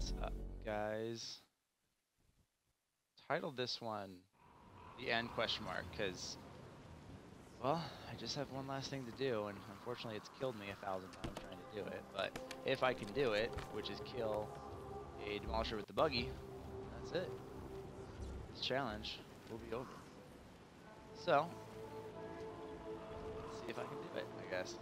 What's up, guys? Titled this one "The End?" Because, well, I just have one last thing to do, and unfortunately, it's killed me 1,000 times trying to do it. But if I can do it, which is kill a demolisher with the buggy, that's it. This challenge will be over. So, let's see if I can do it, I guess.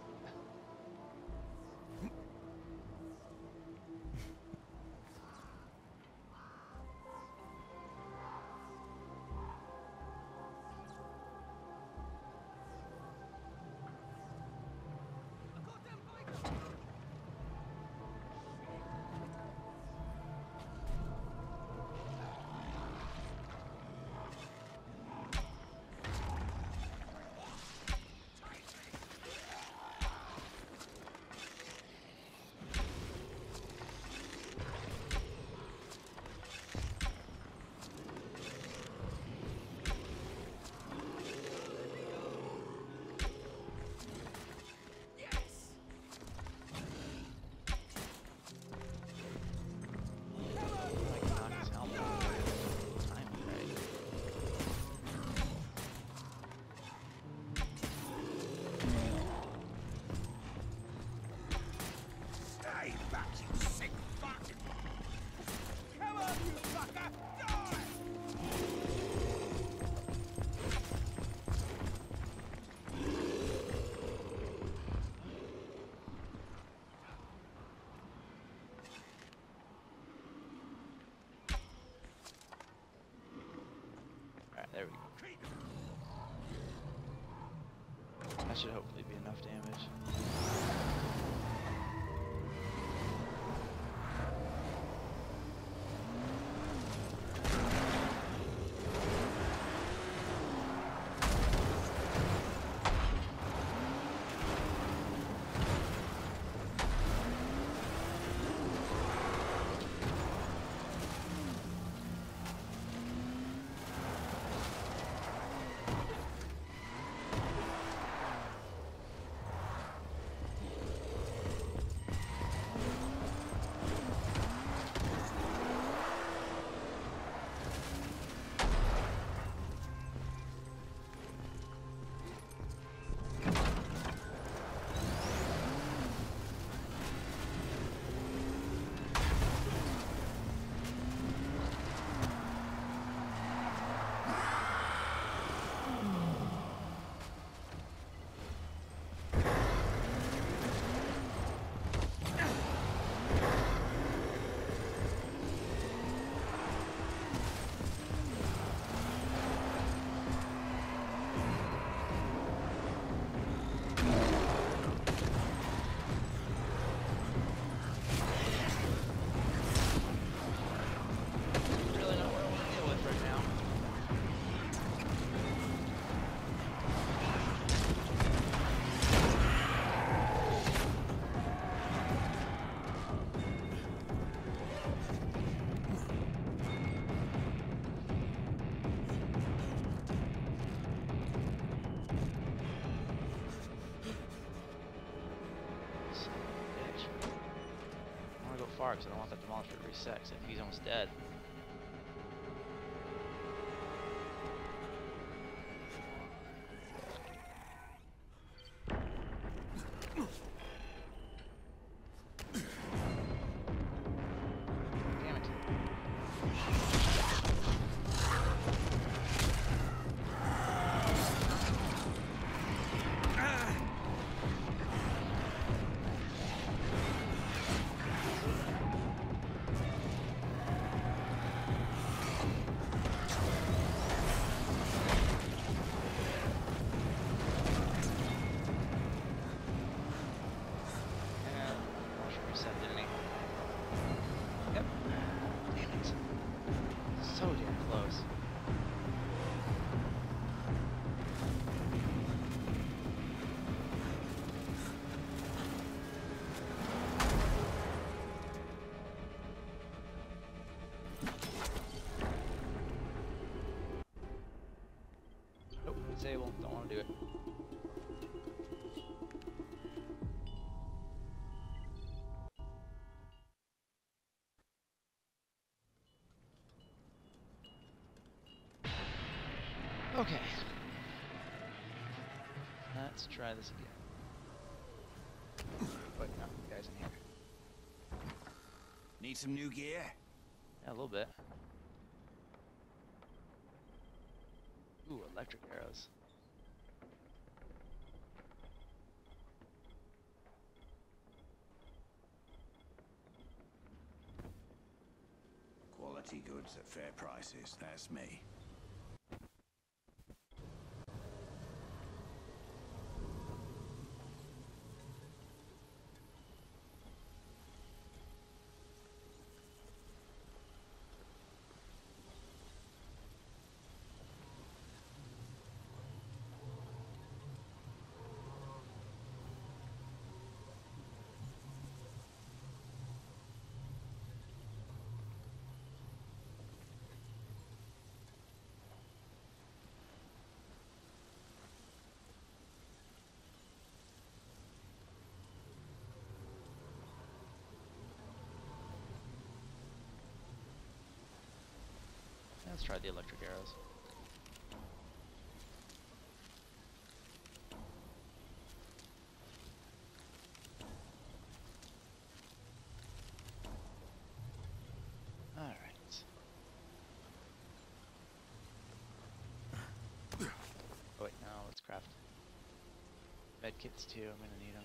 There we go. That should hopefully be enough damage. Because I don't want that demolisher to reset, because I think he's almost dead. Damn it. Disable, don't want to do it. Okay. Let's try this again. Wait, no, you guys in here. Need some new gear? Yeah, a little bit. Ooh, electric arrows. Quality goods at fair prices, that's me. Let's try the electric arrows. Alright. Oh wait, no, let's craft medkits too, I'm gonna need them.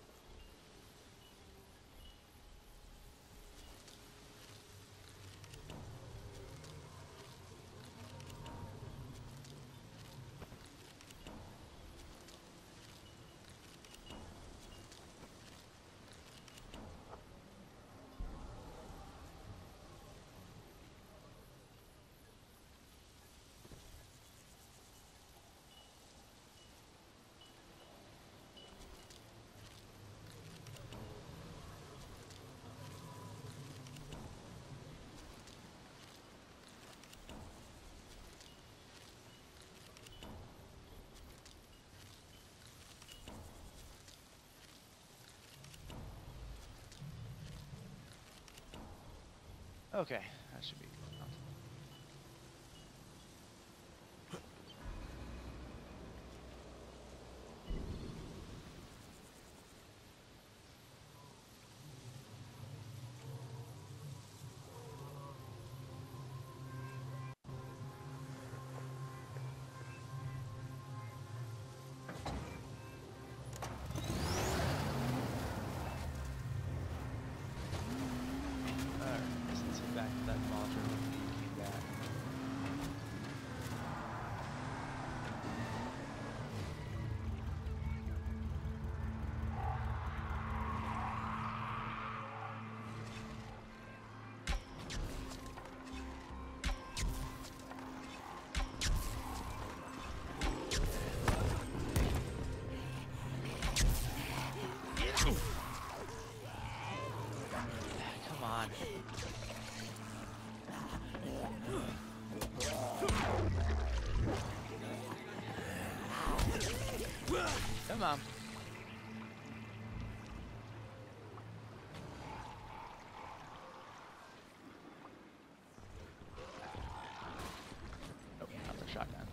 Okay, that should be good enough. Alright, let's head back to that cauldron. Hopefully you came back. Come on. Come on. Nope, not the shotgun.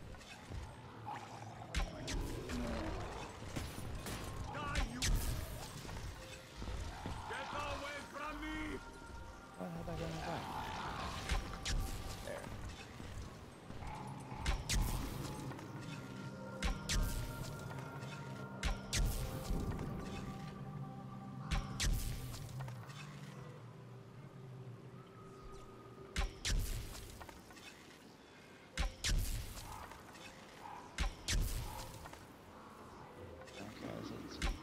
What have I done with that? There. Okay, so it's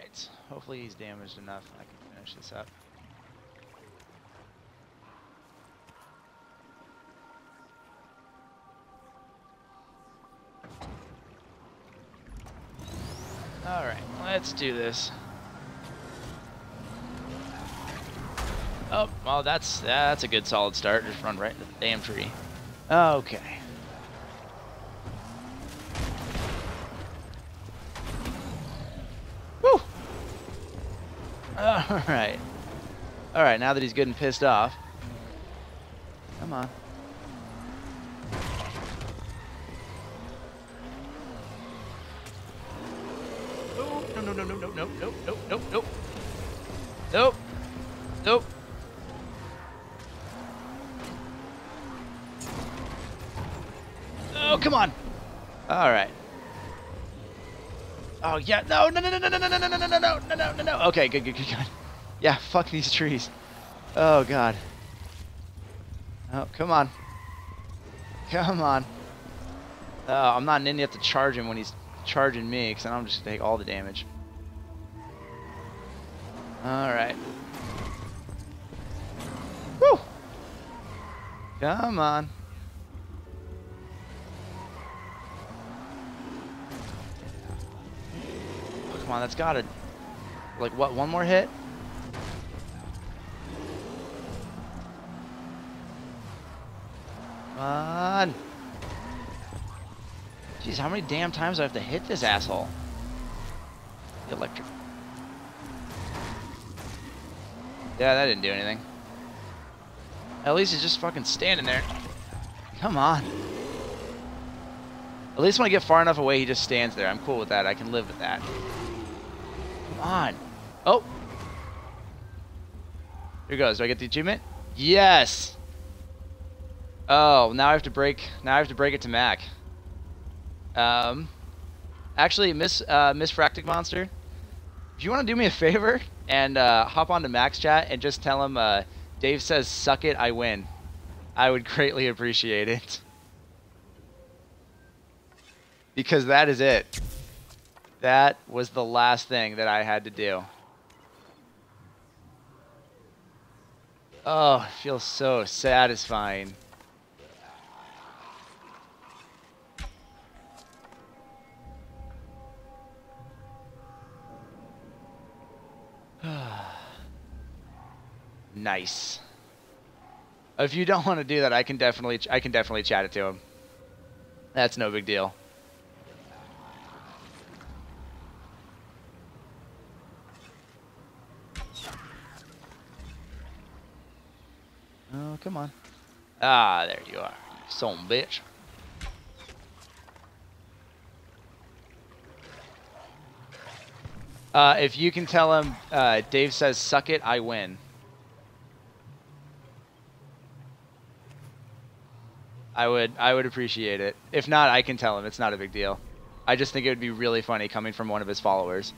Alright. Hopefully he's damaged enough and I can finish this up. Alright, let's do this. Oh, well, that's a good solid start. Just run right into the damn tree. Okay. Woo! Alright. Alright, now that he's good and pissed off. Come on. Oh, no, no, no, no, no, no, no, no, no, nope. Nope. Oh, come on. All right. Oh, yeah. No, no, no, no, no, no, no, no, no, no, no, no, no, no, no. Okay, good, good, good, good. Yeah, fuck these trees. Oh, God. Oh, come on. Come on. Oh, I'm not an idiot to charge him when he's charging me, because then I'm just going to take all the damage. All right. Woo! Come on. Oh, come on, that's got to... Like, what, one more hit? Come on. Jeez, how many damn times do I have to hit this asshole? The electric. Yeah, that didn't do anything. At least he's just fucking standing there. Come on. At least when I get far enough away, he just stands there. I'm cool with that. I can live with that. Come on. Oh. Here goes. Do I get the achievement? Yes. Oh, now I have to break. Now I have to break it to Mac. Actually, Miss Fractic Monster, if you want to do me a favor and hop onto Mac's chat and just tell him Dave says suck it, I win. I would greatly appreciate it. Because that is it. That was the last thing that I had to do. Oh, it feels so satisfying. Nice. If you don't want to do that, I can definitely chat it to him. That's no big deal. Oh, come on. Ah, there you are. You son of a bitch. If you can tell him Dave says suck it, I win. I would appreciate it. If not, I can tell him. It's not a big deal. I just think it would be really funny coming from one of his followers.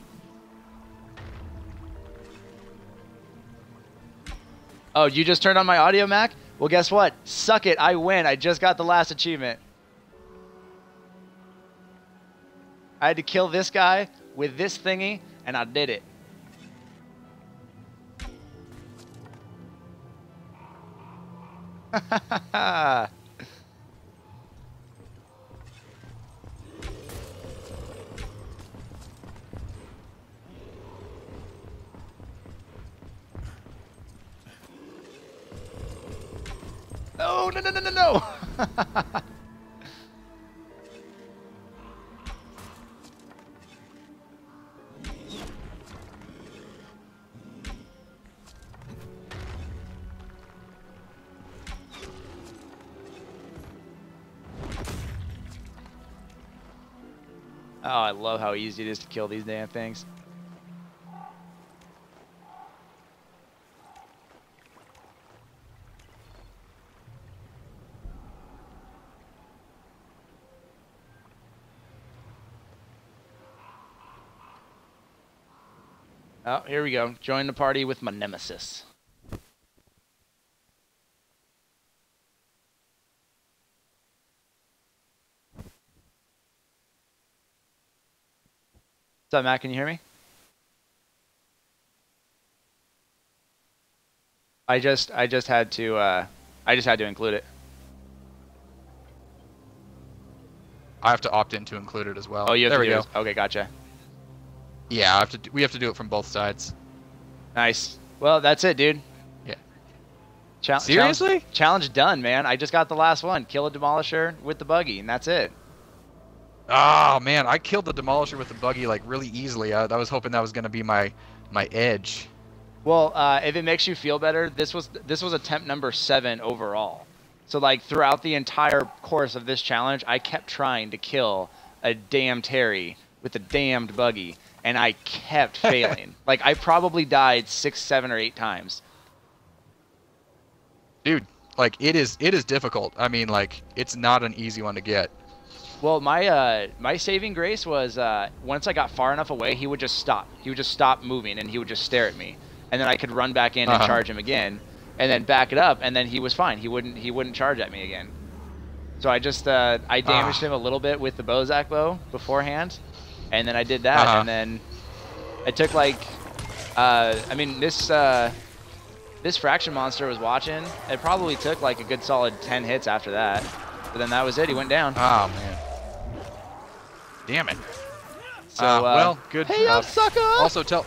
Oh, you just turned on my audio, Mac? Well, guess what? Suck it, I win. I just got the last achievement. I had to kill this guy with this thingy, and I did it. No, no, no, no, no, no. Oh, I love how easy it is to kill these damn things. Oh, here we go. Join the party with my nemesis. What's up, Matt? Can you hear me? I just had to include it. I have to opt in to include it as well. Oh, you have there to we do go. it. Okay, gotcha. Yeah, we have to do it from both sides. Nice. Well, that's it, dude. Yeah. Seriously? Challenge done, man. I just got the last one. Kill a demolisher with the buggy, and that's it. Oh man, I killed the demolisher with the buggy like really easily. I was hoping that was gonna be my edge. Well, if it makes you feel better, this was attempt number 7 overall. So like throughout the entire course of this challenge, I kept trying to kill a damn Terry with a damned buggy, and I kept failing. Like I probably died 6, 7, or 8 times. Dude, like it is difficult. I mean, like it's not an easy one to get. Well, my saving grace was once I got far enough away, he would just stop. He would just stop moving, and he would just stare at me, and then I could run back in and charge him again, and then back it up, and then he was fine. He wouldn't charge at me again. So I just I damaged him a little bit with the Bozak bow beforehand, and then I did that, and then I took like I mean this fraction monster was watching. It probably took like a good solid 10 hits after that, but then that was it. He went down. Oh man. Damn it. So, well, good hey, job. sucker! Also tell...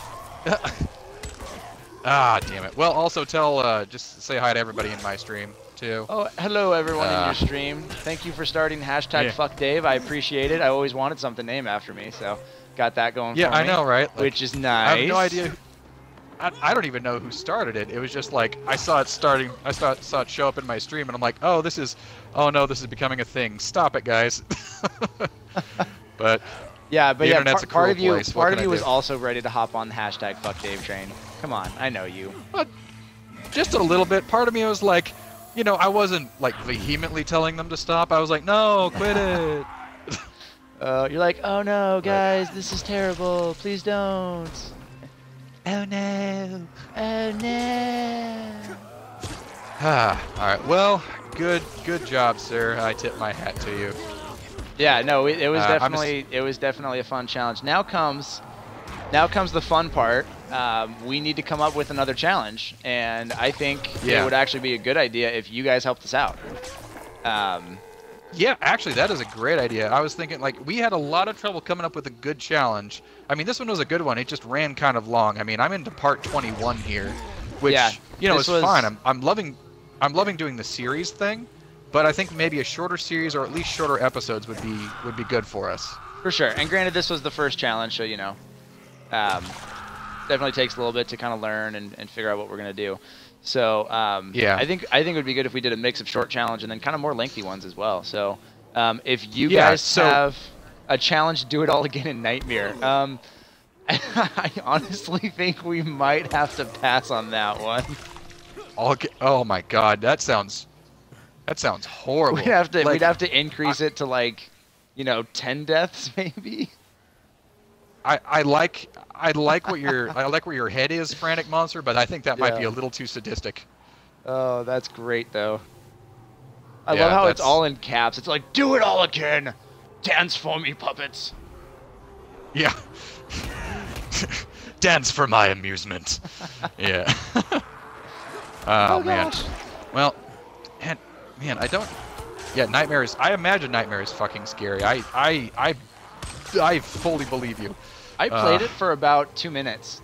damn it. Well, also tell, just say hi to everybody in my stream, too. Oh, hello everyone in your stream. Thank you for starting hashtag Fuck Dave. I appreciate it. I always wanted something named after me, so got that going for me. Yeah, I know, right? Like, which is nice. I have no idea. I don't even know who started it. It was just like, I saw it show up in my stream, and I'm like, oh no, this is becoming a thing. Stop it, guys. But yeah, part of you was do? also ready to hop on the hashtag Fuck Dave train. Come on, I know you. But just a little bit. Part of me was like, you know, I wasn't like vehemently telling them to stop. I was like, no, quit it. You're like, oh no, guys, this is terrible. Please don't. Oh no. Oh no. All right. Well, good job, sir. I tip my hat to you. Yeah, no, it was definitely a fun challenge. Now comes the fun part. We need to come up with another challenge, and I think it would actually be a good idea if you guys helped us out. Yeah, actually, that is a great idea. I was thinking, like, we had a lot of trouble coming up with a good challenge. I mean, this one was a good one. It just ran kind of long. I mean, I'm into part 21 here, which you know is fine. I'm loving doing the series thing, but I think maybe a shorter series or at least shorter episodes would be good for us. For sure. And granted, this was the first challenge, so you know, definitely takes a little bit to kind of learn and figure out what we're gonna do. So yeah, I think it would be good if we did a mix of short challenge and then kind of more lengthy ones as well. So if you guys have a challenge, do it all again in Nightmare. I honestly think we might have to pass on that one. Oh my God, that sounds horrible. We'd have to increase it to like, you know, 10 deaths maybe. I like where your head is, Frantic Monster, but I think that might be a little too sadistic. Oh, that's great though. I love how it's all in caps. It's like, do it all again. Dance for me, puppets. Yeah. Dance for my amusement. Yeah. Oh man. Gosh. Well, man, I don't. Yeah, Nightmare is. I imagine Nightmare is fucking scary. I fully believe you. I played it for about 2 minutes.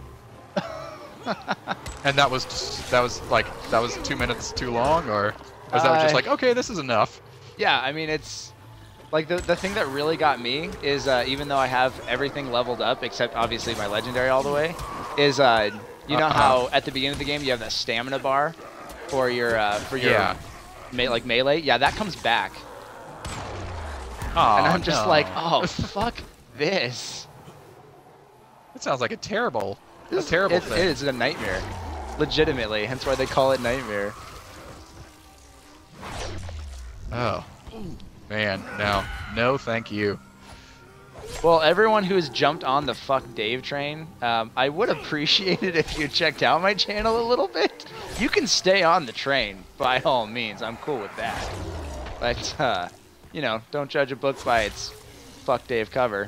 And that was 2 minutes too long, or was that just like, okay, this is enough? Yeah, I mean, it's like the thing that really got me is even though I have everything leveled up except obviously my legendary all the way, is you know how at the beginning of the game you have that stamina bar for your melee? Yeah, that comes back. Oh, and I'm just like, oh fuck this. That sounds like a terrible thing. It is a nightmare, legitimately. Hence why they call it Nightmare. Oh, man, no, thank you. Well, everyone who has jumped on the Fuck Dave train, I would appreciate it if you checked out my channel a little bit. You can stay on the train, by all means. I'm cool with that. But, you know, don't judge a book by its Fuck Dave cover.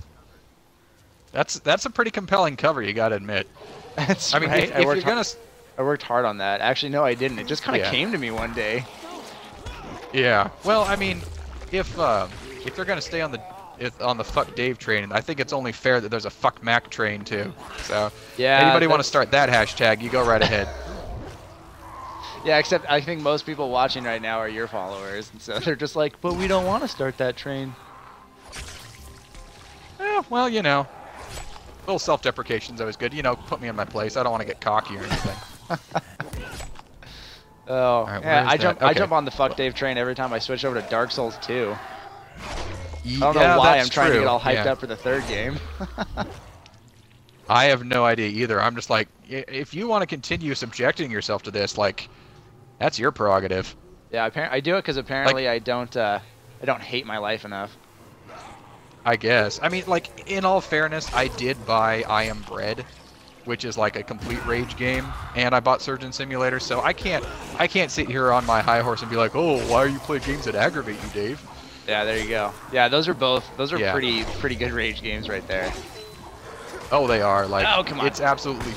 That's a pretty compelling cover, you gotta admit. That's I mean, right. I worked hard on that. Actually, no, I didn't. It just kind of came to me one day. Yeah. Well, I mean, if they're gonna stay on the fuck Dave train, I think it's only fair that there's a fuck Mac train too. So yeah, anybody want to start that hashtag, you go right ahead. Yeah, except I think most people watching right now are your followers, and so they're just like, but we don't want to start that train. Well, you know, a little self-deprecation's always good. You know, put me in my place. I don't want to get cocky or anything. Oh, right, yeah, I okay. jump on the fuck Dave train every time I switch over to Dark Souls 2. I don't know Yeah, why that's I'm trying to true. get all hyped Yeah. up for the third game. I have no idea either. I'm just like, if you want to continue subjecting yourself to this, like, that's your prerogative. Yeah, I do it because apparently I don't hate my life enough. I guess. I mean, like, in all fairness, I did buy I Am Bread, which is like a complete rage game, and I bought Surgeon Simulator, so I can't sit here on my high horse and be like, oh, why are you playing games that aggravate you, Dave? Yeah, there you go. Yeah, those are Yeah. pretty good rage games right there. Oh, they are. Like, oh, come on. It's absolutely.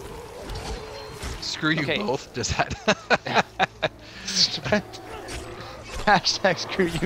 Screw you both. Does that? Hashtag screw you.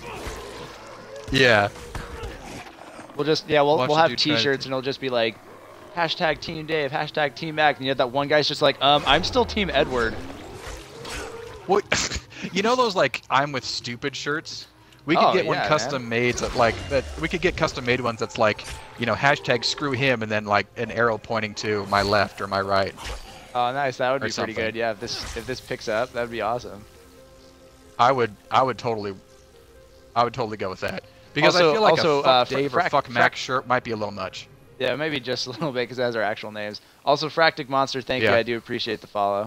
Yeah. We'll just we'll have dude T-shirts and it'll just be like hashtag Team Dave, hashtag Team Mac, and you have that one guy's just like I'm still Team Edward. What? You know those like I'm with stupid shirts? We could get one custom made that we could get custom made ones that's like, you know, hashtag screw him and then like an arrow pointing to my left or my right. Oh, nice. That would be something. pretty good. Yeah, if this picks up, that'd be awesome. I would totally go with that because Also, I feel like also, a fuck Dave or fuck Mac shirt might be a little much. Yeah, maybe just a little bit because it has our actual names. Also, Fractic Monster, thank you. I do appreciate the follow.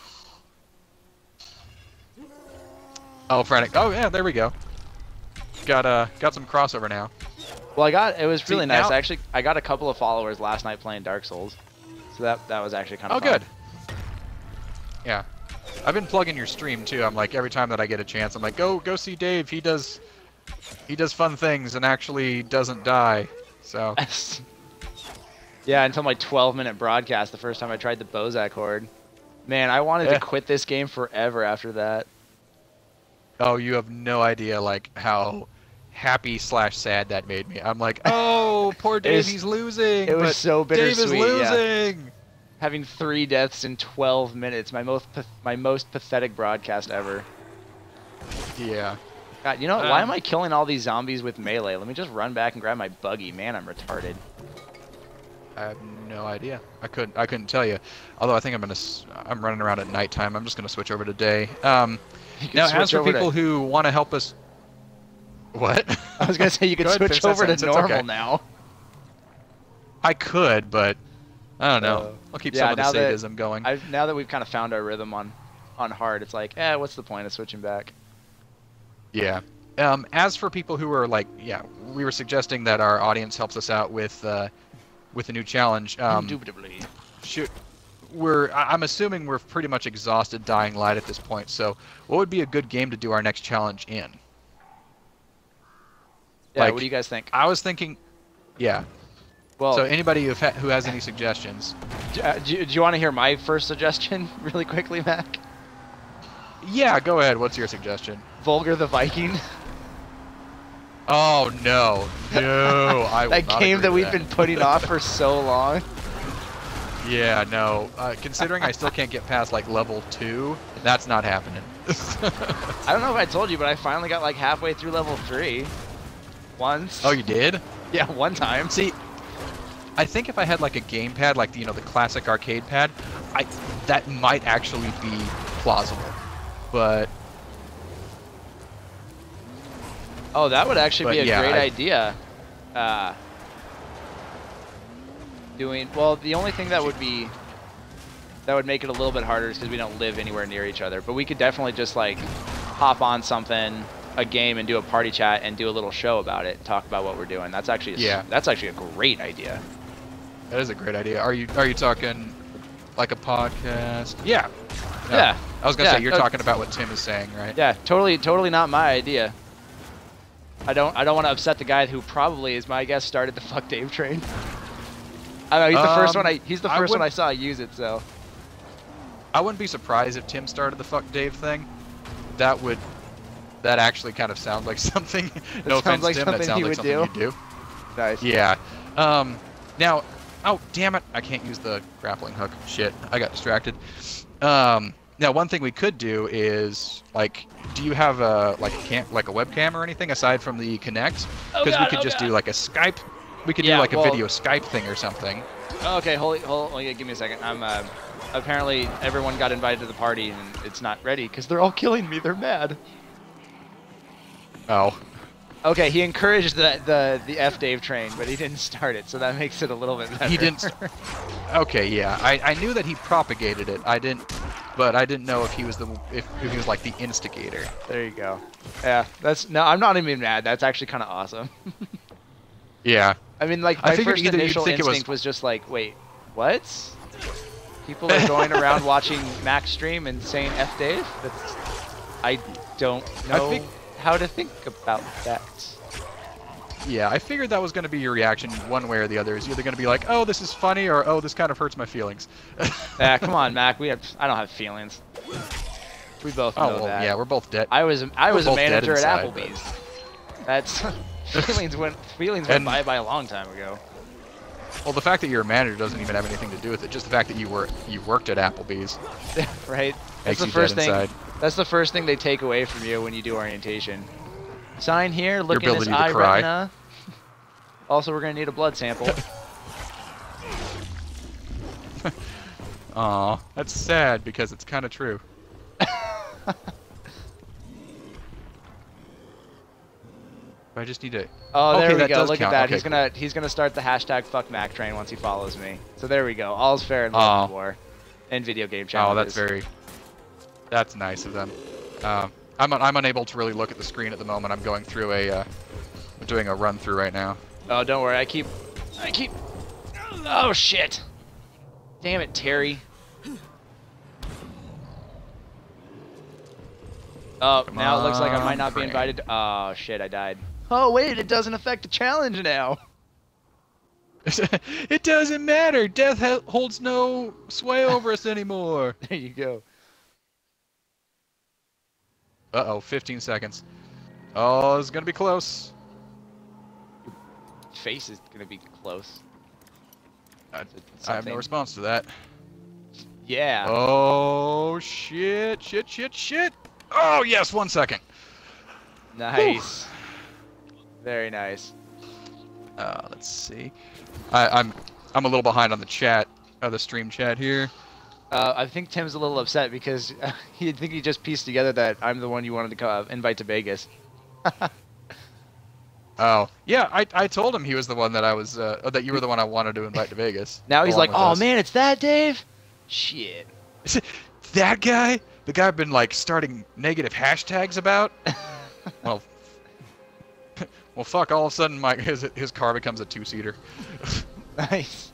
Oh, Frantic. Oh yeah, there we go. Got some crossover now. Well, it was really nice. now- I got a couple of followers last night playing Dark Souls, so that was actually kind of fun. Oh, good. Yeah, I've been plugging your stream too. I'm like every time that I get a chance, I'm like, go see Dave. He does fun things and actually doesn't die. So. Yeah, until my 12-minute broadcast the first time I tried the Bozak Horde. Man, I wanted to quit this game forever after that. Oh, you have no idea like how happy/sad that made me. I'm like, oh, poor Dave, he's losing. It was so bittersweet. Dave is losing. Yeah. Having 3 deaths in 12 minutes, my most pathetic broadcast ever. Yeah. God, you know, why am I killing all these zombies with melee? Let me just run back and grab my buggy. Man, I'm retarded. I have no idea. I couldn't tell you. Although I think I'm running around at nighttime. I'm just gonna switch over to day. Now, as for people who want to help us, what? I was gonna say you could switch over to normal now. I could, but I don't know. I'll keep some of the sadism going. Now that we've kind of found our rhythm on hard, it's like, what's the point of switching back? Yeah. As for people who are like, we were suggesting that our audience helps us out with a new challenge. Indubitably. I'm assuming we're pretty much exhausted Dying Light at this point. So, what would be a good game to do our next challenge in? Yeah. Like, what do you guys think? I was thinking, yeah. Well, so anybody who has any suggestions? Do you want to hear my first suggestion really quickly, Mac? Yeah, go ahead. What's your suggestion? Vulgar the Viking. Oh no, I will that not game agree that with we've been putting off for so long. Yeah, no. Considering I still can't get past like level 2, that's not happening. I don't know if I told you, but I finally got like halfway through level 3. Once. Oh, you did? Yeah, one time. See, I think if I had like a gamepad, like the classic arcade pad, that might actually be plausible. But oh, that would actually be a great idea. The only thing that would make it a little bit harder is because we don't live anywhere near each other. But we could definitely just like hop on a game, and do a party chat and do a little show about it and talk about what we're doing. That's actually a great idea. That is a great idea. Are you talking like a podcast? Yeah. Yeah. I was gonna say you're talking about what Tim is saying, right? Yeah, totally not my idea. I don't want to upset the guy who probably is my guess started the fuck Dave train. I don't know, he's the first one I saw use it, so. I wouldn't be surprised if Tim started the fuck Dave thing. That actually kind of sounds like something. No offense, like Tim. That sounds like something you'd do. Nice. Yeah. Now, oh damn it! I can't use the grappling hook. Shit, I got distracted. Now, one thing we could do is like, do you have a like a webcam or anything aside from the Kinect? Because we could just do like a Skype. We could do like a video Skype thing or something. Okay, hold give me a second. I'm apparently everyone got invited to the party and it's not ready because they're all killing me. They're mad. Oh. Okay, he encouraged the F Dave train, but he didn't start it, so that makes it a little bit better. He didn't. Okay, yeah. I knew that he propagated it. I didn't know if he was if he was like the instigator. There you go. Yeah, I'm not even mad. That's actually kind of awesome. Yeah. I mean, like my first initial instinct was just like, wait, what? People are going around watching Max stream and saying F Dave? I don't know how to think about that. Yeah, I figured that was going to be your reaction one way or the other. It's either going to be like, oh, this is funny, or oh, this kind of hurts my feelings. Yeah, come on, Mac. I don't have feelings. We both know that. Yeah, we're both dead. I was a manager at Applebee's. That's feelings went by a long time ago. Well, the fact that you're a manager doesn't even have anything to do with it. Just the fact that you worked at Applebee's. Right. That's the first thing. Inside. That's the first thing they take away from you when you do orientation. Sign here. Look Your in this ability eye to cry. retina. Also, we're gonna need a blood sample. Aw, that's sad because it's kind of true. I just need to. Oh, there okay, we go. Look count. at that. Okay, He's gonna start the hashtag fuck Mac train once he follows me. So there we go. All's fair in love and war, and video game challenges. Oh, that's nice of them. I'm unable to really look at the screen at the moment. I'm going through I'm doing a run through right now. Oh, don't worry. I keep. Oh shit! Damn it, Terry. Oh, now it looks like I might not be invited. Oh shit, I died. Oh wait, it doesn't affect the challenge now. It doesn't matter. Death holds no sway over us anymore. There you go. Uh-oh, 15 seconds. Oh, it's gonna be close. Face is gonna be close. I have no response to that. Yeah. Oh shit! Oh yes, 1 second. Nice. Very nice. Let's see. I'm a little behind on the chat, the stream chat here. I think Tim's a little upset because he just pieced together that I'm the one you wanted to invite to Vegas. Oh yeah, I told him he was the one that I was that you were the one I wanted to invite to Vegas. Now he's like, oh man, it's that Dave? Shit. Is it that guy? The guy I've been like starting negative hashtags about? Well, fuck! All of a sudden, his car becomes a two-seater. Nice.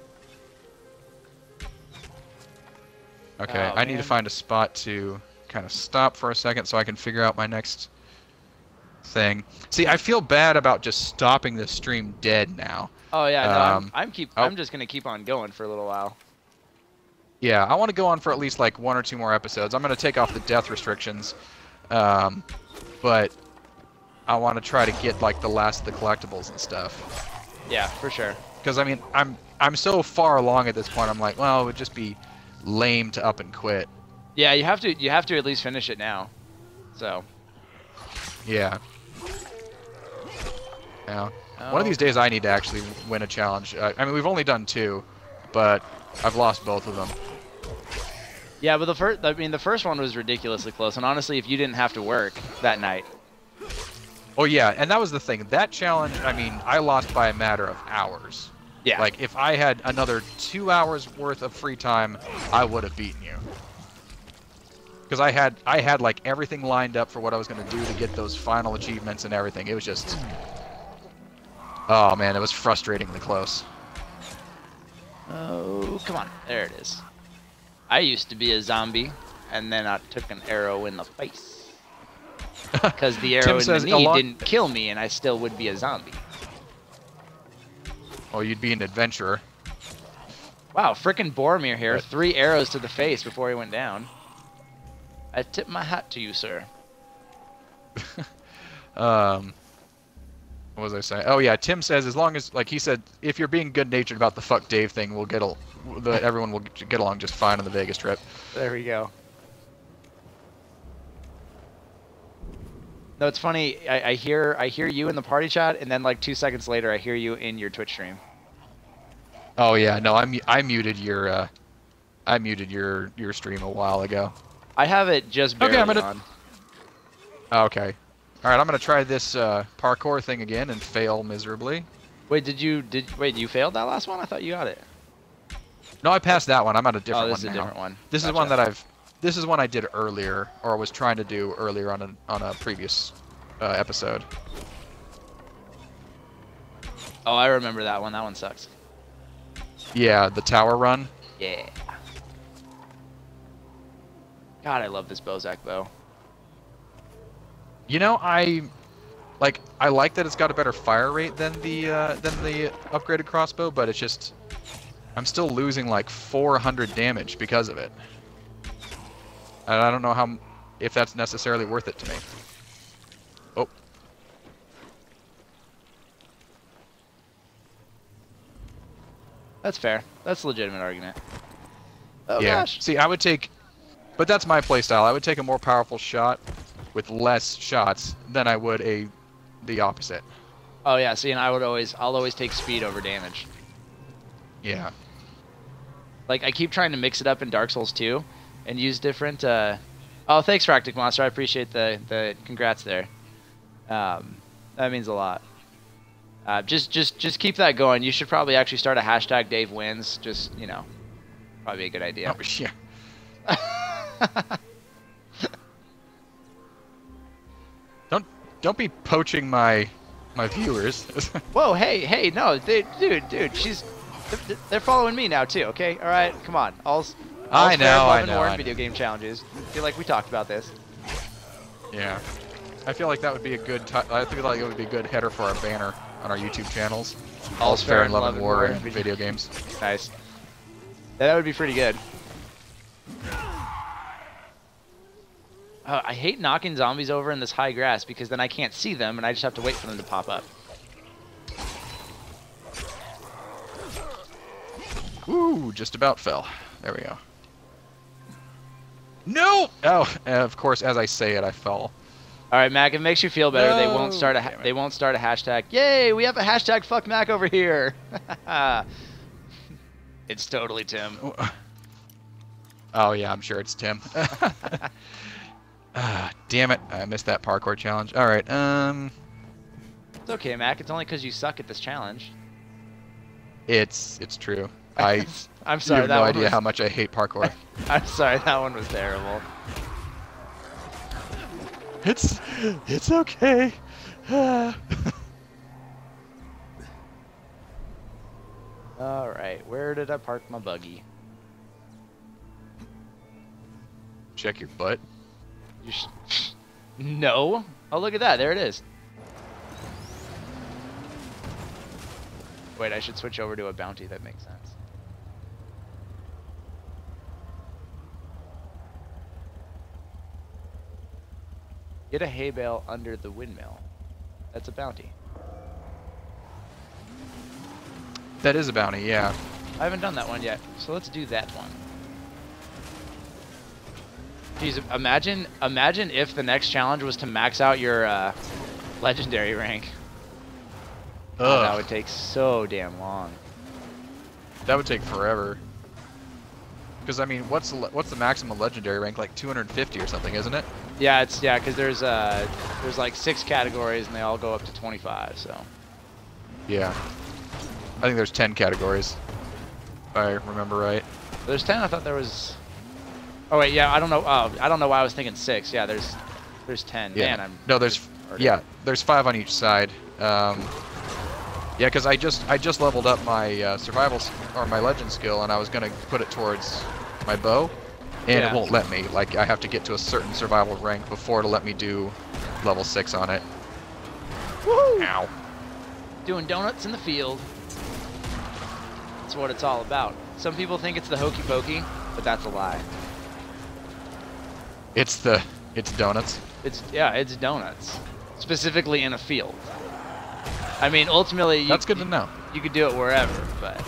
Okay, I need to find a spot to kind of stop for a second so I can figure out my next thing. See, I feel bad about just stopping the stream dead now. Oh yeah, no, I'm just gonna keep on going for a little while. Yeah, I want to go on for at least like 1 or 2 more episodes. I'm gonna take off the death restrictions, but I want to try to get like the last of the collectibles and stuff. Yeah, for sure. Because I mean, I'm so far along at this point. I'm like, well, it would just be lame to up and quit. Yeah, you have to at least finish it now. So. Yeah. Yeah. One of these days I need to actually win a challenge. I mean, we've only done 2, but I've lost both of them. Yeah, but the first one was ridiculously close, and honestly, if you didn't have to work that night. Oh yeah, and that was the thing. That challenge, I mean, I lost by a matter of hours. Yeah. Like if I had another 2 hours worth of free time, I would have beaten you. Because I had like everything lined up for what I was going to do to get those final achievements and everything. It was just, oh man, it was frustratingly close. Oh, come on. There it is. I used to be a zombie, and then I took an arrow in the face. Because the arrow in the knee didn't kill me, and I still would be a zombie. Oh, you'd be an adventurer. Wow, frickin' Boromir here. But- 3 arrows to the face before he went down. I tip my hat to you, sir. What was I saying? Oh yeah, Tim says as long as, like he said, if you're being good-natured about the fuck Dave thing, everyone will get along just fine on the Vegas trip. There we go. No, it's funny. I hear you in the party chat, and then like 2 seconds later, I hear you in your Twitch stream. Oh yeah, no, I muted your stream a while ago. I have it just barely on. Okay. All right, I'm gonna try this parkour thing again and fail miserably. Wait, you failed that last one? I thought you got it. No, I passed that one. I'm at a different one now. This is a different one. This is one that This is one I did earlier, or was trying to do earlier on a previous episode. Oh, I remember that one. That one sucks. Yeah, the tower run. Yeah. God, I love this Bozak bow. You know, I like that it's got a better fire rate than the upgraded crossbow, but it's just I'm still losing like 400 damage because of it. And I don't know if that's necessarily worth it to me. Oh. That's fair. That's a legitimate argument. Oh Yeah. gosh. See, but that's my playstyle. I would take a more powerful shot with less shots than I would the opposite. Oh yeah. See, and I'll always take speed over damage. Yeah. Like I keep trying to mix it up in Dark Souls 2, and use different. Oh, thanks, Fractic Monster. I appreciate the congrats there. That means a lot. Just keep that going. You should probably actually start a hashtag Dave wins. Just probably a good idea. Oh yeah. Don't be poaching my viewers. Whoa, hey, no, dude, they're following me now too. Okay, all right, come on. I know. Video game challenges. I feel like we talked about this. Yeah, I feel like that would be a good. I feel like it would be a good header for our banner on our YouTube channels. All's fair in love and war in video games. Nice. Yeah, that would be pretty good. I hate knocking zombies over in this high grass because then I can't see them and I just have to wait for them to pop up. Ooh, just about fell. There we go. No! Oh, of course, as I say it, I fell. All right, Mac. If it makes you feel better, No! they won't start a hashtag. Yay! We have a hashtag. Fuck Mac over here. It's totally Tim. Oh yeah, I'm sure it's Tim. Damn it! I missed that parkour challenge. All right. It's okay, Mac. It's only because you suck at this challenge. It's true. I'm sorry. You have no idea how much I hate parkour. I'm sorry. That one was terrible. It's okay. All right. Where did I park my buggy? Check your butt. No. Oh, look at that. There it is. Wait, I should switch over to a bounty. That makes sense. Get a hay bale under the windmill. That's a bounty. That is a bounty, yeah. I haven't done that one yet, so let's do that one. Jeez, imagine if the next challenge was to max out your legendary rank. Oh, that would take so damn long. That would take forever. Because I mean, what's the maximum legendary rank? Like 250 or something, isn't it? Yeah, because there's like 6 categories and they all go up to 25. So. Yeah. I think there's 10 categories, if I remember right. There's 10. I thought there was. Oh wait, yeah. I don't know. Oh, I don't know why I was thinking 6. Yeah, there's 10. Yeah. Man, there's 5 on each side. Yeah, because I just leveled up my survival or my legend skill, and I was gonna put it towards my bow, and it won't let me. Like I have to get to a certain survival rank before it'll let me do level 6 on it. Woohoo! Ow. Doing donuts in the field. That's what it's all about. Some people think it's the hokey pokey, but that's a lie. It's donuts. It's donuts, specifically in a field. I mean, ultimately, That's good to know. You could do it wherever, but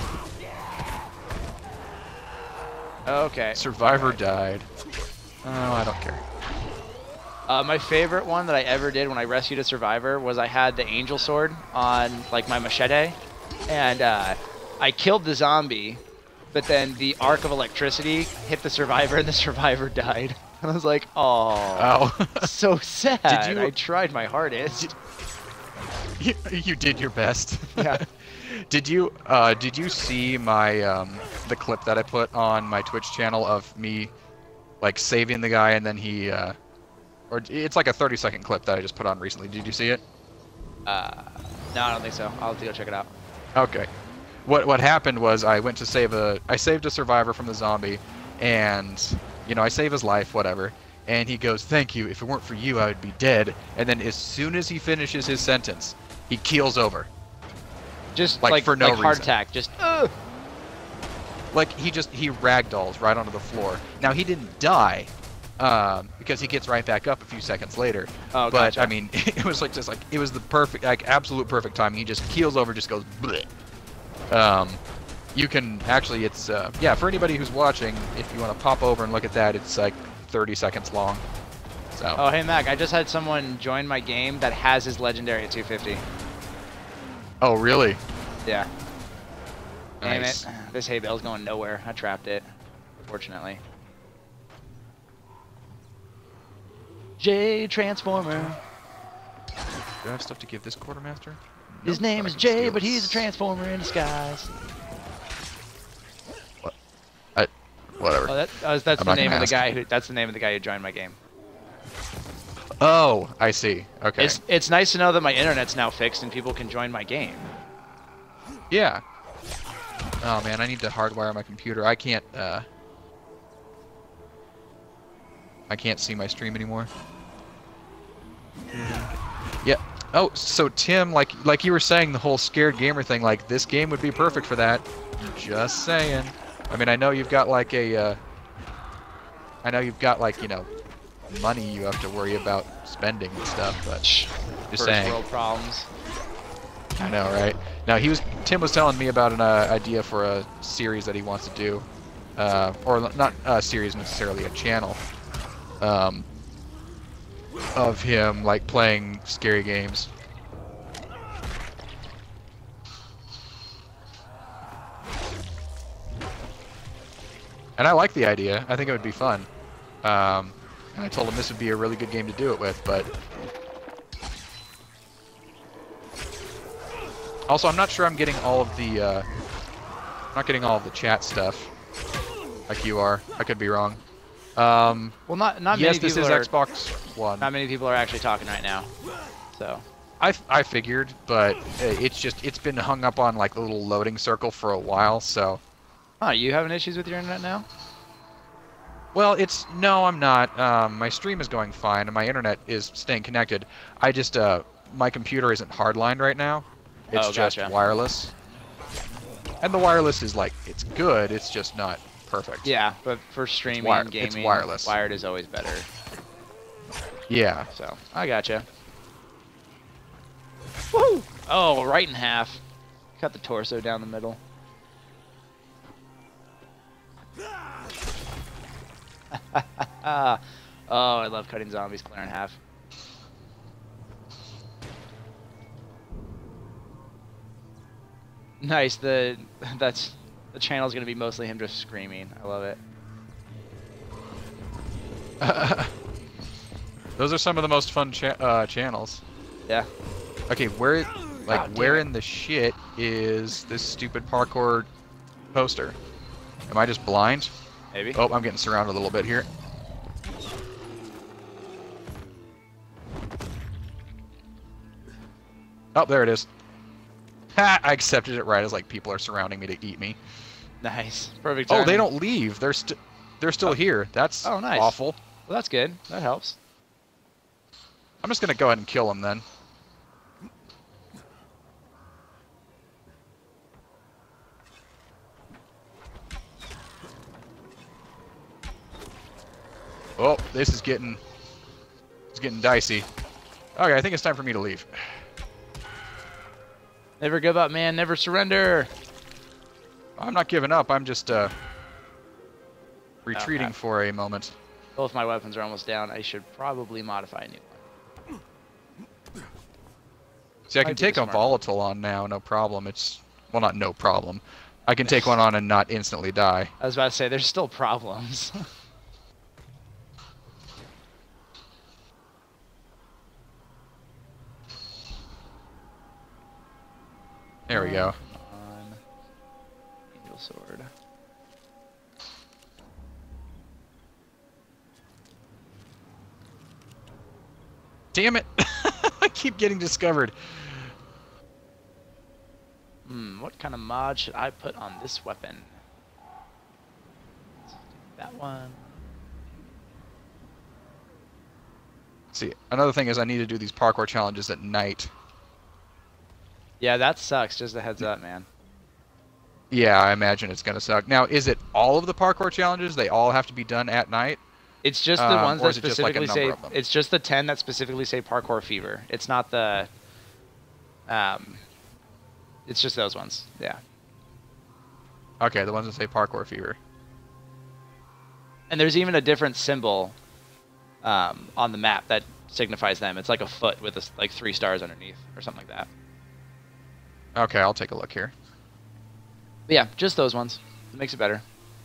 okay. Survivor died. Oh, I don't care. My favorite one that I ever did when I rescued a survivor was I had the angel sword on like my machete, and I killed the zombie, but then the arc of electricity hit the survivor, and the survivor died. And I was like, oh, so sad. I tried my hardest. You did your best. Yeah. Did you see my the clip that I put on my Twitch channel of me like saving the guy and then he or it's like a 30-second clip that I just put on recently. Did you see it? No, I don't think so. I'll have to go check it out. Okay. What happened was I saved a survivor from the zombie, and you know, I save his life, whatever. And he goes, "Thank you. If it weren't for you, I would be dead." And then as soon as he finishes his sentence, he keels over. Just like for no like reason. Heart attack. Just like he ragdolls right onto the floor. Now he didn't die, because he gets right back up a few seconds later. Oh, but gotcha. I mean, it was like it was the perfect, like absolute perfect timing. He just keels over, just goes bleh. You can actually, it's yeah, for anybody who's watching, if you want to pop over and look at that, it's like 30 seconds long. So. Oh, hey Mac, I just had someone join my game that has his legendary at 250. Oh, really? Yeah. Damn Nice. it. This hay bale's going nowhere. I trapped it, fortunately. J Transformer. Do I have stuff to give this quartermaster? His Nope, name but I is can Jay, steal but he's a this. transformer in disguise. What? Whatever. Oh, that's I'm the not name gonna of the ask. guy who. That's the name of the guy who joined my game. Oh, I see. Okay. It's nice to know that my internet's now fixed and people can join my game. Yeah. Oh man, I need to hardwire my computer. I can't see my stream anymore. Yeah. Oh, so Tim, like you were saying, the whole scared gamer thing, like this game would be perfect for that. Just saying. I mean, I know you've got like you know, money you have to worry about spending and stuff, but just First saying. world problems. I know, right? Now Tim was telling me about an idea for a series that he wants to do, or not a series necessarily, a channel, of him like playing scary games. And I like the idea. I think it would be fun. And I told him this would be a really good game to do it with, but also, I'm not sure I'm getting all of the, not getting all of the chat stuff like you are. I could be wrong. Well, not yes, many this people is are. Xbox One. Not many people are actually talking right now. So. I figured, but it's been hung up on like a little loading circle for a while, so. Oh, you having issues with your internet now? Well, no, I'm not. My stream is going fine, and my internet is staying connected. I just, my computer isn't hardlined right now. It's just gotcha. wireless. And the wireless is like, it's good, it's just not perfect. Yeah, but for streaming and gaming, it's wireless. wired is always better. Yeah. So, I gotcha. Woo! Oh, right in half. Cut the torso down the middle. Oh, I love cutting zombies clear in half. Nice. The channel's gonna be mostly him just screaming. I love it. Those are some of the most fun channels. Yeah. Okay, where God where damn it. in the shit is this stupid parkour poster? Am I just blind? Maybe. Oh, I'm getting surrounded a little bit here. Oh, there it is. Ha! I accepted it right as like people are surrounding me to eat me. Nice. Perfect. Oh, they timing. don't leave. They're still here. That's nice. awful. Well, that's good. That helps. I'm just gonna go ahead and kill them then. This is getting dicey. Okay, I think it's time for me to leave. Never give up, man. Never surrender. I'm not giving up. I'm just retreating for a moment. Both my weapons are almost down. I should probably modify a new one. See, I can take a volatile on now, no problem. It's, well, not no problem. I can take one on and not instantly die. I was about to say, there's still problems. There we go. On Angel Sword. Damn it! I keep getting discovered. What kind of mod should I put on this weapon? Let's do that one. See, another thing is I need to do these parkour challenges at night. Yeah, that sucks. Just a heads up, man. Yeah, I imagine it's gonna suck. Now, is it all of the parkour challenges? They all have to be done at night? It's just the ones that specifically say. Of them? It's just the 10 that specifically say parkour fever. It's not the. It's just those ones. Yeah. Okay, the ones that say parkour fever. And there's even a different symbol on the map that signifies them. It's like a foot with like 3 stars underneath or something like that. Okay, I'll take a look here. But yeah, just those ones. It makes it better.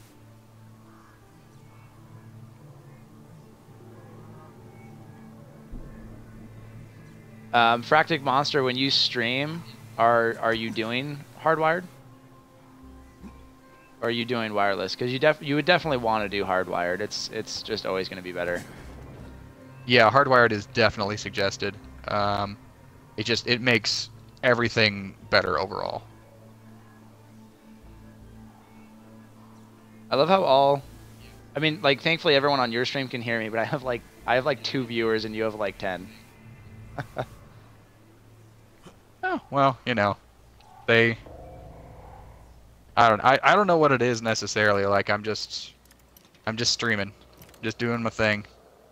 Fractic Monster, when you stream, are you doing hardwired? Or are you doing wireless? Because you would definitely want to do hardwired. It's just always going to be better. Yeah, hardwired is definitely suggested. It makes everything better overall. I love how I mean, like, thankfully everyone on your stream can hear me, but I have like 2 viewers and you have like 10. Oh, well, you know, I don't know what it is necessarily. Like, I'm just streaming, just doing my thing.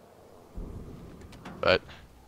But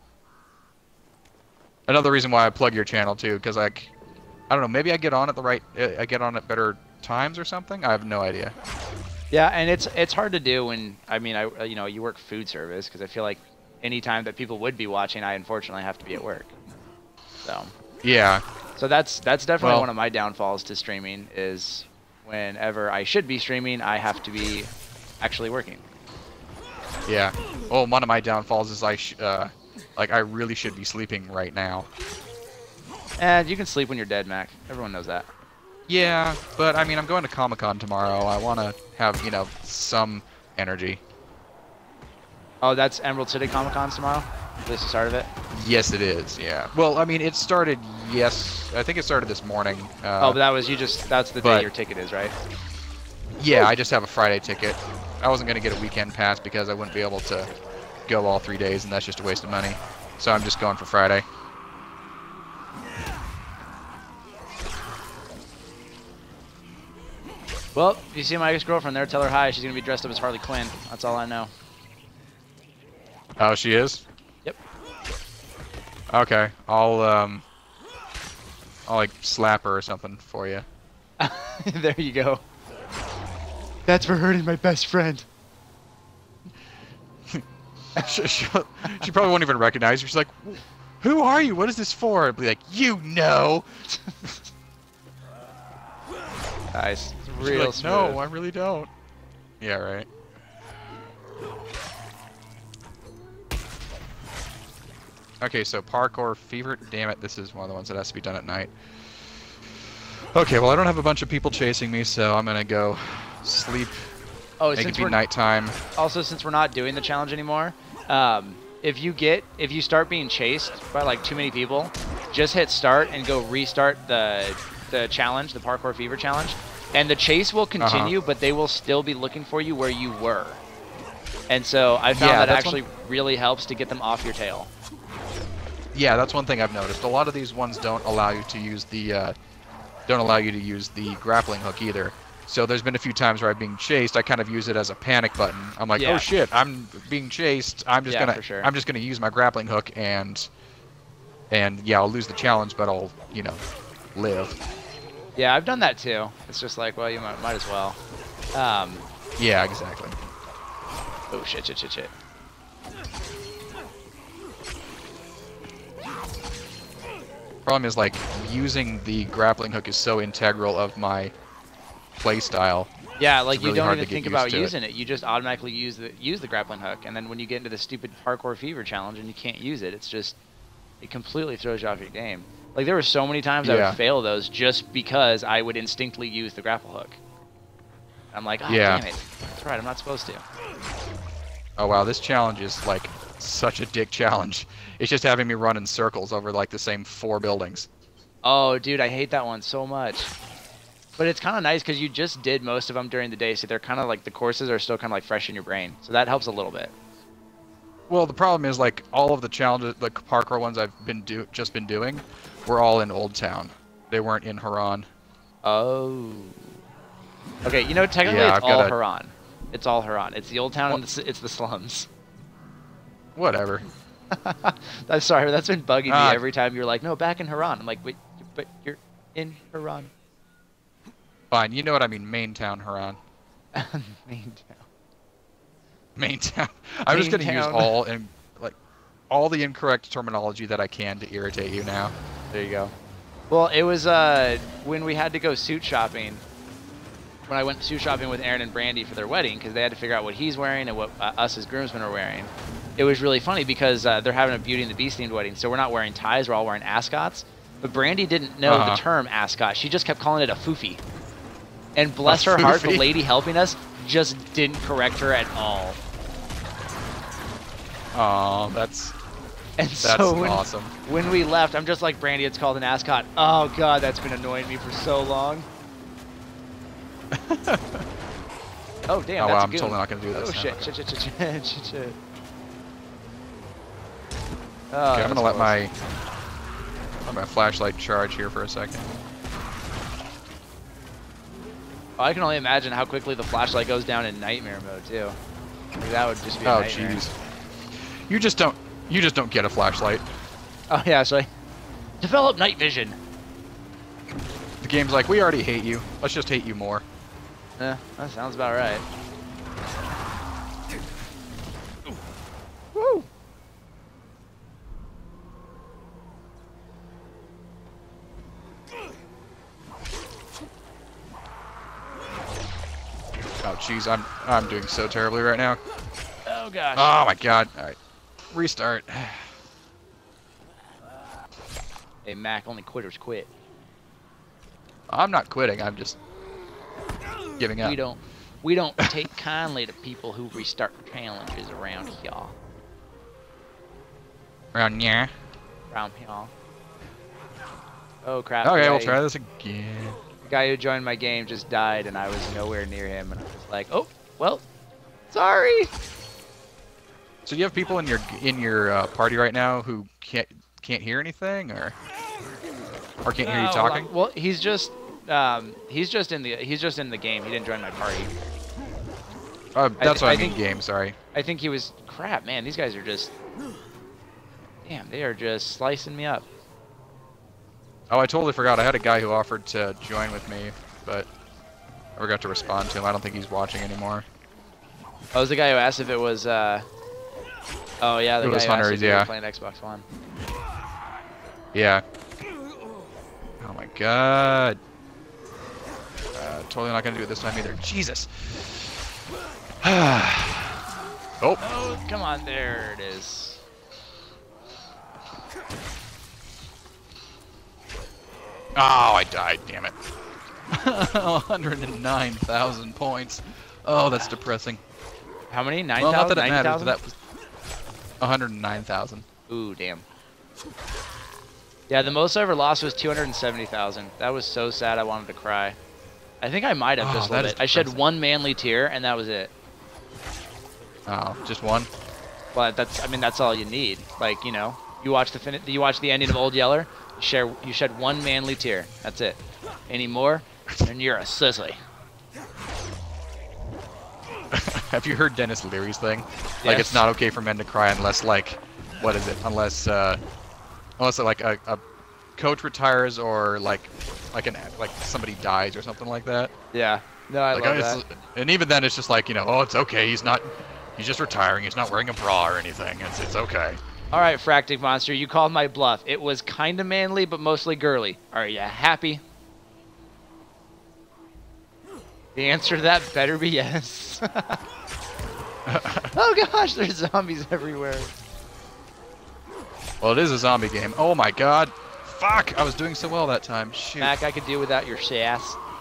another reason why I plug your channel too, because like, I don't know, maybe I get on at better times or something. I have no idea. Yeah, and it's hard to do when you know, you work food service, because I feel like any time that people would be watching, I unfortunately have to be at work. So. Yeah. So that's definitely one of my downfalls to streaming, is whenever I should be streaming, I have to be actually working. Yeah. Well, one of my downfalls is I really should be sleeping right now. And you can sleep when you're dead, Mac. Everyone knows that. Yeah, but I mean, I'm going to Comic-Con tomorrow. I want to have, you know, some energy. Oh, that's Emerald City Comic-Con tomorrow? At least the start of it? Yes, it is, yeah. Well, I mean, it started, I think it started this morning. Oh, but that's the day your ticket is, right? Yeah, I just have a Friday ticket. I wasn't going to get a weekend pass because I wouldn't be able to go all 3 days, and that's just a waste of money. So I'm just going for Friday. Well, if you see my ex-girlfriend there, tell her hi. She's going to be dressed up as Harley Quinn. That's all I know. Oh, she is? Yep. Okay, I'll like slap her or something for you. There you go. That's for hurting my best friend. she probably won't even recognize you. She's like, "Who are you? What is this for?" I'd be like, "You know." Nice. She's Real like, smooth. "No, I really don't." Yeah, right. Okay, so parkour fever. Damn it, this is one of the ones that has to be done at night. Okay, well, I don't have a bunch of people chasing me, so I'm gonna go sleep. Oh, make since it be nighttime. Also, since we're not doing the challenge anymore, if you start being chased by like too many people, just hit start and go restart the challenge, the parkour fever challenge, and the chase will continue, but they will still be looking for you where you were. And so I found that actually really helps to get them off your tail. Yeah, that's one thing I've noticed. A lot of these ones don't allow you to use the grappling hook either. So there's been a few times where I'm being chased. I kind of use it as a panic button. I'm like, oh shit, I'm being chased. I'm just gonna use my grappling hook and yeah, I'll lose the challenge, but I'll live. Yeah, I've done that too. It's just like, well, you might as well. Yeah, exactly. Oh shit. Problem is, like, using the grappling hook is so integral of my playstyle. Yeah, like really you don't hard even to get think used about to using it. You just automatically use the grappling hook, and then when you get into the stupid parkour fever challenge and you can't use it, it completely throws you off your game. Like there were so many times I would fail those just because I would instinctively use the grapple hook. I'm like, oh damn it, that's right, I'm not supposed to. Oh wow, this challenge is like such a dick challenge. It's just having me run in circles over like the same 4 buildings. Oh dude, I hate that one so much. But it's kind of nice because you just did most of them during the day, so they're kind of like the courses are still kind of like fresh in your brain. So that helps a little bit. Well, the problem is like all of the challenges, the parkour ones I've just been doing, were all in Old Town. They weren't in Haran. Oh. Okay, technically it's all Haran. It's all Haran. It's the Old Town and it's the slums. Whatever. I'm sorry, that's been bugging me every time you're like, no, back in Haran. I'm like, wait, but you're in Haran. Fine, you know what I mean, main town Haran. Main town. I'm just gonna use all the incorrect terminology that I can to irritate you now. There you go. Well, it was when we had to go suit shopping. When I went suit shopping with Aaron and Brandy for their wedding, because they had to figure out what he's wearing and what us as groomsmen are wearing. It was really funny because they're having a Beauty and the Beast themed wedding, so we're not wearing ties, we're all wearing ascots. But Brandy didn't know the term ascot. She just kept calling it a foofy. And bless her heart, the lady helping us just didn't correct her at all. Oh, that's awesome. When we left, I'm just like, Brandy, it's called an ascot. Oh god, that's been annoying me for so long. Oh damn, that's a goon. I'm totally not gonna do this. Oh shit. Oh, okay, I'm gonna let my flashlight charge here for a second. I can only imagine how quickly the flashlight goes down in nightmare mode too. Like, that would just be a nightmare. Oh jeez. You just don't get a flashlight. Oh yeah, so develop night vision. The game's like, we already hate you. Let's just hate you more. Yeah, that sounds about right. Woo! Oh jeez, I'm doing so terribly right now. Oh gosh. Oh my god. All right, restart. Hey Mac, only quitters quit. I'm not quitting. I'm just giving up. We don't take kindly to people who restart challenges around here. Around here. Around here. Oh crap. Okay, we'll try this again. The guy who joined my game just died, and I was nowhere near him, and I was like, oh, well, sorry. So you have people in your party right now who can't hear anything, or can't hear you talking? Well, he's just in the game. He didn't join my party. That's what I mean, game. Sorry. I think he was. Crap, man. These guys are just. Damn, they are just slicing me up. Oh, I totally forgot. I had a guy who offered to join with me, but I forgot to respond to him. I don't think he's watching anymore. Oh, it was the guy who asked if it was. Oh yeah, the guy who asked if he was playing Xbox One. Yeah. Oh my god. Totally not gonna do it this time either. Jesus. Oh, come on, there it is. Oh, I died, damn it. 109,000 points. Oh, that's depressing. How many? 9,000? Well, not that it matters, but that was 109,000. Ooh, damn. Yeah, the most I ever lost was 270,000. That was so sad I wanted to cry. I think I might have just a little bit. I shed one manly tear, and that was it. Oh, just one? Well, that's all you need. Like, you watch the ending of Old Yeller, you shed one manly tear. That's it. Any more, and you're a sissy. Have you heard Dennis Leary's thing? Yes. Like, it's not okay for men to cry unless, like, what is it? Unless like a coach retires or like somebody dies or something like that. Yeah. No, I like, love that. And even then, it's just like, you know, oh, it's okay. He's just retiring. He's not wearing a bra or anything. It's okay. All right, Fractic Monster, you called my bluff. It was kind of manly, but mostly girly. Are you happy? The answer to that better be yes. Oh gosh, there's zombies everywhere. Well, it is a zombie game. Oh my god. Fuck, I was doing so well that time. Shoot. Mac, I could do without your sass.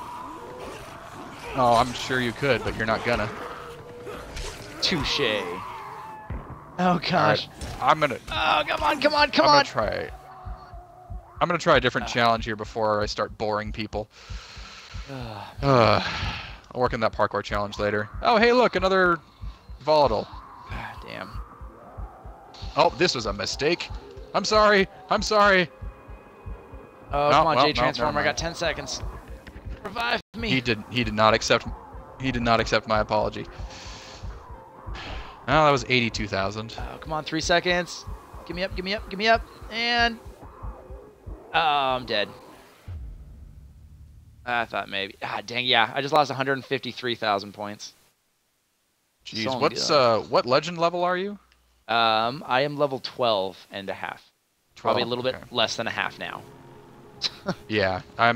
Oh, I'm sure you could, but you're not gonna. Touche. Oh gosh. Right, I'm gonna. Oh, come on, come on, come I'm on. I'm gonna try a different challenge here before I start boring people. I'll work on that parkour challenge later. Oh, hey, look, another volatile. Damn. Oh, this was a mistake. I'm sorry. I'm sorry. Oh, no, come on, well, J Transformer. No, I got 10 seconds. Revive me. He did not accept my apology. Oh, that was 82,000. Oh, come on, 3 seconds. Give me up, give me up, give me up. And oh, I'm dead. I thought maybe. Ah, dang, yeah. I just lost 153,000 points. Jeez, So what's good. what legend level are you? I am level 12 and a half. 12, Probably a little okay. bit less than a half now. Yeah, I'm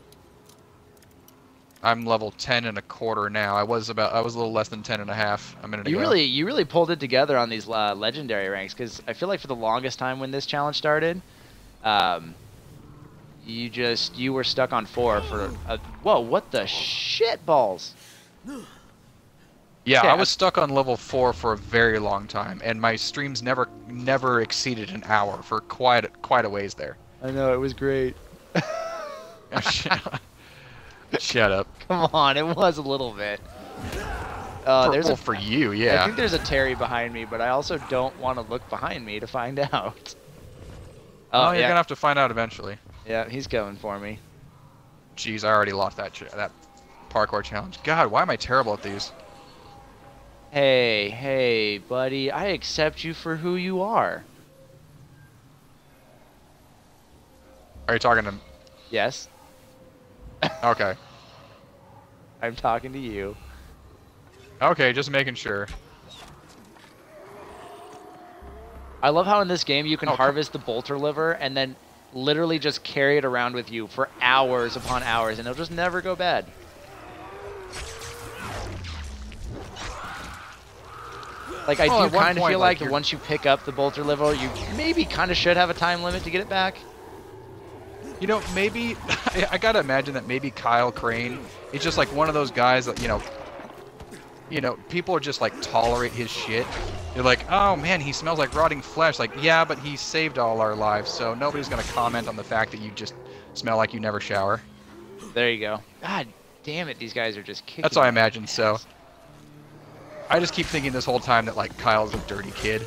level 10 and a quarter now. I was a little less than 10 and a half a minute ago. You really pulled it together on these legendary ranks, because I feel like for the longest time when this challenge started, you were stuck on 4 for whoa, what the shit balls? Yeah, I was stuck on level 4 for a very long time, and my streams never exceeded an hour for quite a ways there. I know, it was great. Shut up. Come on, it was a little bit. For you, yeah. I think there's a Terry behind me, but I also don't want to look behind me to find out. Oh, you're gonna have to find out eventually. Yeah, he's coming for me. Jeez, I already lost that parkour challenge. God, why am I terrible at these? Hey, buddy, I accept you for who you are. Are you talking to? Yes. Okay. I'm talking to you. Okay, just making sure. I love how in this game you can harvest the bolter liver and then literally just carry it around with you for hours upon hours, and it'll just never go bad. Like, I do kind of feel like once you pick up the bolter liver, you maybe kind of should have a time limit to get it back. You know, maybe I gotta imagine that maybe Kyle Crane is just like one of those guys that you know, people are just like tolerate his shit. They're like, oh man, he smells like rotting flesh. Like, yeah, but he saved all our lives, so nobody's gonna comment on the fact that you just smell like you never shower. There you go. God damn it, these guys are just kicking. That's what I imagine. So I just keep thinking this whole time that like Kyle's a dirty kid,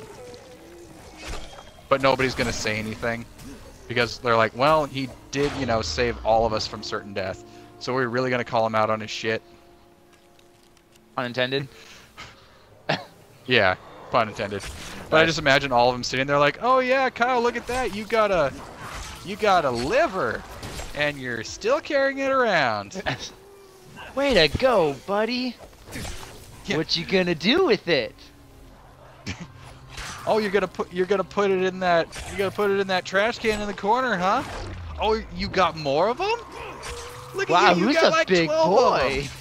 but nobody's gonna say anything. Because they're like, well, he did, you know, save all of us from certain death. So we're really going to call him out on his shit? Unintended? Yeah, pun intended. But I just imagine all of them sitting there like, oh yeah, Kyle, look at that. You got a liver, and you're still carrying it around. Way to go, buddy. Yeah. What you gonna do with it? Oh, you're gonna put it in that trash can in the corner, huh? Oh, you got more of them? Look at you, you got like 12 of them.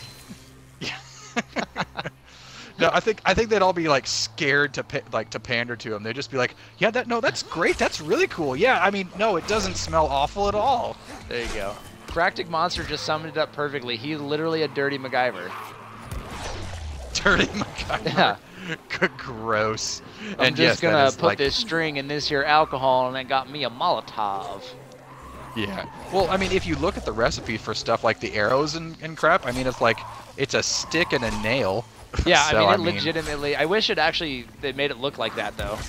Yeah. No, I think they'd all be like scared to pander to him. They'd just be like, yeah, that's great, that's really cool. Yeah, I mean, no, it doesn't smell awful at all. There you go. Fractic Monster just summed it up perfectly. He's literally a dirty MacGyver. Dirty MacGyver. Yeah. Gross. I'm just gonna put this string in this here alcohol, and it got me a Molotov. Yeah. Well, I mean, if you look at the recipe for stuff like the arrows and crap, I mean, it's a stick and a nail. Yeah, so, I mean, legitimately. I wish they made it look like that though.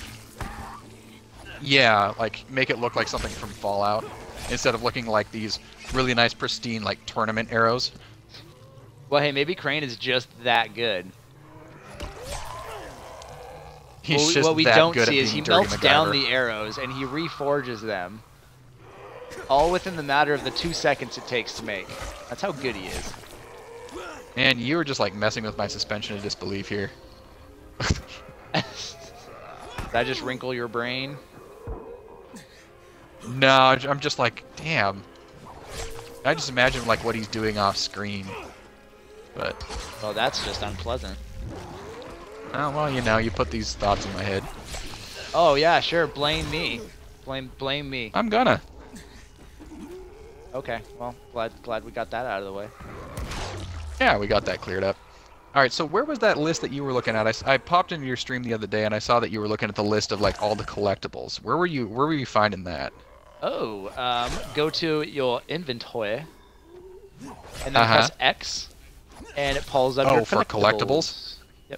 Yeah, like make it look like something from Fallout instead of looking like these really nice, pristine, like tournament arrows. Well, hey, maybe Crane is just that good. He's just what we that don't good see at is he being Dirty melts down MacGyver. the arrows and he reforges them, all within the matter of the 2 seconds it takes to make. That's how good he is. Man, you were just like messing with my suspension of disbelief here. Did I just wrinkle your brain? No, I'm just like, damn. I just imagine like what he's doing off screen. But Well, that's just unpleasant. oh well, you know, you put these thoughts in my head. Oh yeah, sure. Blame me. Blame me. I'm gonna. Okay. Well, glad we got that out of the way. Yeah, we got that cleared up. All right, so where was that list that you were looking at? I popped into your stream the other day and I saw that you were looking at the list of like all the collectibles. Where were you finding that? Oh, go to your inventory and then press X, and it pulls up your for collectibles? Yep.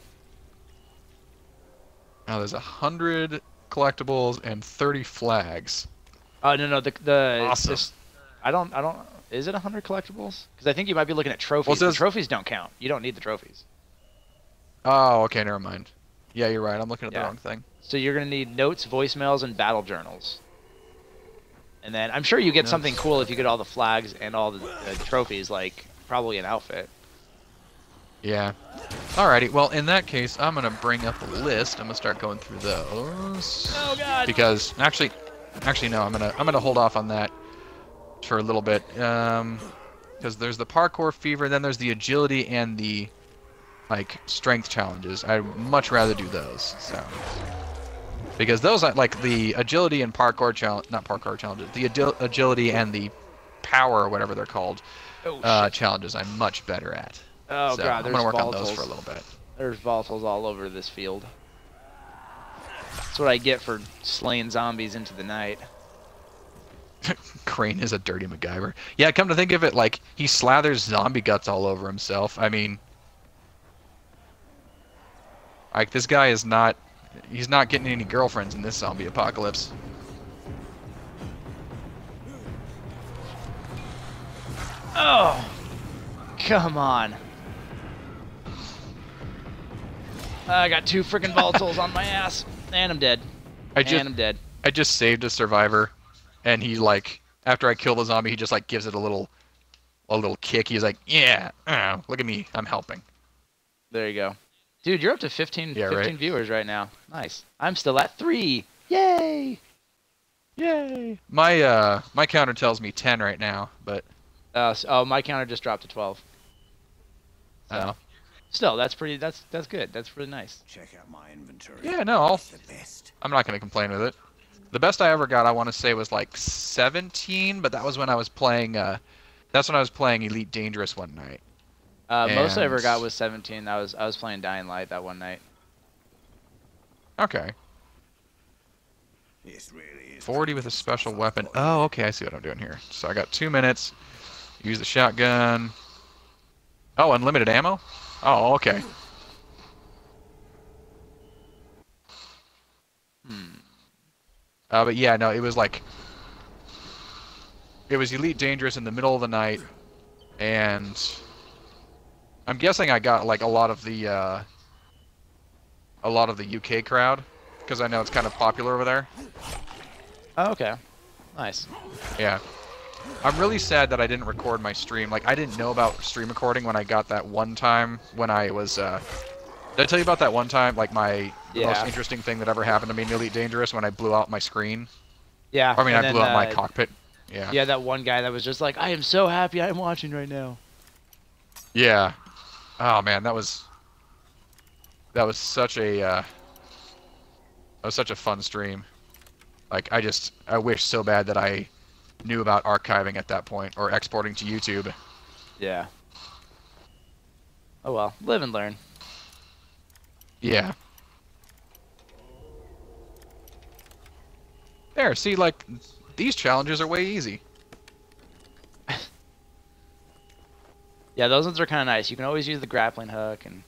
Now there's 100 collectibles and 30 flags. Oh no, the Awesome. I don't. Is it 100 collectibles? Because I think you might be looking at trophies. Well, The trophies don't count. You don't need the trophies. Oh, okay, never mind. Yeah, you're right. I'm looking at the Yeah. wrong thing. So you're gonna need notes, voicemails, and battle journals. And then I'm sure you get something cool if you get all the flags and all the trophies, like probably an outfit. Yeah. Alrighty. Well, in that case, I'm gonna bring up the list. I'm gonna start going through those. Oh God. Because actually no. I'm gonna hold off on that for a little bit. Because there's the parkour fever, then there's the agility and the like strength challenges. I'd much rather do those. So. Because those are like the agility and parkour challenge, not parkour challenges, the agility and the power or whatever they're called challenges I'm much better at. Oh so God, I'm gonna work on those for a little bit. There's volatiles all over this field. That's what I get for slaying zombies into the night. Crane is a dirty MacGyver. Yeah, come to think of it, like he slathers zombie guts all over himself. I mean, like this guy is not. He's not getting any girlfriends in this zombie apocalypse. Oh, come on. I got 2 freaking volatiles on my ass, and I'm dead. I'm dead. I just saved a survivor, and he like after I kill the zombie, he just like gives it a little kick. He's like, yeah, look at me, I'm helping. There you go. Dude, you're up to 15 right. viewers right now. Nice. I'm still at 3. Yay! Yay! My counter tells me 10 right now, but my counter just dropped to 12. So, still, that's pretty. That's good. That's really nice. Check out my inventory. Yeah, no, The best. I'm not gonna complain with it. The best I ever got, I want to say, was like 17, but that was when I was playing. That's when I was playing Elite Dangerous one night. Most I ever got was 17. I was playing Dying Light that one night. Okay. This really is 40 with a special weapon. Oh, okay, I see what I'm doing here. So I got 2 minutes. Use the shotgun. Oh, unlimited ammo? Oh, okay. But yeah, no, it was like... It was Elite Dangerous in the middle of the night, and... I'm guessing I got like a lot of the UK crowd, because I know it's kind of popular over there. Oh, okay. Nice. Yeah. I'm really sad that I didn't record my stream. Like, I didn't know about stream recording when I got that one time when I was, did I tell you about that one time? Like, the most interesting thing that ever happened to me in Elite Dangerous when I blew out my screen? Yeah. I mean, I blew out my cockpit. Yeah. Yeah, that one guy that was just like, I am so happy I'm watching right now. Yeah. Oh, man, that was such a, fun stream. Like, I wish so bad that I knew about archiving at that point, or exporting to YouTube. Yeah. Oh well, live and learn. Yeah. There, see, like, these challenges are way easy. Yeah, those ones are kind of nice. You can always use the grappling hook and...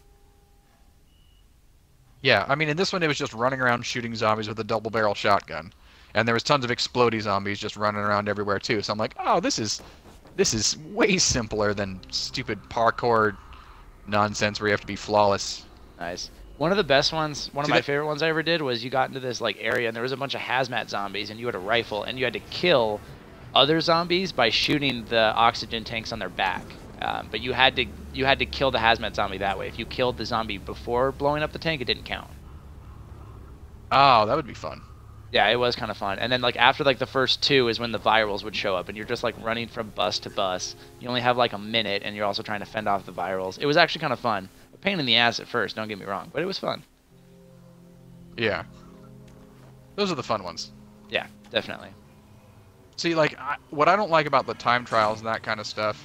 Yeah, I mean, in this one, it was just running around shooting zombies with a double-barrel shotgun. And there was tons of explodey zombies just running around everywhere, too. So I'm like, oh, this is way simpler than stupid parkour nonsense where you have to be flawless. Nice. One of the best ones, one of See my that- favorite ones I ever did was you got into this like area and there was a bunch of hazmat zombies and you had a rifle and you had to kill other zombies by shooting the oxygen tanks on their back. But you had to kill the hazmat zombie that way. If you killed the zombie before blowing up the tank, it didn't count. Oh, that would be fun. Yeah, it was kind of fun. And then like after like the first 2 is when the virals would show up and you're just like running from bus to bus. You only have like a minute and you're also trying to fend off the virals. It was actually kind of fun. A pain in the ass at first, don't get me wrong, but it was fun. Yeah. Those are the fun ones. Yeah, definitely. See, like, what I don't like about the time trials and that kind of stuff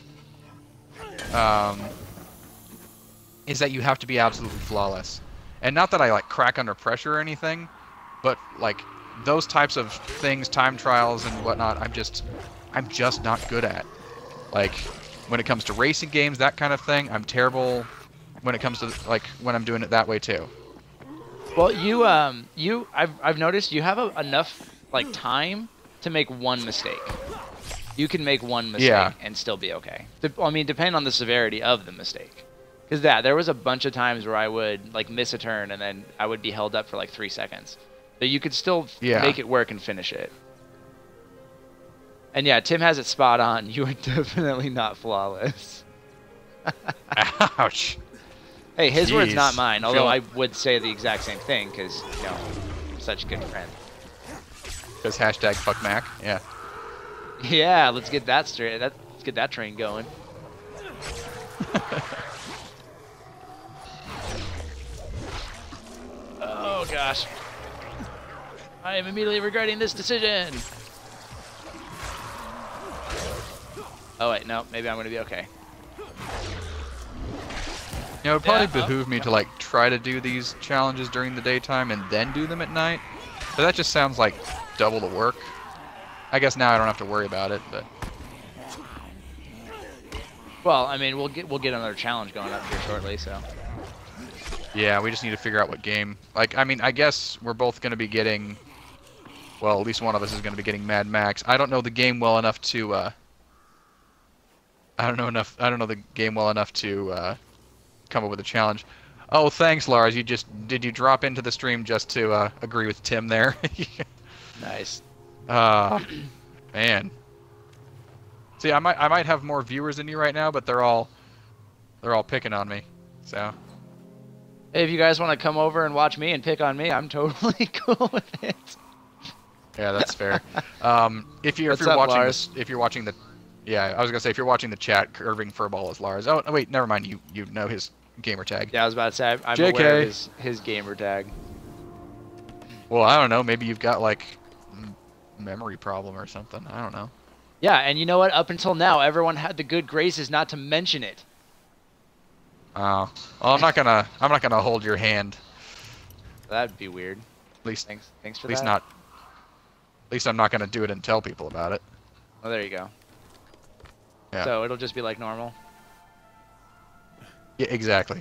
is that you have to be absolutely flawless. And not that I, like, crack under pressure or anything, but, like, those types of things, time trials and whatnot, I'm just not good at. Like, when it comes to racing games, that kind of thing, I'm terrible when it comes to, like, when I'm doing it that way, too. Well, I've noticed you have enough, like, time to make one mistake. You can make one mistake and still be okay. I mean, depending on the severity of the mistake. Because there was a bunch of times where I would like miss a turn and then I would be held up for like 3 seconds. But you could still make it work and finish it. And yeah, Tim has it spot on. You are definitely not flawless. Ouch. Hey, his Jeez. words, not mine. Although I would say the exact same thing because, you know, I'm such a good friend. Because hashtag fuck Mac. Yeah. Yeah, let's get that straight. Let's get that train going. Oh gosh. I am immediately regretting this decision. Oh wait, no, maybe I'm gonna be okay. You know, it would probably behoove me to like try to do these challenges during the daytime and then do them at night. But that just sounds like double the work. I guess now I don't have to worry about it, but well, I mean, we'll get another challenge going up here shortly, so. yeah, we just need to figure out what game. Like, I mean, I guess we're both going to be getting, well, at least one of us is going to be getting Mad Max. I don't know the game well enough to I don't know the game well enough to come up with a challenge. Oh, thanks, Lars. Did you drop into the stream just to agree with Tim there? Nice. Man. See, I might have more viewers than you right now, but they're all picking on me. So. Hey, if you guys want to come over and watch me and pick on me, I'm totally cool with it. Yeah, that's fair. If you're watching the, yeah, I was gonna say if you're watching the chat, Curving Furball is Lars. Oh wait, never mind. You know his gamer tag. Yeah, I was about to say I'm JK. aware of his gamer tag. Well, I don't know. Maybe you've got like memory problem or something. I don't know. Yeah, and you know what? Up until now, everyone had the good graces not to mention it. Oh, well, I'm not gonna hold your hand. That'd be weird. At least, thanks for at least that. not. At least I'm not gonna do it and tell people about it. Oh, there you go. Yeah. So it'll just be like normal. Yeah, exactly.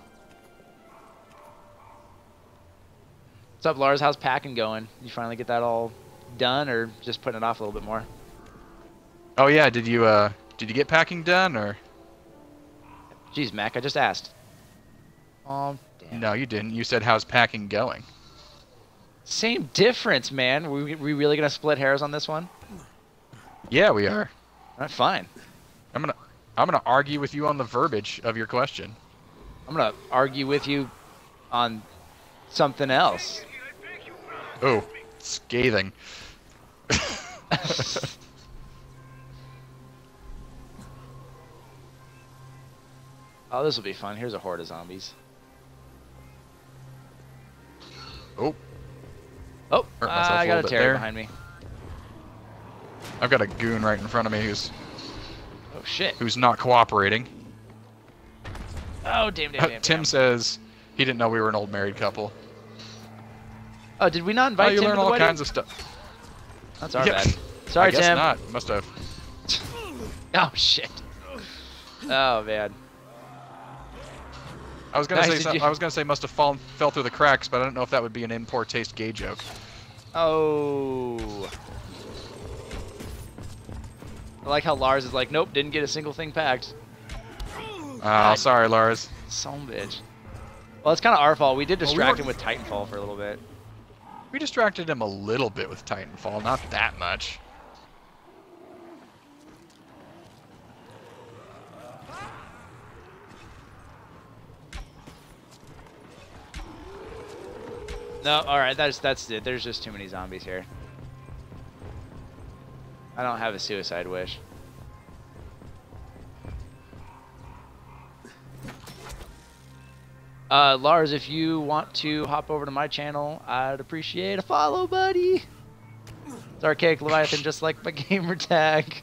What's up, Lars? How's packing going? You finally get that all done, or just putting it off a little bit more? Oh yeah, did you get packing done or? Jeez, Mac, I just asked. Oh, damn. No, you didn't. You said how's packing going? Same difference, man. We really gonna split hairs on this one? Yeah, we are. All right, fine. I'm gonna argue with you on the verbiage of your question. I'm gonna argue with you on something else. Oh, scathing. Oh, this will be fun. Here's a horde of zombies. Oh. Oh, Hurt myself I a got little a bit Terry there. behind me. I've got a goon right in front of me Oh, shit. who's not cooperating. Oh, damn. Tim says he didn't know we were an old married couple. Oh, did we not invite you Tim learn to the all wedding? kinds of stuff. That's our Yeah. bad. Sorry, I guess Tim. not. Must have. Oh, shit. Oh, man. I was gonna Nice, say did something. you- I was gonna say must have fell through the cracks, but I don't know if that would be an in poor taste gay joke. Oh. I like how Lars is like, nope, didn't get a single thing packed. Oh, sorry, Lars. Son of a bitch. Well, it's kind of our fault. We did distract him with Titanfall for a little bit. We distracted him a little bit with Titanfall, not that much. No, all right, that's it. There's just too many zombies here. I don't have a suicide wish. Lars, if you want to hop over to my channel, I'd appreciate a follow, buddy. It's Archaic Leviathan, just like my gamer tag.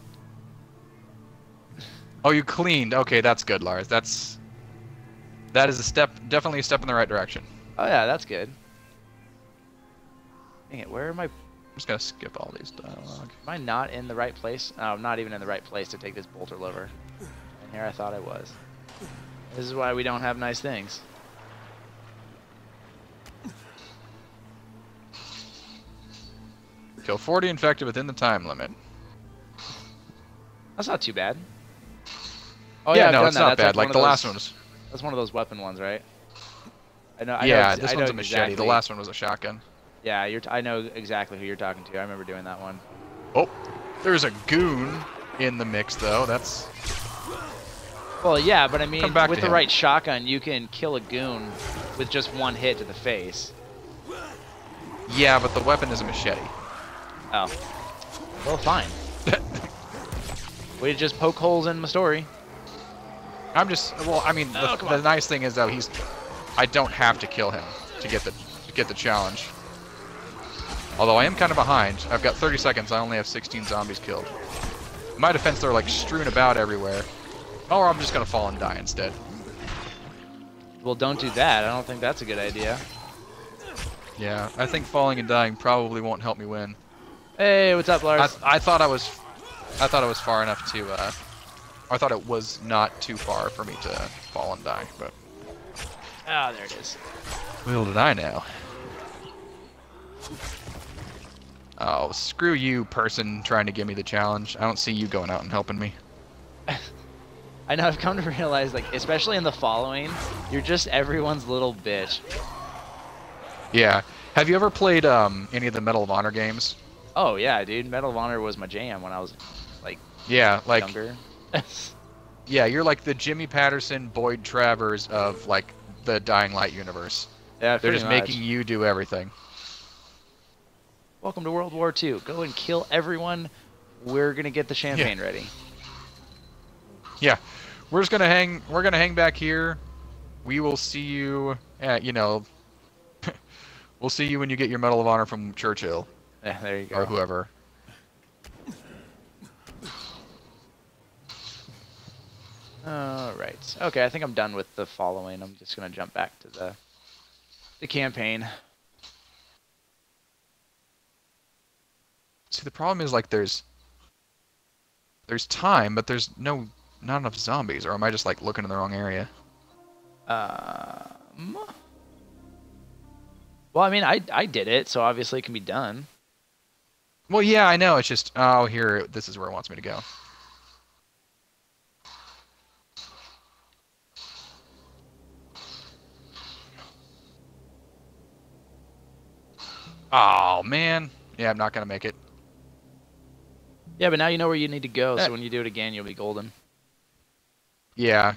Oh, you cleaned. Okay, that's good, Lars. That is a step, definitely a step in the right direction. Oh yeah, that's good. Dang it, where am I? I'm just gonna skip all these dialogue. Am I not in the right place? No, I'm not even in the right place to take this bolter lever. And here I thought I was. This is why we don't have nice things. Kill 40 infected within the time limit. That's not too bad. Oh yeah, yeah, no, it's not bad. Like the last one was. That's one of those weapon ones, right? I know. Yeah, this one's a exactly. machete. The last one was a shotgun. Yeah, I know exactly who you're talking to. I remember doing that one. Oh, there's a goon in the mix, though. That's. Well, yeah, but I mean, with the him. right shotgun, you can kill a goon with just one hit to the face. Yeah, but the weapon is a machete. Oh. Well, fine. Way to just poke holes in my story. I'm just. Well, I mean, the nice thing is though I don't have to kill him to get the challenge. Although I am kind of behind. I've got 30 seconds. I only have 16 zombies killed. In my defense, they're like strewn about everywhere. Or I'm just gonna fall and die instead. Well, don't do that. I don't think that's a good idea. Yeah, I think falling and dying probably won't help me win. Hey, what's up, Lars? I thought I was far enough to. I thought it was not too far for me to fall and die, but. Ah, there it is. Little did I know. Oh, screw you, person trying to give me the challenge. I don't see you going out and helping me. I know, I've come to realize, like, especially in the following, you're just everyone's little bitch. Yeah. Have you ever played any of the Medal of Honor games? Oh, yeah, dude. Medal of Honor was my jam when I was, like, younger. Yeah, you're like the Jimmy Patterson, Boyd Travers of, like, the Dying Light universe. Yeah, they're just much. making you do everything. Welcome to World War II. Go and kill everyone. We're gonna get the champagne ready. Yeah, we're just gonna hang. We're gonna hang back here. We will see you at, we'll see you when you get your Medal of Honor from Churchill. Yeah, there you go. Or whoever. Alright. Okay, I think I'm done with the following. I'm just gonna jump back to the campaign. See, the problem is, like, there's time, but there's not enough zombies. Or am I just, like, looking in the wrong area? Well, I mean, I did it, so obviously it can be done. Well, yeah, I know. It's just, oh, here, this is where it wants me to go. Oh, man. Yeah, I'm not going to make it. Yeah, but now you know where you need to go, so when you do it again, you'll be golden. Yeah.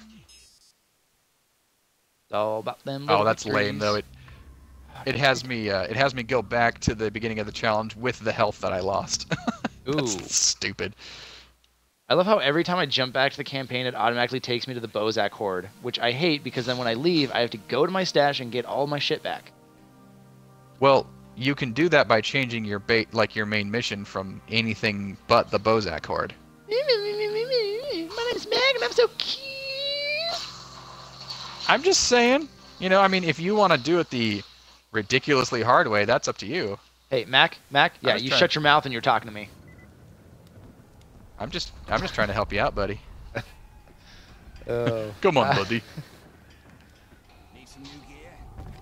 It's all about them. Oh, that's lame, though. It has me go back to the beginning of the challenge with the health that I lost. That's stupid. I love how every time I jump back to the campaign, it automatically takes me to the Bozak Horde, which I hate because then when I leave, I have to go to my stash and get all my shit back. Well, you can do that by changing your your main mission from anything but the Bozak Horde. My name's Meg and I'm so cute. I'm just saying, I mean, if you want to do it the ridiculously hard way, that's up to you. Hey, Mac, yeah, you shut your mouth and you're talking to me. I'm just trying to help you out, buddy. Oh. Come on, buddy. Need some new gear?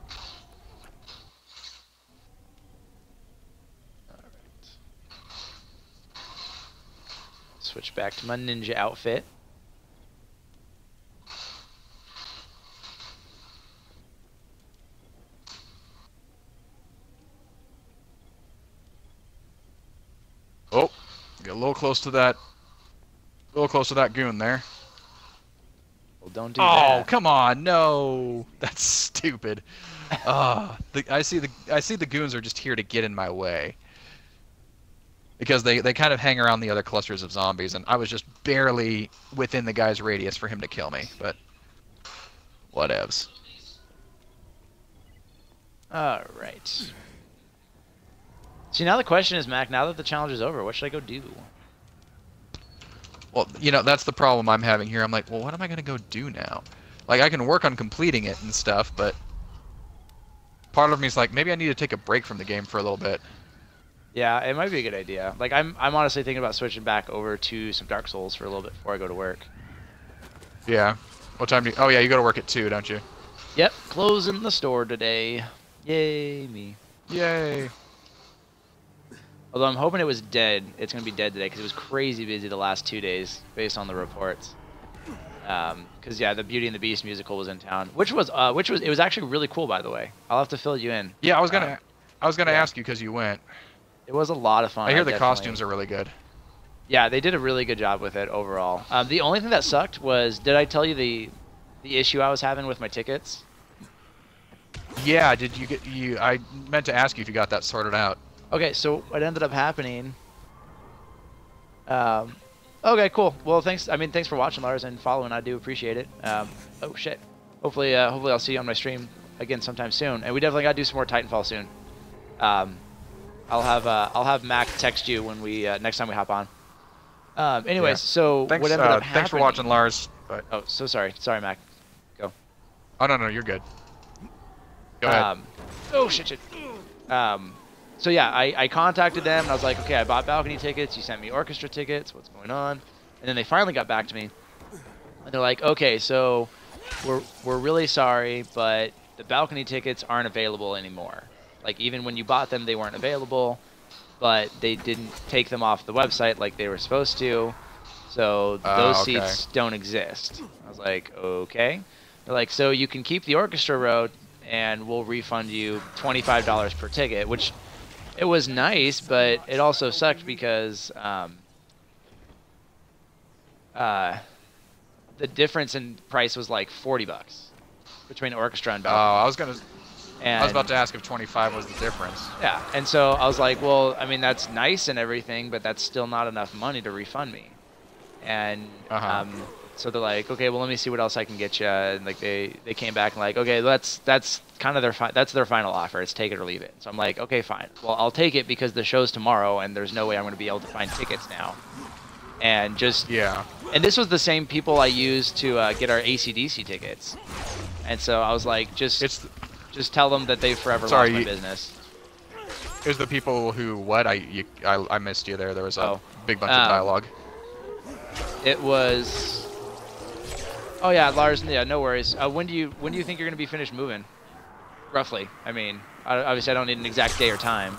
Switch back to my ninja outfit. Get a little close to that. A little close to that goon there. Well, don't do that. Oh, come on, no, that's stupid. I see the goons are just here to get in my way. Because they kind of hang around the other clusters of zombies, and I was just barely within the guy's radius for him to kill me, but whatevs. Alright. See, now the question is, Mac, now that the challenge is over, what should I go do? Well, you know, that's the problem I'm having here. I'm like, well, what am I going to go do now? Like, I can work on completing it and stuff, but part of me is like, maybe I need to take a break from the game for a little bit. Yeah, it might be a good idea. Like, I'm honestly thinking about switching back over to some Dark Souls for a little bit before I go to work. Yeah. What time do you... Oh, yeah, you go to work at 2, don't you? Yep, closing the store today. Yay, me. Yay. Although I'm hoping it was dead. It's going to be dead today because it was crazy busy the last 2 days based on the reports. Because, yeah, the Beauty and the Beast musical was in town. It was actually really cool, by the way. I'll have to fill you in. Yeah, I was gonna ask you because you went. It was a lot of fun. I hear the costumes are really good. Yeah, they did a really good job with it overall. The only thing that sucked was, did I tell you the issue I was having with my tickets? Yeah, I meant to ask you if you got that sorted out. Okay, so what ended up happening... okay, cool. Well, thanks. I mean, thanks for watching, Lars, and following. I do appreciate it. Oh shit. Hopefully I'll see you on my stream again sometime soon. And we definitely gotta do some more Titanfall soon. I'll have Mac text you when we next time we hop on. Anyways, yeah. So what ended up happening... Thanks for watching, Lars. But... Oh, so sorry. Sorry, Mac. Go. Oh no, you're good. Go ahead. Oh shit. So yeah, I contacted them and I was like, okay, I bought balcony tickets. You sent me orchestra tickets. What's going on? And then they finally got back to me, and they're like, okay, so we're really sorry, but the balcony tickets aren't available anymore. Like, even when you bought them, they weren't available, but they didn't take them off the website like they were supposed to, so those seats don't exist. I was like, okay. They're like, so you can keep the orchestra row, and we'll refund you $25 per ticket, which it was nice, but it also sucked because the difference in price was like $40 between orchestra and balcony. I was about to ask if 25 was the difference. Yeah, and so I was like, well, I mean, that's nice and everything, but that's still not enough money to refund me. And so they're like, okay, well, let me see what else I can get you. And like they came back and like, okay, that's kind of their final offer. It's take it or leave it. So I'm like, okay, fine. Well, I'll take it because the show's tomorrow, and there's no way I'm going to be able to find tickets now. And just and this was the same people I used to get our AC/DC tickets. And so I was like, just tell them that they've forever lost my business. It was the people who I missed you there. There was a big bunch of dialogue. It was. Oh yeah, Lars. Yeah, no worries. When do you think you're gonna be finished moving? Roughly. I mean, obviously I don't need an exact day or time.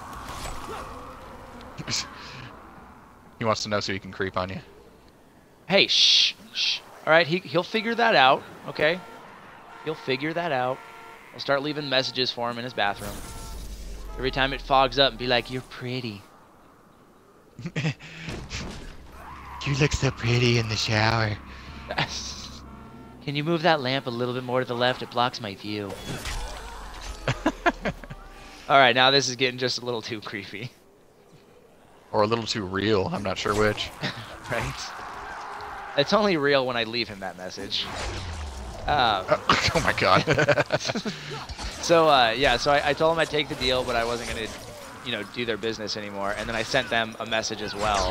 He wants to know so he can creep on you. Hey, shh. All right, he'll figure that out. Okay. He'll figure that out. I'll start leaving messages for him in his bathroom. Every time it fogs up, and be like, "You're pretty." You look so pretty in the shower. Can you move that lamp a little bit more to the left? It blocks my view. Alright, now this is getting just a little too creepy. Or a little too real. I'm not sure which. Right? It's only real when I leave him that message. Oh my god. So, yeah, so I told him I'd take the deal, but I wasn't going to, do their business anymore. And then I sent them a message as well.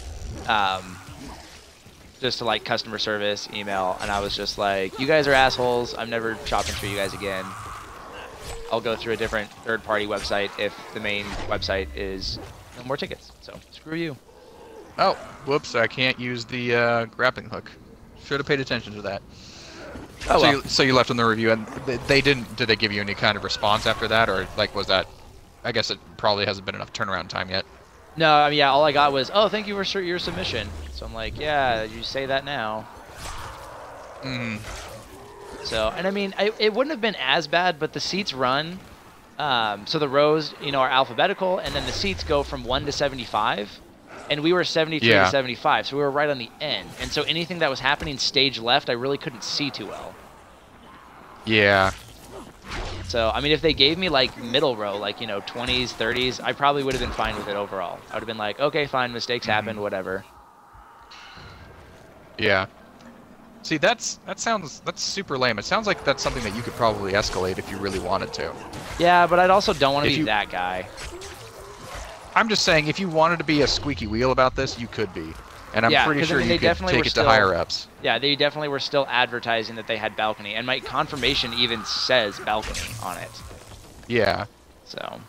Just to like customer service email, and I was just like, you guys are assholes, I'm never shopping for you guys again. I'll go through a different third-party website if the main website is no more tickets, so screw you. Oh, whoops, I can't use the grappling hook. Should have paid attention to that. Oh, well. So you left on the review, and did they give you any kind of response after that, or like was that, I guess it probably hasn't been enough turnaround time yet. No, I mean, yeah, all I got was, oh, thank you for your submission. So I'm like, yeah, you say that now. So, and I mean, it wouldn't have been as bad, but the seats run. So the rows, are alphabetical, and then the seats go from 1 to 75. and we were 73 Yeah. to 75, so we were right on the end. And so anything that was happening stage left, I really couldn't see too well. Yeah. So, I mean, if they gave me, like, middle row, like, you know, 20s, 30s, I probably would have been fine with it overall. I would have been like, okay, fine, mistakes happened, whatever. Yeah. See, that's super lame. It sounds like that's something that you could probably escalate if you really wanted to. Yeah, but I'd also don't want to be that guy. I'm just saying, if you wanted to be a squeaky wheel about this, you could be. And I'm pretty sure you could take it to higher ups. Yeah, they definitely were still advertising that they had balcony, and my confirmation even says balcony on it. Yeah. So.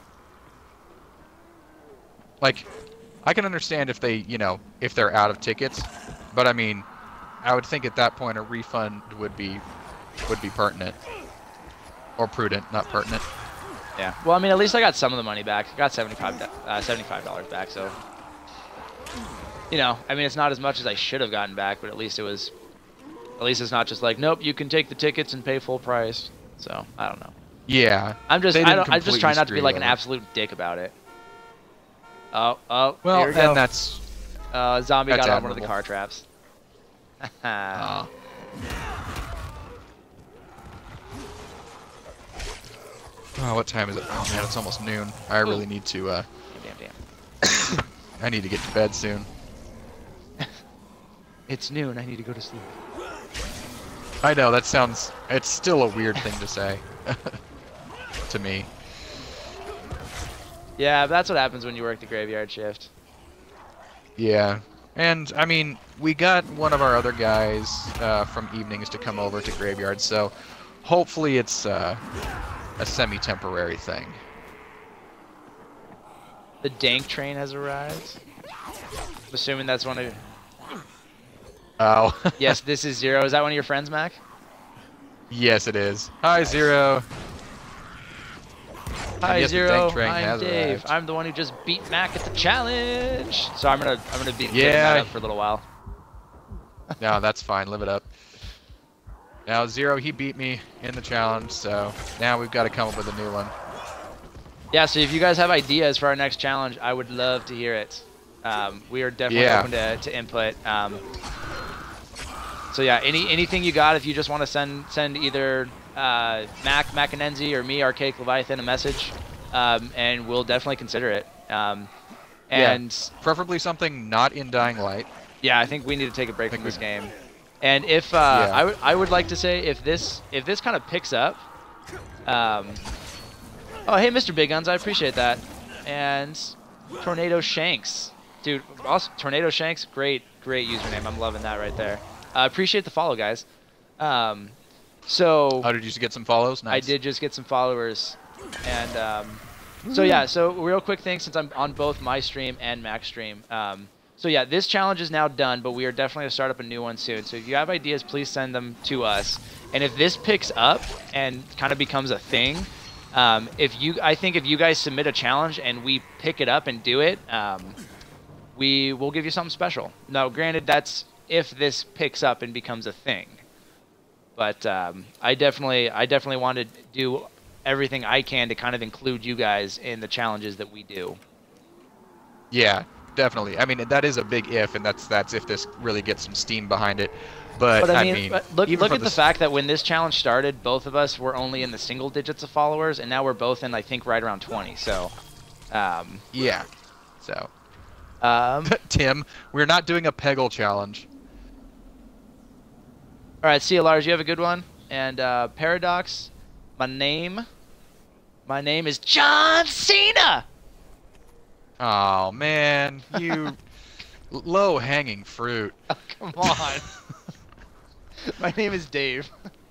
Like, I can understand if they, you know, if they're out of tickets, but I mean, I would think at that point a refund would be pertinent. Or prudent, not pertinent. Yeah. Well, I mean, at least I got some of the money back. I got $75 back, so. You know, I mean, it's not as much as I should have gotten back, but at least it was. At least it's not just like, nope, you can take the tickets and pay full price. So I don't know. Yeah. I'm just trying not to be like an absolute dick about it. Oh, well, here we go. and that's. Zombie that's got on admirable. one of the car traps. Oh, what time is it? Oh man, it's almost noon. I really need to. Damn. I need to get to bed soon. It's noon. I need to go to sleep. I know, that sounds... It's still a weird thing to say. To me. Yeah, that's what happens when you work the graveyard shift. Yeah. And, I mean, we got one of our other guys from evenings to come over to graveyard, so hopefully it's a semi-temporary thing. The dank train has arrived. I'm assuming that's one of... Oh. Yes, this is Zero. Is that one of your friends, Mac? Yes, it is. Hi, Zero. Hi, yes, Zero. I'm arrived. Dave. I'm the one who just beat Mac at the challenge. So I'm gonna be giving that up for a little while. No, that's fine. Live it up. Now, Zero, he beat me in the challenge, so now we've got to come up with a new one. Yeah, so if you guys have ideas for our next challenge, I would love to hear it. We are definitely open to input. So yeah, anything you got, if you just want to send either Mac and Enzi or me, Archaic Leviathan, a message, and we'll definitely consider it. And preferably something not in Dying Light. Yeah, I think we need to take a break from this game. And if I would like to say if this kind of picks up. Oh, hey, Mr. Big Guns, I appreciate that. And Tornado Shanks, dude, also Tornado Shanks, great username. I'm loving that right there. Appreciate the follow, guys. So. Oh, did you just get some follows? Nice. I did just get some followers, and so yeah. So real quick thing, since I'm on both my stream and Mac's stream. So yeah, this challenge is now done, but we are definitely gonna start up a new one soon. So if you have ideas, please send them to us. And if this picks up and kind of becomes a thing, I think if you guys submit a challenge and we pick it up and do it, we will give you something special. Now, granted, that's if this picks up and becomes a thing. But I definitely want to do everything I can to kind of include you guys in the challenges that we do. Yeah, definitely. I mean, that is a big if, and that's if this really gets some steam behind it. But I mean look at the fact that when this challenge started, both of us were only in the single digits of followers, and now we're both in, I think, right around 20. So, yeah. So, Tim, we're not doing a Peggle challenge. All right, see you, Lars. You have a good one. And Paradox, my name is John Cena. Oh man, you low-hanging fruit. Oh, come on. My name is Dave.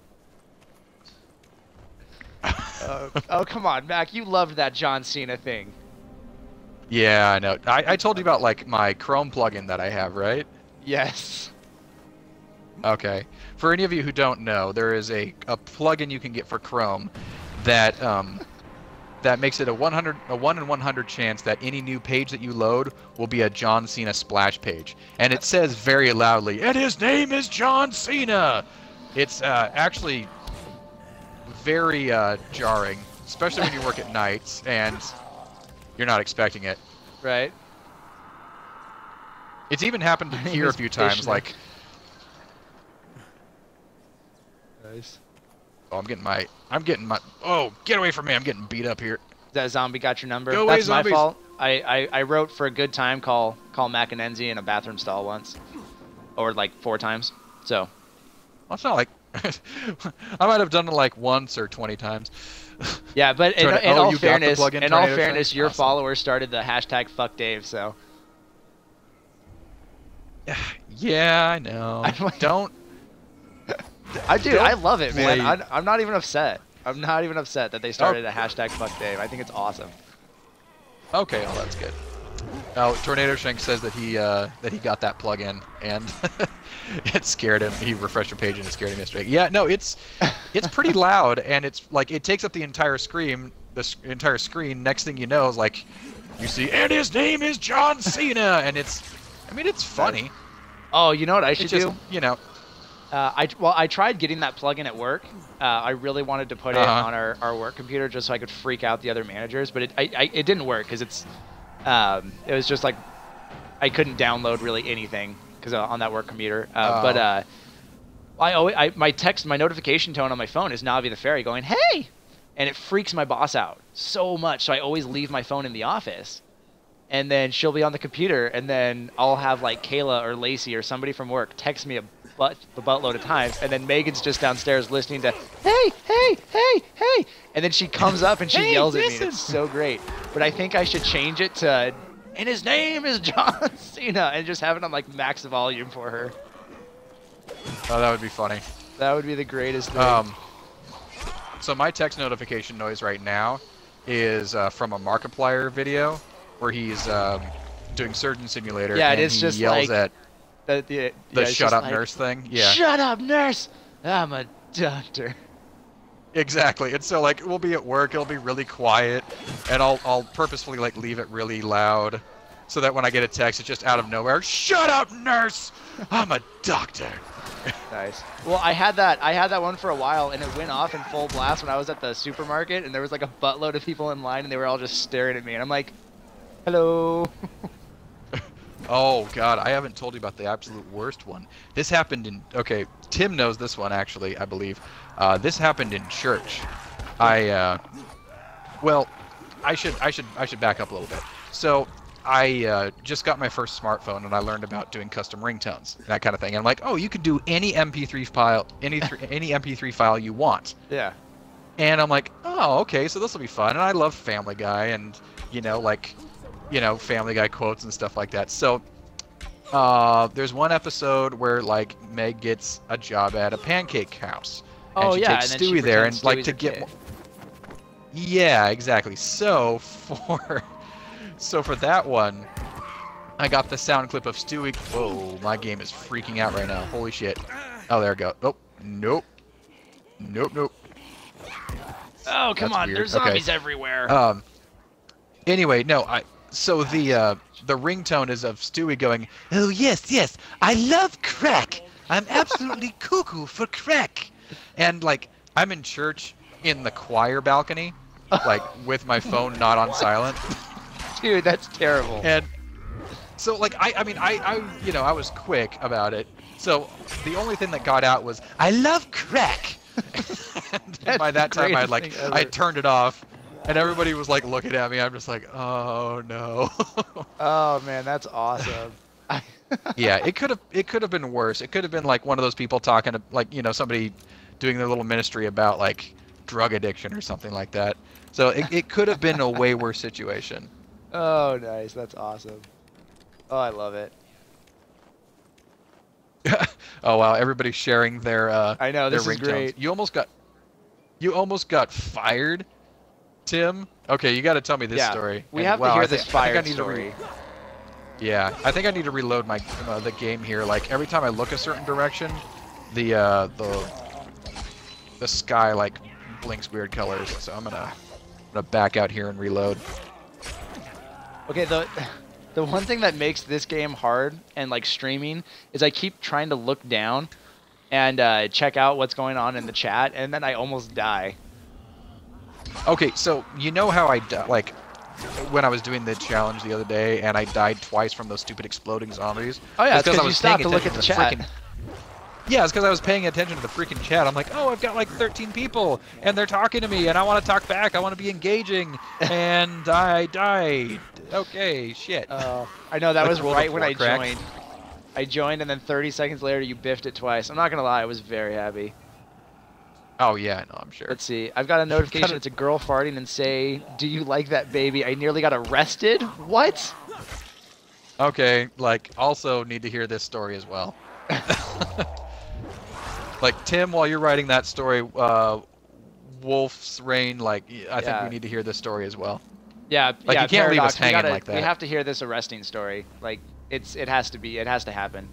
Oh, come on, Mac. You loved that John Cena thing. Yeah, I know. I told you about like my Chrome plugin that I have, right? Yes. Okay. For any of you who don't know, there is a plugin you can get for Chrome that that makes it a 1 in 100 chance that any new page that you load will be a John Cena splash page, and it says very loudly, "And his name is John Cena." It's actually very jarring, especially when you work at nights and you're not expecting it. Right. It's even happened here a few times. Like, nice. Oh, I'm getting my. Oh, get away from me! I'm getting beat up here. That zombie got your number. Go away, That's zombies. my fault. I wrote for a good time. Call Mackenzie in a bathroom stall once, or like 4 times. So. Well, it's not like I might have done it like once or 20 times. Yeah, but in all fairness, your awesome. followers started the hashtag fuck Dave, so. Yeah, I know. Don't. I love it, man. I'm not even upset. I'm not even upset that they started a hashtag fuck Dave. I think it's awesome. Okay, well that's good. Now, Tornado Shank says that he got that plug-in and it scared him. He refreshed a page and it scared him yesterday. Yeah, no, it's pretty loud and it's like it takes up the entire screen. Entire screen. Next thing you know is like you see, and his name is John Cena, and it's funny. Oh, you know what I should do? You know. I tried getting that plugin at work. I really wanted to put it on our work computer just so I could freak out the other managers, but it didn't work because it was just like I couldn't download really anything because on that work computer. But my notification tone on my phone is Navi the Fairy going, "Hey!" and it freaks my boss out so much. So I always leave my phone in the office, and then she'll be on the computer, and then I'll have like Kayla or Lacey or somebody from work text me a buttload of times, and then Megan's just downstairs listening to hey, and then she comes up and she yells at me, and it's so great. But I think I should change it to, and his name is John Cena, and just have it on like max volume for her. Oh, that would be funny. That would be the greatest thing. So my text notification noise right now is from a Markiplier video where he's doing Surgeon Simulator. Yeah, and it is he just yells like at the shut up nurse thing. Yeah. Shut up, nurse! I'm a doctor. Exactly. And so like we'll be at work, it'll be really quiet, and I'll purposefully like leave it really loud, so that when I get a text, it's just out of nowhere. Shut up, nurse! I'm a doctor. Nice. Well, I had that one for a while, and it went off in full blast when I was at the supermarket, and there was like a buttload of people in line, and they were all just staring at me, and I'm like, hello. Oh god, I haven't told you about the absolute worst one. This happened in Tim knows this one actually, I believe. This happened in church. Well, I should back up a little bit. So I just got my first smartphone and I learned about doing custom ringtones and that kind of thing. And I'm like, oh, you could do any MP3 file, any MP3 file you want. Yeah. And I'm like, oh, okay, so this will be fun. And I love Family Guy and Family Guy quotes and stuff like that. So there's one episode where like Meg gets a job at a pancake house, and she takes Stewie there and like to get. Yeah, exactly. So for that one, I got the sound clip of Stewie. Whoa, my game is freaking out right now. Holy shit! Oh, there we go. Oh, nope. Oh, come on! Weird. There's zombies everywhere. Anyway, no, So the ringtone is of Stewie going, "Oh yes, I love crack. I'm absolutely cuckoo for crack." And like I'm in church in the choir balcony, like with my phone not on silent. Dude, that's terrible. And so like I was quick about it. So the only thing that got out was, "I love crack." And by that time I turned it off. And everybody was like looking at me. I'm just like, oh no. Oh man, that's awesome. Yeah, it could have been worse. It could have been like one of those people talking to like somebody doing their little ministry about like drug addiction or something like that. So it could have been a way worse situation. Oh, nice. That's awesome. Oh, I love it. Oh wow, everybody's sharing their I know, this their is ringtones. great. You almost got fired, Tim. Okay, you got to tell me this story. We have to hear this fire story. Yeah, I think I need to reload my the game here. Like every time I look a certain direction, the sky like blinks weird colors. So I'm gonna back out here and reload. Okay, the one thing that makes this game hard and like streaming is I keep trying to look down and check out what's going on in the chat, and then I almost die. Okay, so you know how I like when I was doing the challenge the other day, and I died twice from those stupid exploding zombies. Oh yeah, it's because I you was stopped paying to look at attention the to chat. Yeah, it's because I was paying attention to the freaking chat. I'm like, oh, I've got like 13 people, and they're talking to me, and I want to talk back. I want to be engaging, and I died. Okay, shit. I know that Like was World right of when I Warcraft. joined. I joined, and then 30 seconds later, you biffed it twice. I'm not gonna lie, I was very happy. Oh yeah, no, I'm sure. Let's see. I've got a notification. Kinda- It's a girl farting and say, "Do you like that baby?" I nearly got arrested. What? Okay, like, also need to hear this story as well. Like, Tim, while you're writing that story, Wolf's Reign, like, I think we need to hear this story as well. Yeah, Like, yeah, you can't leave us Paradox, hanging like that. We have to hear this arresting story. Like, it has to happen.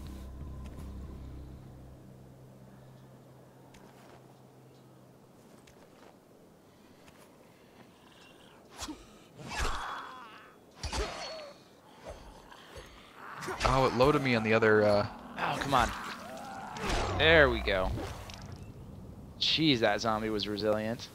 Oh, it loaded me on the other, Oh, come on. There we go. Jeez, that zombie was resilient.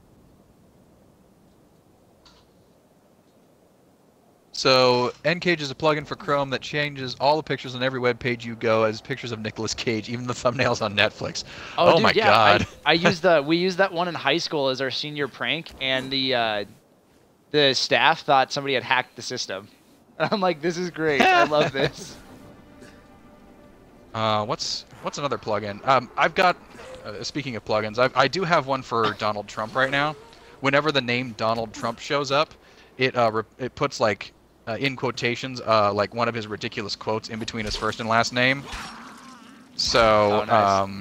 So, Ncage is a plugin for Chrome that changes all the pictures on every web page you go as pictures of Nicolas Cage, even the thumbnails on Netflix. Oh dude, my yeah, god. We used that one in high school as our senior prank, and the staff thought somebody had hacked the system. I'm like, this is great. I love this. What's another plugin? I've got, speaking of plugins, I do have one for Donald Trump right now. Whenever the name Donald Trump shows up, it puts like in quotations like one of his ridiculous quotes in between his first and last name. So nice.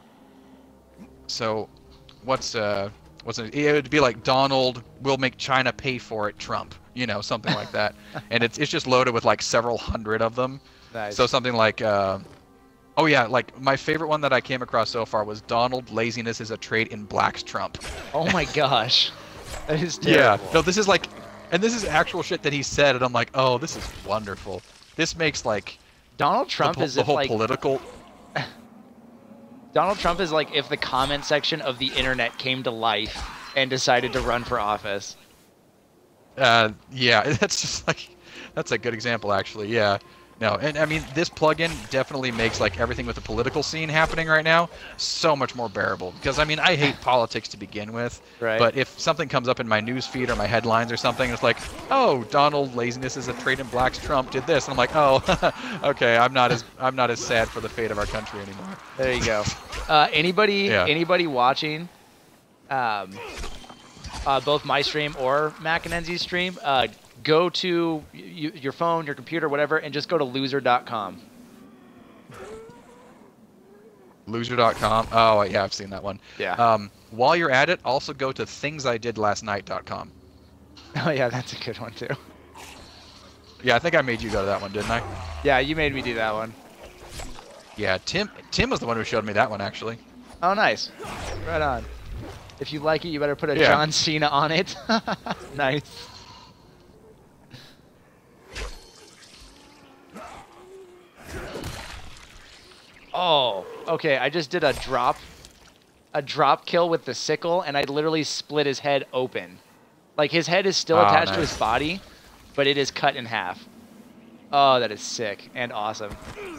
So what's it would be like Donald will make China pay for it, Trump. You know, something like that. And it's just loaded with like several hundred of them. Nice. So something like oh yeah, like my favorite one that I came across so far was Donald laziness is a trait in Black's Trump. Oh my gosh. That is terrible. Yeah. No, this is like, and this is actual shit that he said, and I'm like, oh, this is wonderful. This makes like Donald Trump is the whole like political. Donald Trump is like if the comment section of the internet came to life and decided to run for office. Yeah, that's just like, that's a good example actually. Yeah. No, and I mean, this plugin definitely makes like everything with the political scene happening right now so much more bearable. Because I mean, I hate politics to begin with, right. But if something comes up in my news feed or my headlines or something, it's like, oh, Donald laziness is a trait in Black's Trump did this, and I'm like, oh, okay, I'm not as sad for the fate of our country anymore. There you go. Anybody watching, both my stream or Mac and Enzy's stream, go to your phone, your computer, whatever, and just go to loser.com. Loser.com? Oh, yeah, I've seen that one. Yeah. While you're at it, also go to thingsididlastnight.com. Oh, yeah, that's a good one, too. Yeah, I think I made you go to that one, didn't I? Yeah, you made me do that one. Yeah, Tim was the one who showed me that one, actually. Oh, nice. Right on. If you like it, you better put a John Cena on it. Nice. Oh, okay. I just did a drop kill with the sickle, and I literally split his head open. Like, his head is still attached to his body, but it is cut in half. Oh, that is sick and awesome.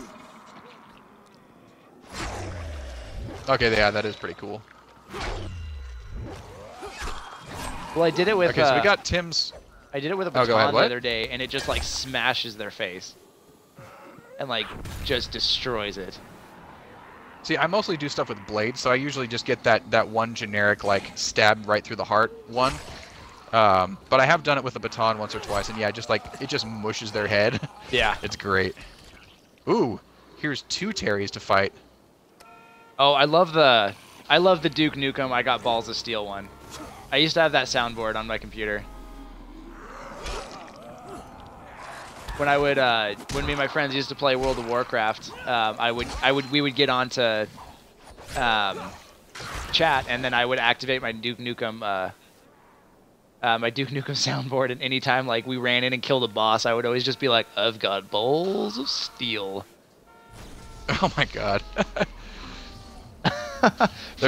Okay, yeah, that is pretty cool. Well, I did it with. Okay, so we got Tim's. I did it with a baton ahead, the what? other day, and it just like smashes their face, and like just destroys it. See, I mostly do stuff with blades, so I usually just get that one generic like stab right through the heart one. But I have done it with a baton once or twice, and yeah, just like it just mushes their head. Yeah, it's great. Ooh, here's 2 Terrys to fight. Oh, I love the Duke Nukem I got balls of steel one. I used to have that soundboard on my computer. When I would, when me and my friends used to play World of Warcraft, we would get onto chat, and then I would activate my Duke Nukem soundboard, and anytime like we ran in and killed a boss, I would always just be like, "I've got balls of steel." Oh my god.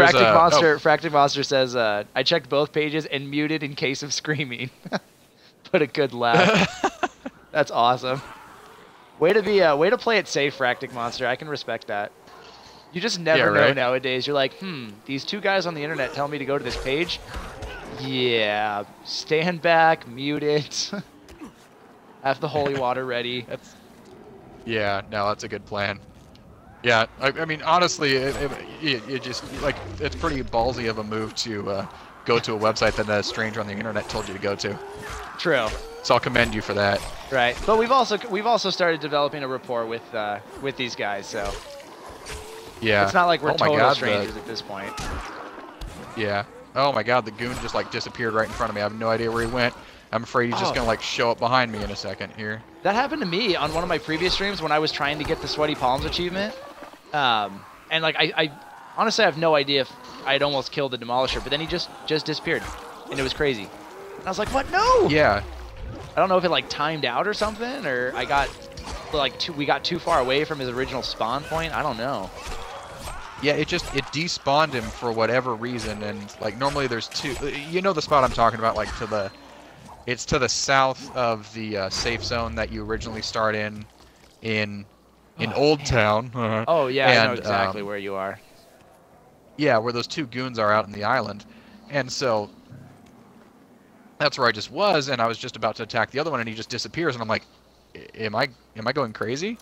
Fractic Monster says, I checked both pages and muted in case of screaming. Put a good laugh. That's awesome. Way to play it safe, Fractic Monster. I can respect that. You just never know nowadays. You're like, these two guys on the internet tell me to go to this page. Yeah, stand back, mute it. Have the holy water ready. Yeah, no, that's a good plan. Yeah, I mean, honestly, it just, like, it's pretty ballsy of a move to go to a website that a stranger on the internet told you to go to. True. So I'll commend you for that. Right, but we've also started developing a rapport with these guys, so. Yeah. It's not like we're total strangers at this point. Yeah. Oh my god, the goon just like disappeared right in front of me. I have no idea where he went. I'm afraid he's just gonna like show up behind me in a second here. That happened to me on one of my previous streams when I was trying to get the Sweaty Palms achievement. And like I honestly have no idea if I'd almost killed the Demolisher, but then he just disappeared. And it was crazy. And I was like, what? No! Yeah. I don't know if it like timed out or something, or I got like we got too far away from his original spawn point. I don't know. Yeah, it despawned him for whatever reason, and like normally there's two. You know the spot I'm talking about, like it's to the south of the safe zone that you originally start in Old Town. Oh yeah, and, I know exactly where you are. Yeah, where those two goons are out in the island, and so that's where I just was, and I was just about to attack the other one, and he just disappears, and I'm like, am I going crazy?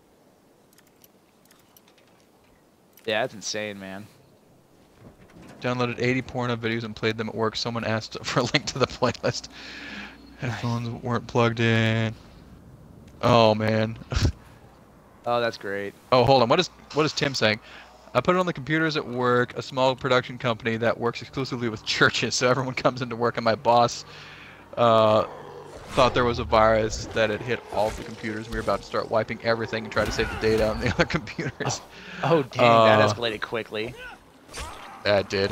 Yeah, that's insane, man. Downloaded 80 porno videos and played them at work. Someone asked for a link to the playlist. Headphones weren't plugged in. Oh man. Oh, that's great. Oh, hold on. What is Tim saying? I put it on the computers at work, a small production company that works exclusively with churches, so everyone comes into work, and my boss thought there was a virus that had hit all the computers. We were about to start wiping everything and try to save the data on the other computers. Oh dang, that escalated quickly. That did.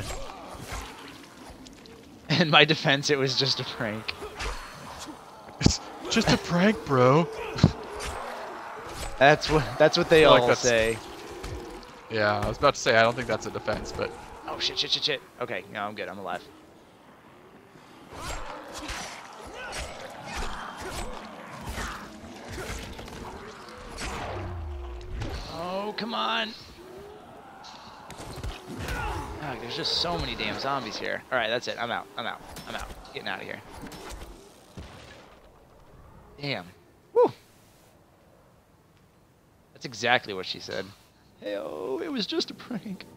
In my defense, it was just a prank. It's just a prank, bro. That's what they all say. Yeah, I was about to say I don't think that's a defense, but. Oh shit. Okay, no, I'm good. I'm alive. Oh, come on. Oh, there's just so many damn zombies here. All right, that's it. I'm out. Getting out of here. Damn. Woo. That's exactly what she said. Hey, oh, it was just a prank.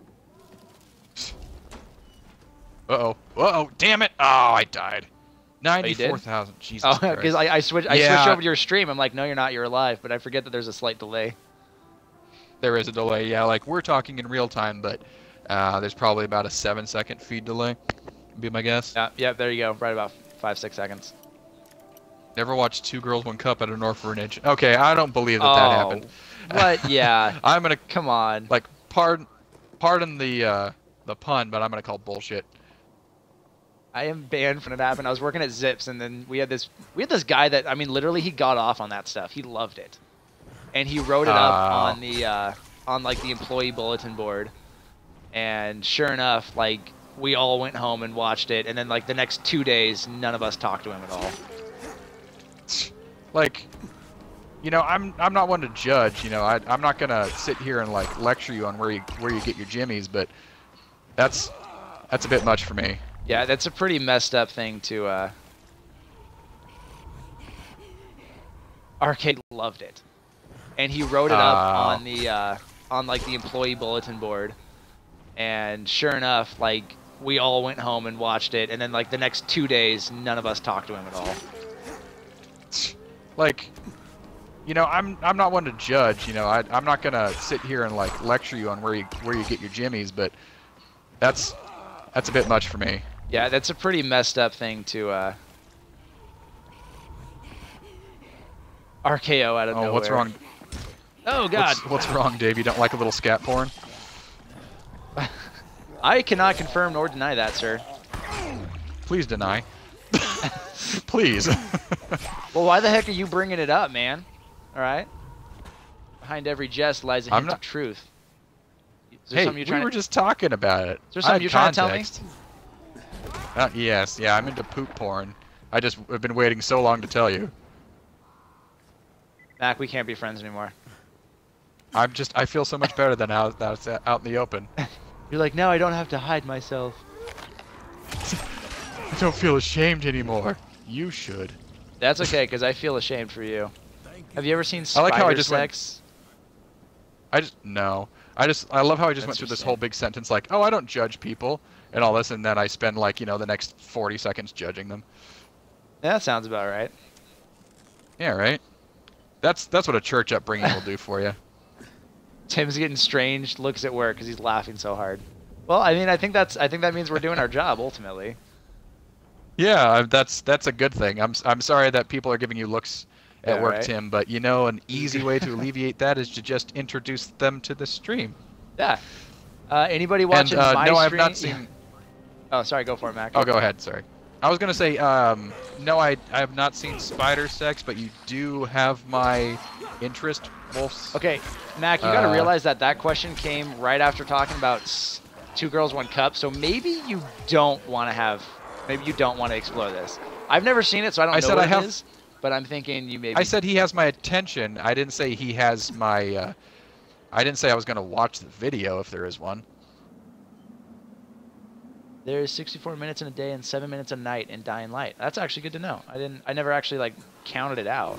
Uh oh, damn it. Oh, I died. 94,000. Jesus Christ. Oh, because I switched over to your stream. I'm like, no, you're not. You're alive. But I forget that there's a slight delay. There is a delay, yeah. Like, we're talking in real time, but there's probably about a 7-second feed delay, would be my guess. Yeah, there you go. Right about 5-6 seconds. Never watched Two Girls, One Cup at an orphanage. Okay, I don't believe that happened. But yeah, I'm gonna come on. Like, pardon the pun, but I'm gonna call bullshit. I am banned from it happened. I was working at Zips, and then we had this guy that, I mean, literally he got off on that stuff. He loved it, and he wrote it up on the on like the employee bulletin board. And sure enough, like we all went home and watched it, and then like the next 2 days, none of us talked to him at all. Like, you know, I'm not one to judge. You know, I'm not gonna sit here and like lecture you on where you get your jimmies, but that's a bit much for me. Yeah, that's a pretty messed up thing to. Arcade loved it, and he wrote it up on the on like the employee bulletin board. And sure enough, like we all went home and watched it, and then like the next 2 days, none of us talked to him at all. Like, you know, I'm not one to judge. You know, I'm not gonna sit here and like lecture you on where you get your jimmies, but that's a bit much for me. Yeah, that's a pretty messed up thing to RKO out of nowhere. What's wrong? Oh God. What's wrong, Dave? You don't like a little scat porn? I cannot confirm nor deny that, sir. Please deny. Please. Well, why the heck are you bringing it up, man? All right. Behind every jest lies a hint of truth. Hey, we were just talking about it. Is there something you're trying to tell me? Yes, yeah, I'm into poop porn. I just have been waiting so long to tell you. Mac, we can't be friends anymore. I feel so much better than now that it's out in the open. You're like, now I don't have to hide myself. I don't feel ashamed anymore. You should. That's okay, because I feel ashamed for you. Have you ever seen I Spider like how I just Sex? No. I love how I just That's went through your this sin. whole big sentence like, oh, I don't judge people and all this, and then I spend like, you know, the next 40 seconds judging them. Yeah, that sounds about right. Yeah, right? That's what a church upbringing will do for you. Tim's getting strange looks at work because he's laughing so hard. Well, I mean, I think that means we're doing our job ultimately. Yeah, that's a good thing. I'm sorry that people are giving you looks at Yeah, work, right. Tim, but you know, an easy way to alleviate that is to just introduce them to the stream. Yeah. Anybody watching And my no, stream? I've not seen. Oh, sorry. Go for it, Mac. Oh, go ahead. Sorry. I was gonna say, no, I have not seen Spider Sex, but you do have my interest, Wolf's. Okay, Mac, you gotta realize that question came right after talking about Two Girls, One Cup. So maybe you don't want to explore this. I've never seen it, so I don't know what it is. But I'm thinking you maybe. I said he has my attention. I didn't say he has my. I didn't say I was gonna watch the video if there is one. There's 64 minutes in a day and 7 minutes a night in Dying Light. That's actually good to know. I never actually like counted it out.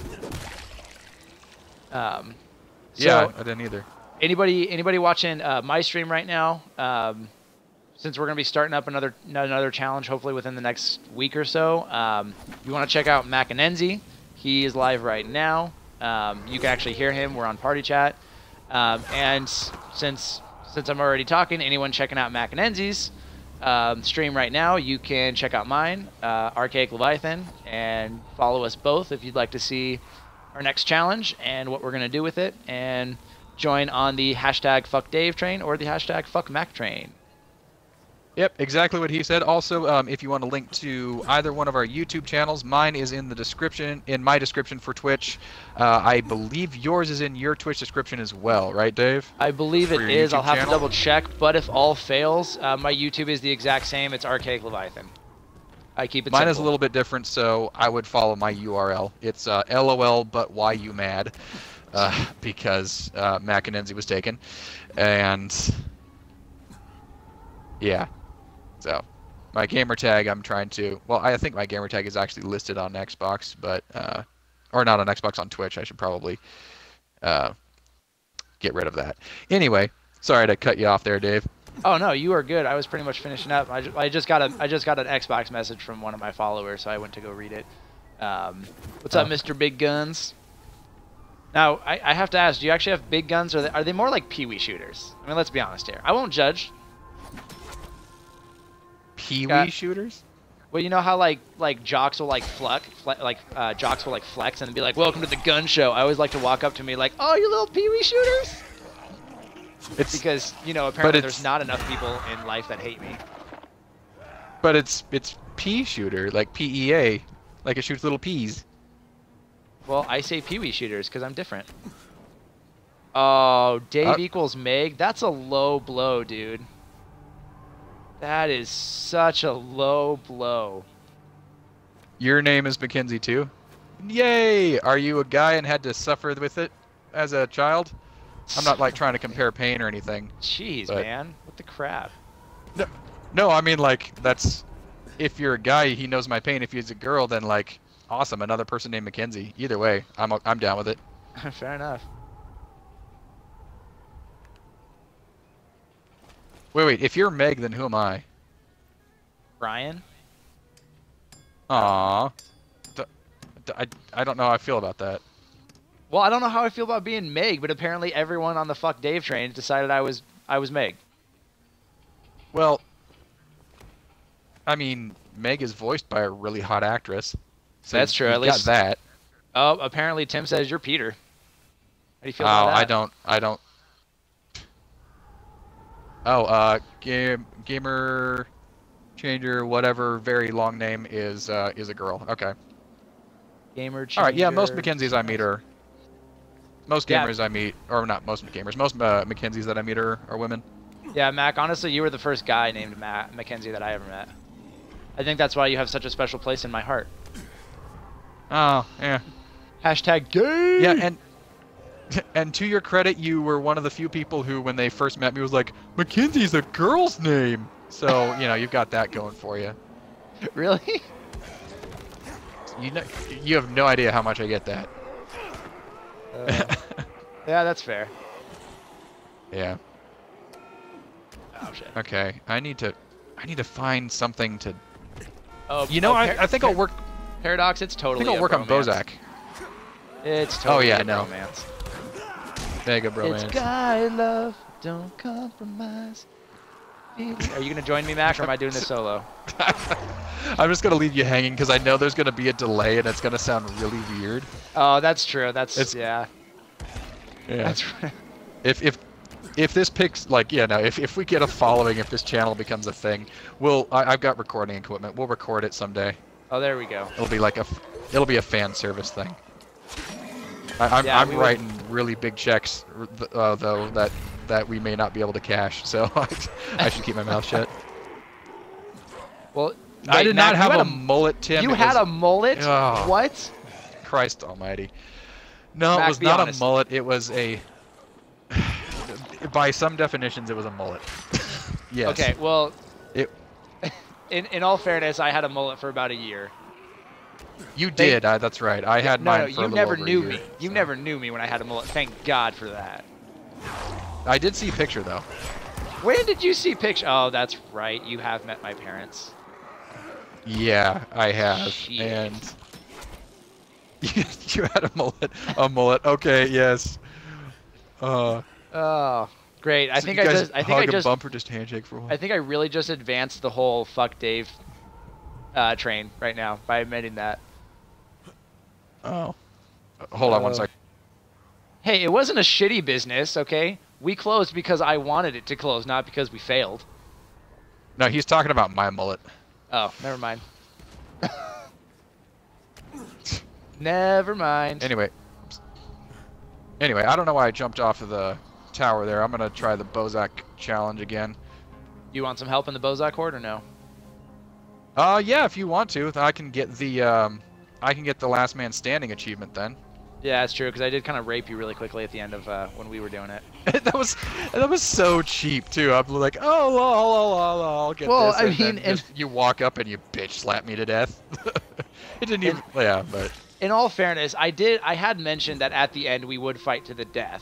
Yeah, I didn't either. Anybody watching my stream right now? Since we're gonna be starting up another challenge, hopefully within the next week or so. You want to check out Macanenzi. He is live right now. You can actually hear him. We're on Party Chat. And since I'm already talking, anyone checking out Macanenzi's stream right now, you can check out mine, Archaic Leviathan, and follow us both if you'd like to see our next challenge and what we're going to do with it, and join on the hashtag #FuckDave train or the hashtag #FuckMac train. Yep, exactly what he said. Also, if you want to link to either one of our YouTube channels, mine is in the description, in my description for Twitch. I believe yours is in your Twitch description as well, right, Dave? I believe it For your is. I'll YouTube have channel? to double check, but if all fails, my YouTube is the exact same. It's Archaic Leviathan. I keep it Mine simple. is a little bit different, so I would follow my URL. It's LOL, but why you mad? Because Macanenzi was taken, and yeah. So, my gamer tag, I'm trying to. Well, I think my gamer tag is actually listed on Xbox, but or not on Xbox, on Twitch. I should probably get rid of that. Anyway, sorry to cut you off there, Dave. Oh no, you are good. I was pretty much finishing up. I just got an Xbox message from one of my followers, so I went to go read it. What's up, Mr. Big Guns? Now, I have to ask, do you actually have big guns, or are they more like pee-wee shooters? I mean, let's be honest here. I won't judge. Pee-wee shooters? Well, you know how like jocks will jocks will like flex and be like, "Welcome to the gun show." I always like to walk up to me like, "Oh, you little pee-wee shooters." It's because, you know, apparently there's not enough people in life that hate me. But it's pea shooter, like PEA, like it shoots little peas. Well, I say pee-wee shooters because I'm different. Oh, Dave equals Meg. That's a low blow, dude. That is such a low blow. Your name is Mackenzie too? Yay! Are you a guy and had to suffer with it as a child? I'm not like trying to compare pain or anything. Jeez, but... man. What the crap? No, I mean like that's if you're a guy, he knows my pain. If he's a girl, then like awesome, another person named Mackenzie. Either way, I'm down with it. Fair enough. Wait. If you're Meg, then who am I? Brian? Aww. I don't know how I feel about that. Well, I don't know how I feel about being Meg, but apparently everyone on the Fuck Dave train decided I was Meg. Well, I mean, Meg is voiced by a really hot actress. So that's true. At least got that. Oh, apparently Tim says you're Peter. How do you feel about that? I don't. Oh, gamer changer, whatever, very long name is a girl. Okay. Gamer changer. All right. Yeah, most Mackenzies I meet are. Most gamers I meet, or not most gamers, most Mackenzies that I meet are women. Yeah, Mac. Honestly, you were the first guy named Mackenzie that I ever met. I think that's why you have such a special place in my heart. Oh, yeah. Hashtag gay. Yeah, and to your credit, you were one of the few people who, when they first met me, was like, Mackenzie's a girl's name. So, you know, you've got that going for you. Really? You know, you have no idea how much I get that. Yeah, that's fair. Yeah. Oh shit. Okay, I need to find something to. Oh, You know, I think I'll work. Paradox, it's I totally. think I'll work on Bozak. It's totally yeah, a no. romance. Mega bromance. It's guy love, don't compromise. Are you gonna join me, Mac, or am I doing this solo? I'm just gonna leave you hanging because I know there's gonna be a delay and it's gonna sound really weird. Oh, that's true. Yeah. That's right. If this picks if we get a following, if this channel becomes a thing, I've got recording equipment. We'll record it someday. Oh, there we go. It'll be a fan service thing. I'm writing really big checks though that we may not be able to cash, so I should keep my mouth shut. Well, I did not have a mullet, Tim. You had a mullet? Oh, what? Christ almighty. No, Mac, it was be not honest. a mullet. It was a... By some definitions, it was a mullet. Yes. Okay, well, It. in all fairness, I had a mullet for about a year. You did. That's right. I had mine for a you little never over a knew year, me. You so. never knew me when I had a mullet. Thank God for that. I did see a picture though. When did you see picture? Oh, that's right. You have met my parents. Yeah, I have. Shit. And you had a mullet. A mullet. Okay. Yes. Oh, great. I So think you I guys just. I think hug I and just. bump or just handshake for a while. I think I really just advanced the whole fuck Dave train right now by admitting that. Oh. Hold on one sec. Hey, it wasn't a shitty business, okay? We closed because I wanted it to close, not because we failed. No, he's talking about my mullet. Oh, never mind. Never mind. Anyway, I don't know why I jumped off of the tower there. I'm gonna try the Bozak challenge again. You want some help in the Bozak horde or no? Yeah, if you want to, I can get the last man standing achievement then. Yeah, that's true, because I did kind of rape you really quickly at the end of when we were doing it. that was so cheap too. I'm like, I'll get this. I And mean, then just, you walk up and you bitch slap me to death. It didn't even. Yeah, but. In all fairness, I had mentioned that at the end we would fight to the death.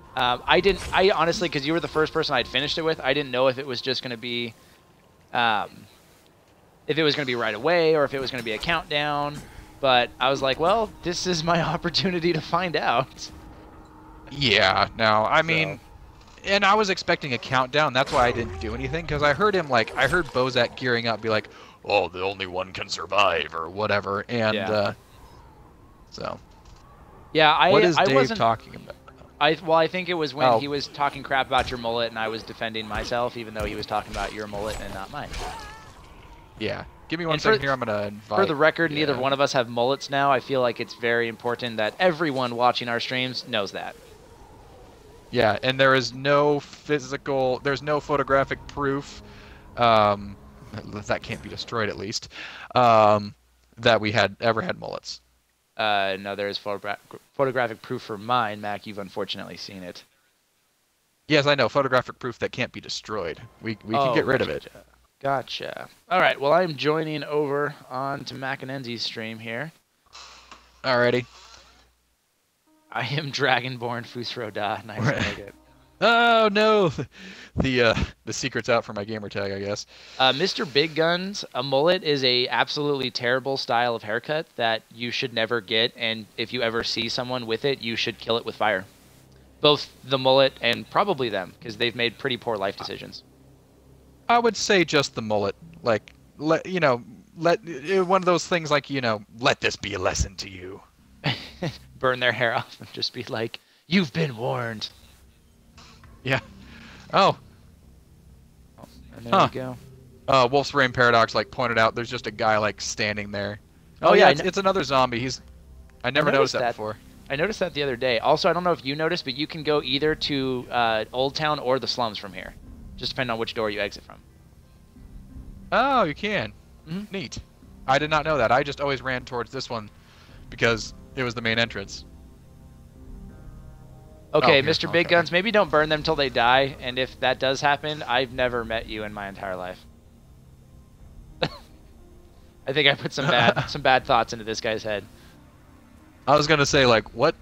I honestly, because you were the first person I'd finished it with, I didn't know if it was just going to be, if it was going to be right away or if it was going to be a countdown. But I was like, well, this is my opportunity to find out. Yeah, no, I mean, and I was expecting a countdown. That's why I didn't do anything, because I heard Bozak gearing up, be like, oh, the only one can survive, or whatever, and, so. Yeah, What is I Dave wasn't talking about? I think it was when Oh. he was talking crap about your mullet and I was defending myself, even though he was talking about your mullet and not mine. Yeah. Give me one And for- second here. I'm gonna invite. For the record, neither yeah. one of us have mullets now. I feel like it's very important that everyone watching our streams knows that. Yeah, and there is no there's no photographic proof, that can't be destroyed at least, that we ever had mullets. No, there is photographic proof for mine, Mac. You've unfortunately seen it. Yes, I know. Photographic proof that can't be destroyed. We can get rid of it. Gotcha. All right. Well, I'm joining over on to Mac and Enzi's stream here. Alrighty. I am Dragonborn Fusroda. Nice to make it. Oh no, the secret's out for my gamer tag, I guess. Mr. Big Guns, a mullet is a absolutely terrible style of haircut that you should never get, and if you ever see someone with it, you should kill it with fire. Both the mullet and probably them, because they've made pretty poor life decisions. I would say just the mullet, like one of those things like, let this be a lesson to you. Burn their hair off and just be like, "You've been warned." Yeah. Oh. And there we go. Wolf's Rain Paradox pointed out there's just a guy standing there. Oh yeah, it's another zombie. I never noticed that before. I noticed that the other day. Also, I don't know if you noticed, but you can go either to Old Town or the slums from here. Just depending on which door you exit from. Oh, you can. Mm-hmm. Neat. I did not know that. I just always ran towards this one because it was the main entrance. Okay, Oh, Mr. here, Big okay. Guns, maybe don't burn them till they die, and if that does happen, I've never met you in my entire life. I think I put some bad thoughts into this guy's head. I was gonna say, like, what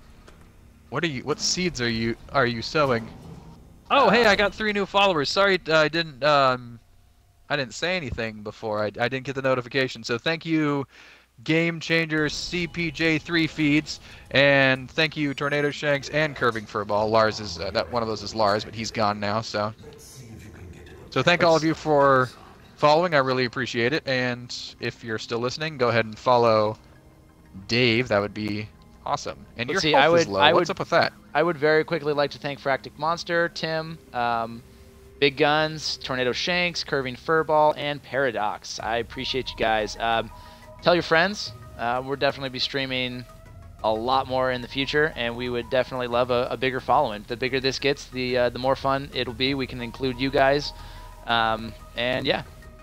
seeds are you sowing? Oh, hey, I got 3 new followers. Sorry, I didn't say anything before. I didn't get the notification. So thank you, Game Changer CPJ3 feeds, and thank you, Tornado Shanks and Curving Furball. Lars is that one of those is Lars, but he's gone now. So thank all of you for following. I really appreciate it. And if you're still listening, go ahead and follow Dave. That would be awesome. And your health is low. What's up with that? I would very quickly like to thank Fractic Monster, Tim, Big Guns, Tornado Shanks, Curving Furball, and Paradox. I appreciate you guys. Tell your friends. We'll definitely be streaming a lot more in the future, and we would definitely love a bigger following. The bigger this gets, the more fun it'll be. We can include you guys, and yeah.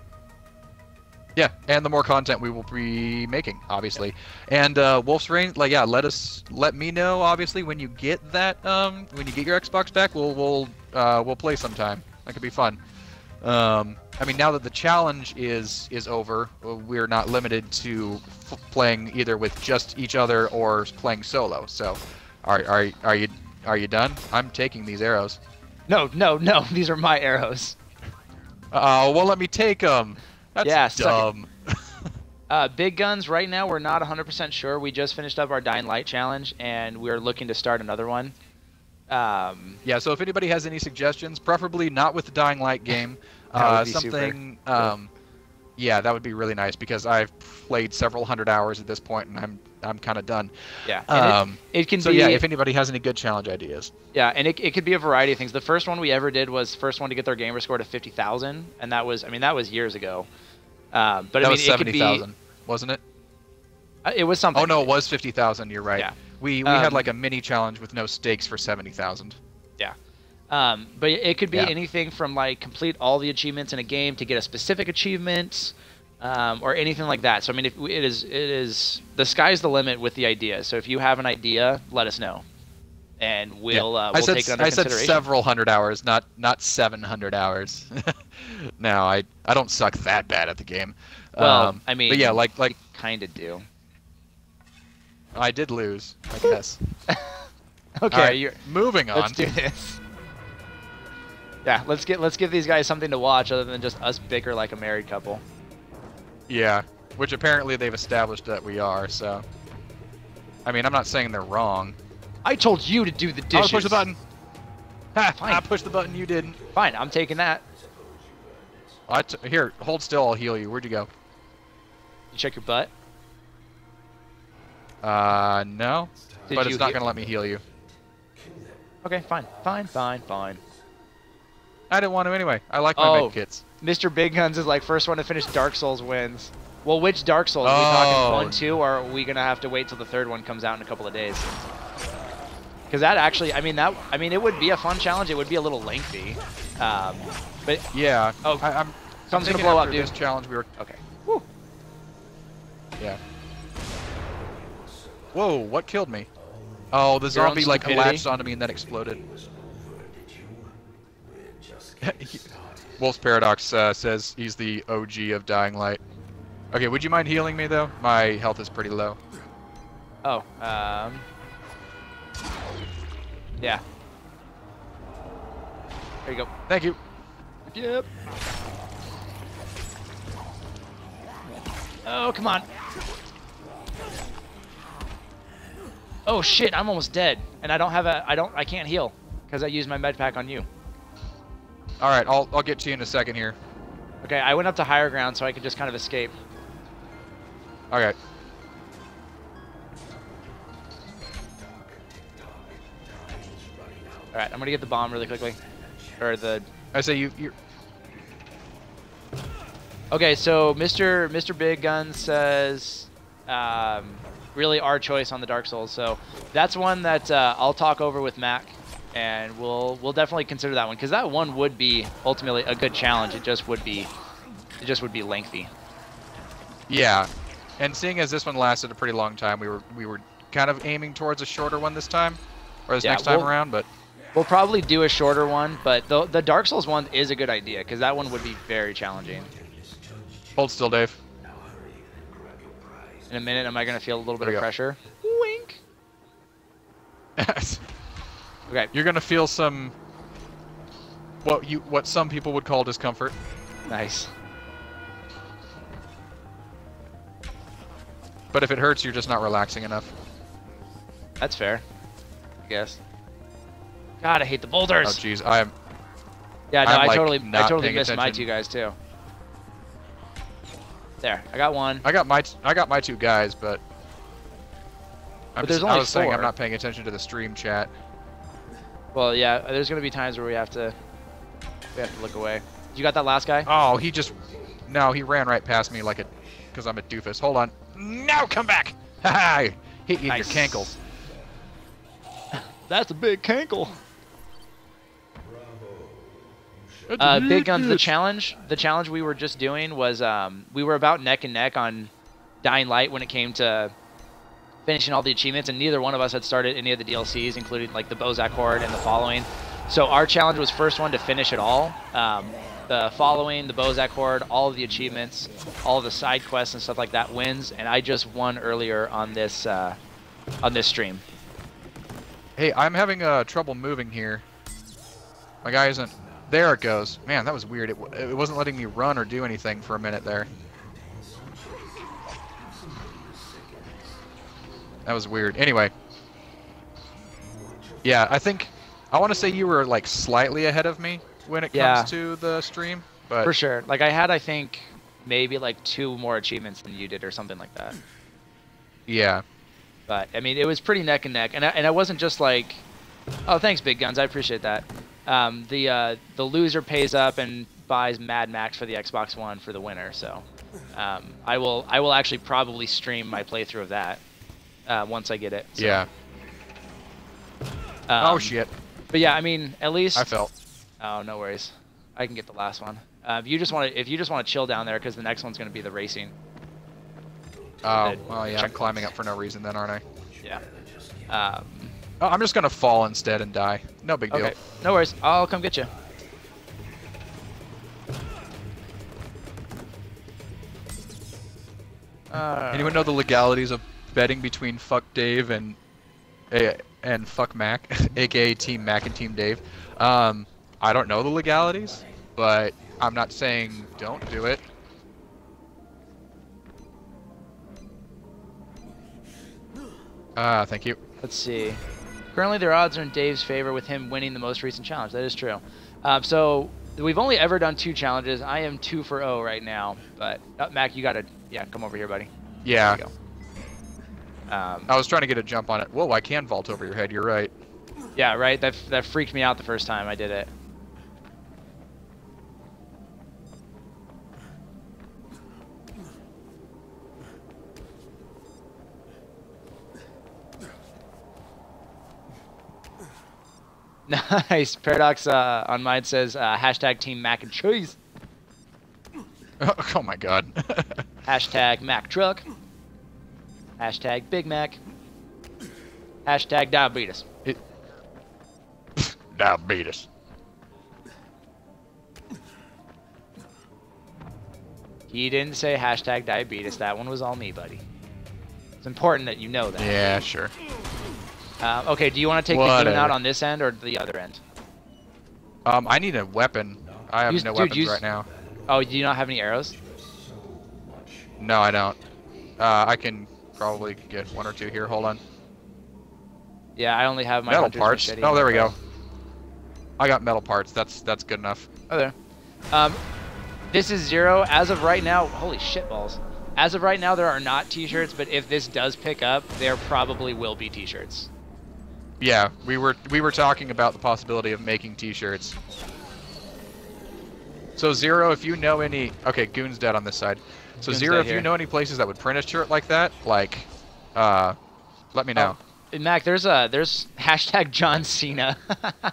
Yeah, and the more content we will be making, obviously. And Wolf's Reign, like, yeah, let me know, obviously, when you get that, when you get your Xbox back, we'll play sometime. That could be fun. I mean, now that the challenge is over, we're not limited to playing either with just each other or playing solo. So, are you done? I'm taking these arrows. No, these are my arrows. Well, let me take them. That's yeah, dumb. Big Guns, right now we're not 100% sure. We just finished up our Dying Light challenge, and we're looking to start another one. Yeah, so if anybody has any suggestions, preferably not with the Dying Light game, something, yeah, that would be really nice, because I've played several hundred hours at this point, and I'm kind of done. Yeah, and it can so be, yeah, if anybody has any good challenge ideas. Yeah, and it could be a variety of things. The first one we ever did was first one to get their gamer score to 50,000, and that was, I mean, that was years ago. But that I mean, was 70,000, wasn't it? It was something. Oh no, it was 50,000. You're right. Yeah. We had like a mini challenge with no stakes for 70,000. Yeah. But it could be anything from like complete all the achievements in a game to get a specific achievement, or anything like that. So I mean, if it is the sky's the limit with the idea. So if you have an idea, let us know, and we'll take it under consideration. I said several hundred hours, not 700 hours. No, I don't suck that bad at the game. Well, I mean, but yeah, like kind of do. I did lose, I guess. Okay, right, moving on. Let's do this. Yeah, let's give these guys something to watch other than just us bicker like a married couple. Yeah, which apparently they've established that we are. So, I mean, I'm not saying they're wrong. I told you to do the dishes. Push the button. Ha! Fine. I pushed the button. You didn't. Fine, I'm taking that. Here, hold still. I'll heal you. Where'd you go? You check your butt. No. But it's not gonna let me heal you. Okay, fine. I didn't want to anyway. I like my med kits. Mr. Big Guns is like first one to finish Dark Souls wins. Well, which Dark Souls? Are we talking 1, 2, or are we gonna have to wait till the third one comes out in a couple of days? Because that actually, I mean, it would be a fun challenge. It would be a little lengthy, but yeah. Oh, I'm something's gonna blow up, dude. This challenge we were. Okay. Woo. Yeah. Whoa! What killed me? Oh, the zombie like latched onto me and then exploded. Wolf's Paradox says he's the OG of Dying Light. Okay, would you mind healing me though? My health is pretty low. Oh, yeah. There you go. Thank you. Yep. Oh, come on. Oh shit, I'm almost dead, and I don't have I can't heal because I used my med pack on you. All right, I'll get to you in a second here. Okay, I went up to higher ground so I could just kind of escape. Okay. All right, I'm gonna get the bomb really quickly, or the. I say you're. Okay, so Mr. Big Gun says, really our choice on the Dark Souls. So that's one that I'll talk over with Mac, and we'll definitely consider that one because that one would be ultimately a good challenge. It just would be lengthy. Yeah. And seeing as this one lasted a pretty long time, we were kind of aiming towards a shorter one this time, or this next time around. But we'll probably do a shorter one. But the Dark Souls one is a good idea because that one would be very challenging. Hold still, Dave. In a minute, am I gonna feel a little bit of pressure? Wink. Okay. You're gonna feel some what some people would call discomfort. Nice. But if it hurts, you're just not relaxing enough. That's fair, I guess. God, I hate the boulders. Oh jeez, I am. Yeah, no, I totally missed attention. my two guys too. There, I got one. I got my two guys, but. But there's only 4. Saying I'm not paying attention to the stream chat. Well, yeah, there's gonna be times where we have to look away. You got that last guy? Oh, he ran right past me like because I'm a doofus. Hold on. Now come back! Haha! Hit you in your cankles. That's a big cankle. Big Guns, the challenge we were just doing was we were about neck and neck on Dying Light when it came to finishing all the achievements, and neither one of us had started any of the DLCs, including like the Bozak Horde and the Following. So our challenge was first one to finish it all. The Following, the Bozak Horde, all of the achievements, all of the side quests and stuff like that wins, and I just won earlier on this stream. Hey, I'm having trouble moving here. My guy isn't. There it goes. Man, that was weird. It wasn't letting me run or do anything for a minute there. That was weird. Anyway. Yeah, I want to say you were like slightly ahead of me when it comes to the stream, but for sure. Like I think maybe like 2 more achievements than you did or something like that. Yeah. But I mean, it was pretty neck and neck, and I wasn't just like, oh, thanks, Big Guns, I appreciate that. The loser pays up and buys Mad Max for the Xbox One for the winner. So I will actually probably stream my playthrough of that once I get it. So. Yeah. Oh shit. But yeah, I mean, at least I felt. Oh, no worries. I can get the last one. If you just want to chill down there, because the next one's going to be the racing. Oh, well, yeah. I'm climbing up for no reason then, aren't I? Yeah. Oh, I'm just gonna fall instead and die. No big deal. Okay. No worries. I'll come get you. Anyone know the legalities of betting between Fuck Dave and Fuck Mac, aka Team Mac and Team Dave? I don't know the legalities, but I'm not saying don't do it. Thank you. Let's see. Currently, their odds are in Dave's favor with him winning the most recent challenge. That is true. So we've only ever done 2 challenges. I am 2 for 0 right now. But Mac, you gotta come over here, buddy. Yeah. There you go. I was trying to get a jump on it. Whoa, I can vault over your head. You're right. Yeah, right. That freaked me out the first time I did it. Nice. Paradox on mine says hashtag Team Mac and Cheese. Oh my god. Hashtag Mac Truck. Hashtag Big Mac. Hashtag diabetes. Diabetes. He didn't say hashtag diabetes. That one was all me, buddy. It's important that you know that. Yeah, sure. Okay, do you want to take the goon out on this end or the other end? I need a weapon. I have no weapons right now. Oh, do you not have any arrows? No, I don't. I can probably get 1 or 2 here. Hold on. Yeah, I only have my metal parts. Oh, there we go. I got metal parts. That's good enough. Oh, there. This is 0 as of right now. Holy shit balls. As of right now, there are not T-shirts, but if this does pick up, there probably will be T-shirts. Yeah, we were talking about the possibility of making T-shirts. So 0, if you know any, okay, Goon's dead on this side. So Goon's 0, if here. you know any places that would print a shirt like that, like, let me know. Oh, Mac, there's hashtag John Cena.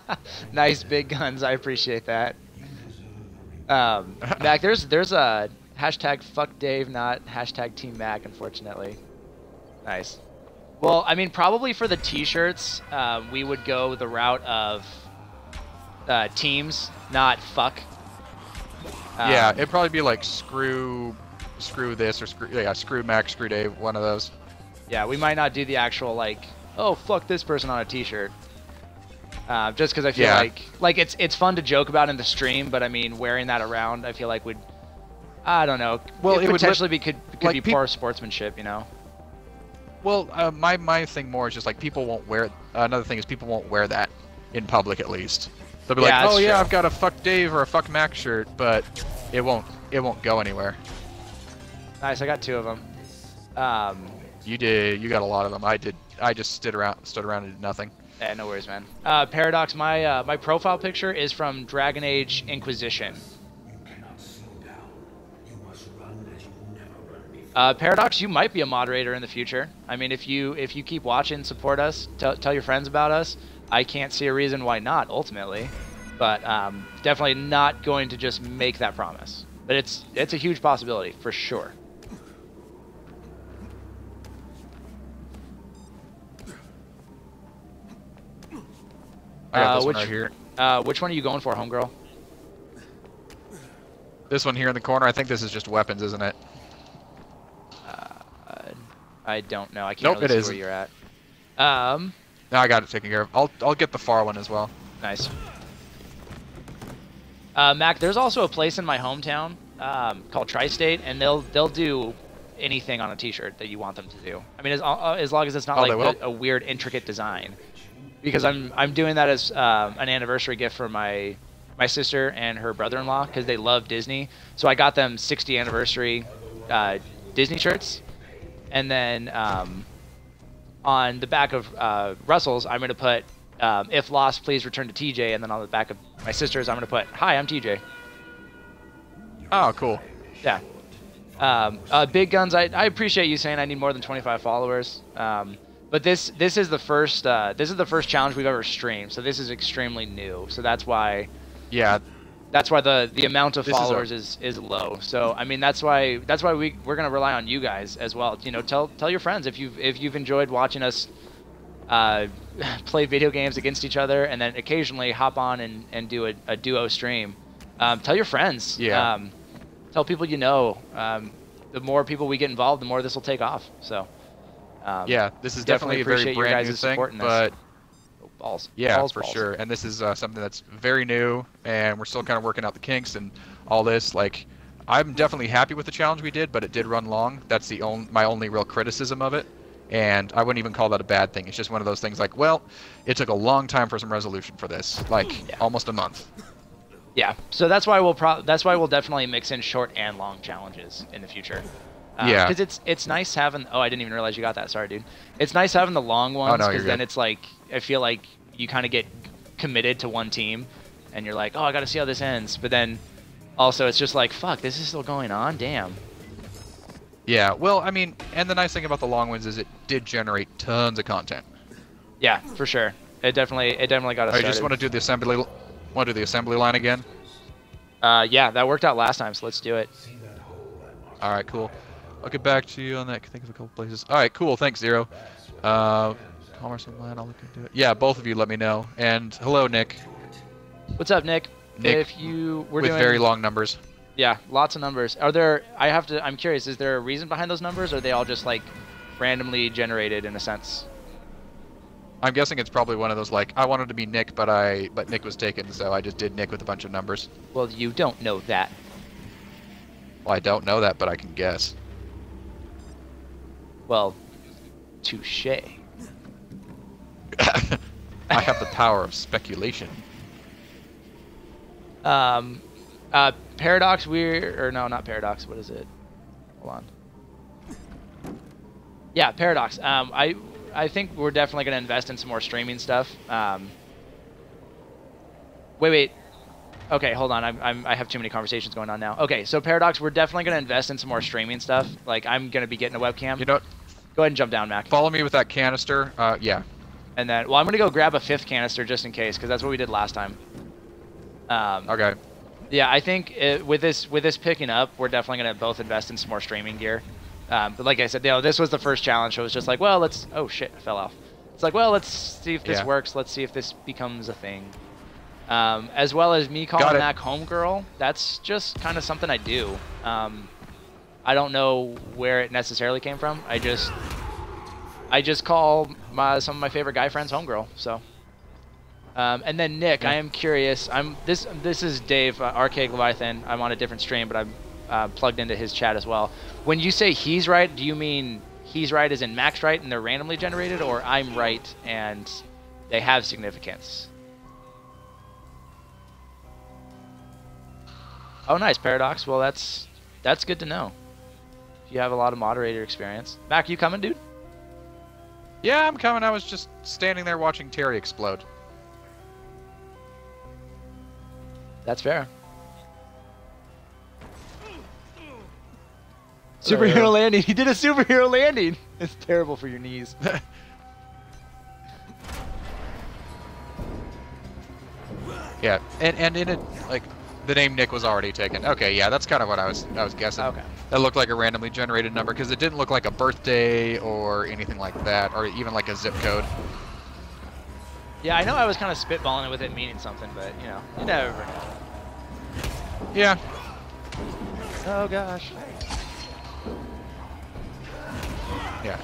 Nice, Big Guns. I appreciate that. Mac, there's Hashtag fuck Dave, not hashtag Team Mac, unfortunately. Nice. Well, I mean, probably for the t-shirts, we would go the route of teams, not fuck. Yeah, it'd probably be like screw this or screw Mac, screw Dave, one of those. Yeah, we might not do the actual like, oh fuck this person on a t-shirt. Just because I feel like it's fun to joke about in the stream, but I mean wearing that around, I feel like would, I don't know. Well, it potentially could be poor sportsmanship, you know. Well, my thing more is just like people won't wear. Another thing is people won't wear that in public at least. They'll be like, oh yeah, I've got a fuck Dave or a fuck Mac shirt, but it won't go anywhere. Nice, I got 2 of them. You did. You got a lot of them. I did. I just stood around and did nothing. Yeah, no worries, man. Paradox, my profile picture is from Dragon Age Inquisition. Paradox, you might be a moderator in the future. I mean, if you keep watching, support us, tell your friends about us. I can't see a reason why not, ultimately. But definitely not going to just make that promise. But it's a huge possibility, for sure. I got this one right here. Which one are you going for, homegirl? This one here in the corner. I think this is just weapons, isn't it? I don't know. I can't really see where you're at. No, I got it taken care of. I'll get the far one as well. Nice. Mac, there's also a place in my hometown called Tri-State, and they'll do anything on a T-shirt that you want them to do. I mean, as long as it's not like a weird, intricate design. Because I'm doing that as an anniversary gift for my sister and her brother-in-law because they love Disney. So I got them 60 anniversary Disney shirts. And then on the back of Russell's, I'm going to put, if lost, please return to TJ. And then on the back of my sister's, I'm going to put, hi, I'm TJ. Oh, cool. Yeah. Big Guns, I appreciate you saying I need more than 25 followers. But this is the first challenge we've ever streamed. So this is extremely new. So that's why. Yeah. That's why the amount of followers is low. So I mean that's why we're gonna rely on you guys as well. You know, tell your friends if you've enjoyed watching us play video games against each other, and then occasionally hop on and do a duo stream. Tell your friends. Yeah. Tell people you know. The more people we get involved, the more this will take off. So. Yeah, this is definitely a very brand new thing, but balls. Yeah, balls. Sure. And this is something that's very new, and we're still kind of working out the kinks and all this. Like, I'm definitely happy with the challenge we did, but it did run long. That's my only real criticism of it, and I wouldn't even call that a bad thing. It's just one of those things like, well, it took a long time for some resolution for this, like almost a month. Yeah, so that's why we'll definitely mix in short and long challenges in the future. Yeah, because it's nice having. Oh, I didn't even realize you got that. Sorry, dude. It's nice having the long ones because then it's like I feel like you kind of get committed to one team, and you're like, oh, I got to see how this ends. But then also it's just like, fuck, this is still going on. Damn. Yeah. Well, I mean, and the nice thing about the long ones is it did generate tons of content. Yeah, for sure. It definitely got us started. I just want to do the assembly. Want to do the assembly line again? Yeah, that worked out last time, so let's do it. All right, cool. I'll get back to you on that. I think of a couple places. All right, cool. Thanks, Zero. Commerce online, I'll look into it. Yeah, both of you let me know. And hello, Nick. What's up, Nick? Nick, we're with doing very long numbers. Yeah, lots of numbers. Are there? I'm curious. Is there a reason behind those numbers, or are they all just like randomly generated in a sense? I'm guessing it's probably one of those like I wanted to be Nick, but Nick was taken, so I just did Nick with a bunch of numbers. Well, you don't know that. Well, I don't know that, but I can guess. Well, touche. I have the power of speculation. Paradox, no, not Paradox. What is it? Hold on. Yeah, Paradox. I think we're definitely going to invest in some more streaming stuff. Wait. Okay, hold on. I have too many conversations going on now. Okay, so Paradox, we're definitely going to invest in some more streaming stuff. Like, I'm going to be getting a webcam. You know what? Go ahead and jump down, Mac. Follow me with that canister. Yeah. And then, well, I'm going to go grab a 5th canister just in case, because that's what we did last time. Okay. Yeah, I think with this picking up, we're definitely gonna both invest in some more streaming gear. But like I said, this was the first challenge, so it was just like, well, let's. Oh shit, I fell off. It's like, well, let's see if this works. Let's see if this becomes a thing. As well as me calling Mac homegirl. That's just kind of something I do. I don't know where it necessarily came from. I just call some of my favorite guy friends homegirl. So. And then Nick, I am curious. This is Dave, Archaic Leviathan. I'm on a different stream, but I'm plugged into his chat as well. When you say he's right, do you mean he's right as in Mac's right and they're randomly generated, or I'm right and they have significance? Oh, nice, Paradox. Well, that's good to know. You have a lot of moderator experience. Mac, you coming, dude? Yeah, I'm coming. I was just standing there watching Terry explode. That's fair. Superhero landing. He did a superhero landing. It's terrible for your knees. Yeah, and in it, like, the name Nick was already taken. Okay, yeah, that's kind of what I was guessing. Okay. That looked like a randomly generated number because it didn't look like a birthday or anything like that, or even like a zip code. Yeah, I know I was kind of spitballing it with it meaning something, but, you know, you never know. Yeah. Oh, gosh. Yeah.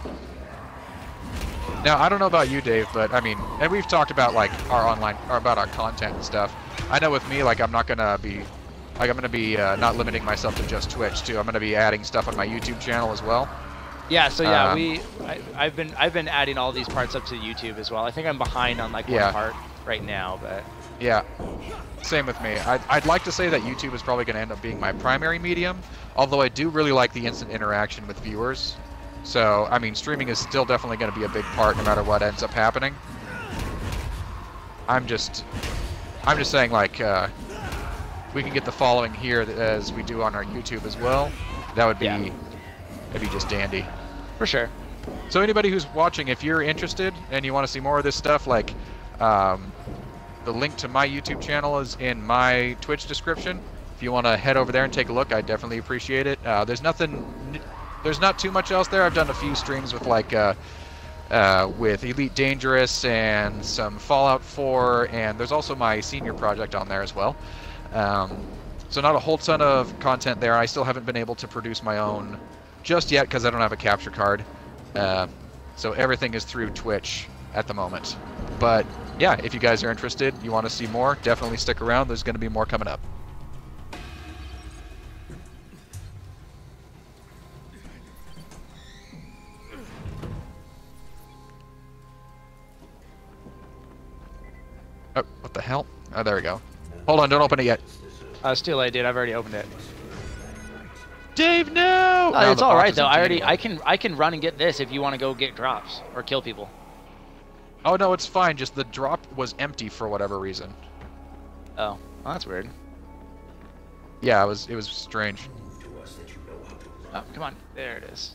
Now, I don't know about you, Dave, but, I mean, and we've talked about, like, our online, or about our content and stuff. I know with me, like, I'm not going to be, like, I'm going to be not limiting myself to just Twitch, too. I'm going to be adding stuff on my YouTube channel as well. Yeah, so yeah, I've been adding all these parts up to YouTube as well. I think I'm behind on like one part right now, but yeah, same with me. I'd like to say that YouTube is probably going to end up being my primary medium, although I do really like the instant interaction with viewers. So I mean, streaming is still definitely going to be a big part no matter what ends up happening. I'm just saying, like, we can get the following here as we do on our YouTube as well. That would be that'd be just dandy. For sure. So anybody who's watching, if you're interested and you want to see more of this stuff, like, the link to my YouTube channel is in my Twitch description. If you want to head over there and take a look, I definitely appreciate it. There's not too much else there. I've done a few streams with, like, with Elite Dangerous and some Fallout 4, and there's also my senior project on there as well. So not a whole ton of content there. I still haven't been able to produce my own just yet because I don't have a capture card. So everything is through Twitch at the moment. But yeah, if you guys are interested, you want to see more, definitely stick around. There's going to be more coming up. Oh, what the hell? Oh, there we go. Hold on, don't open it yet. It's too late, dude. I've already opened it. Dave, no! Oh, it's all right though. I can run and get this if you want to go get drops or kill people. Oh no, it's fine. Just the drop was empty for whatever reason. Oh, well, that's weird. Yeah, it was strange. Oh, come on, there it is.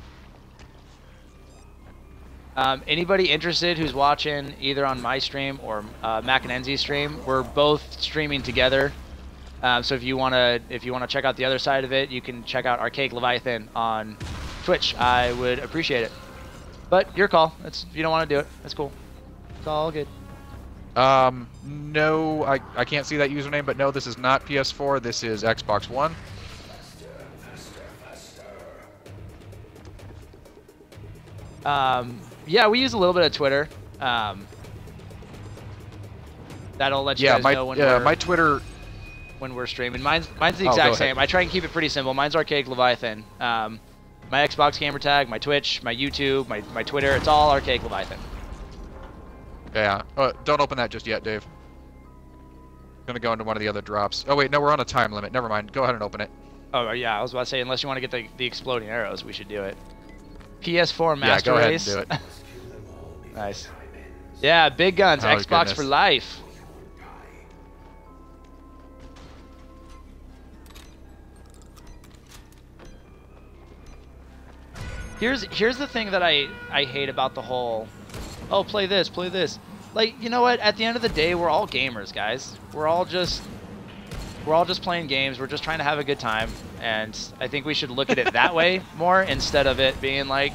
Anybody interested who's watching either on my stream or Mac and Enzy's stream? We're both streaming together. So if you wanna check out the other side of it, you can check out Archaic Leviathan on Twitch. I would appreciate it. But your call. If you don't want to do it, that's cool. It's all good. No, I can't see that username, but no, this is not PS4. This is Xbox One. Yeah, we use a little bit of Twitter. That'll let you guys know when my Twitter. When we're streaming. Mine's the exact same. I try and keep it pretty simple. Mine's Archaic Leviathan. My Xbox gamer tag, my Twitch, my YouTube, my Twitter, it's all Archaic Leviathan. Yeah. Don't open that just yet, Dave. I'm gonna go into one of the other drops. Oh wait, no, we're on a time limit. Never mind. Go ahead and open it. Oh yeah, I was about to say, unless you want to get the exploding arrows, we should do it. PS4 Master Race. Yeah, go ahead and do it. Nice. Yeah, big guns. Oh, Xbox goodness. for life. Here's the thing that I hate about the whole, oh, play this, play this. Like, you know what? At the end of the day, we're all gamers, guys. We're all just we're all just playing games. We're just trying to have a good time, and I think we should look at it that way more instead of it being like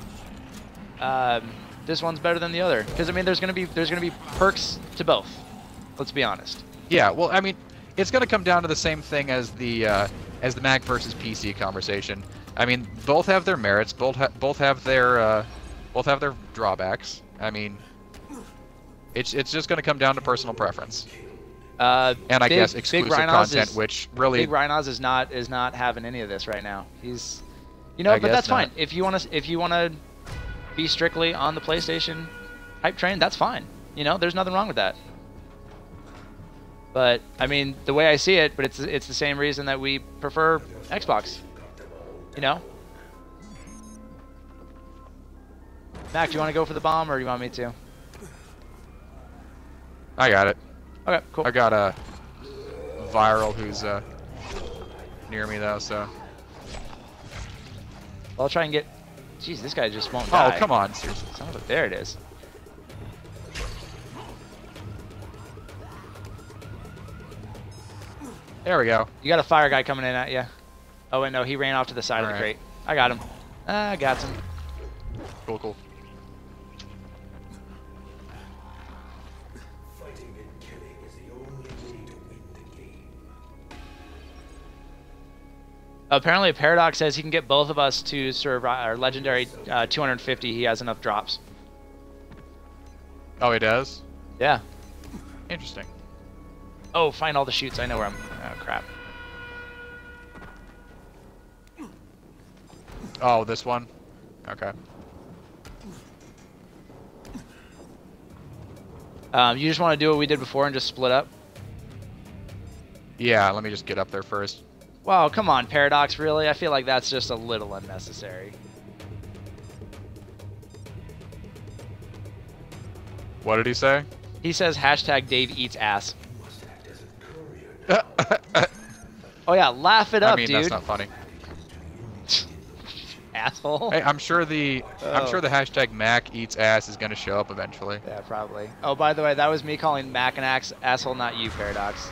this one's better than the other. Because I mean, there's gonna be perks to both. Let's be honest. Yeah. Well, I mean, it's gonna come down to the same thing as the Mac versus PC conversation. I mean, both have their merits. Both have their drawbacks. I mean, it's just gonna come down to personal preference. And I guess exclusive content, which really Big Rhinos is not having any of this right now. He's, but that's fine. If you wanna be strictly on the PlayStation hype train, that's fine. There's nothing wrong with that. But I mean, the way I see it, but it's the same reason that we prefer Xbox. Mac, do you want to go for the bomb, or do you want me to? I got it. Okay, cool. I got a viral who's near me though, so. I'll try and get. Jeez, this guy just won't die. Oh, come on, seriously. There it is. There we go. You got a fire guy coming in at you. Oh wait, no, he ran off to the side of the crate. I got him. I got him. Cool, cool. Apparently, Paradox says he can get both of us to serve our legendary 250. He has enough drops. Oh, he does? Yeah. Interesting. Oh, find all the chutes. I know where I'm. Oh, crap. Oh, this one? Okay. You just want to do what we did before and just split up? Yeah, let me just get up there first. Wow, come on, Paradox, really? I feel like that's just a little unnecessary. What did he say? He says hashtag Dave eats ass. Oh yeah, laugh it up, dude. I mean, that's not funny. Asshole. Hey, I'm sure the hashtag Mac eats ass is gonna show up eventually. Yeah, probably. Oh, by the way, that was me calling Mac an asshole, not you, Paradox.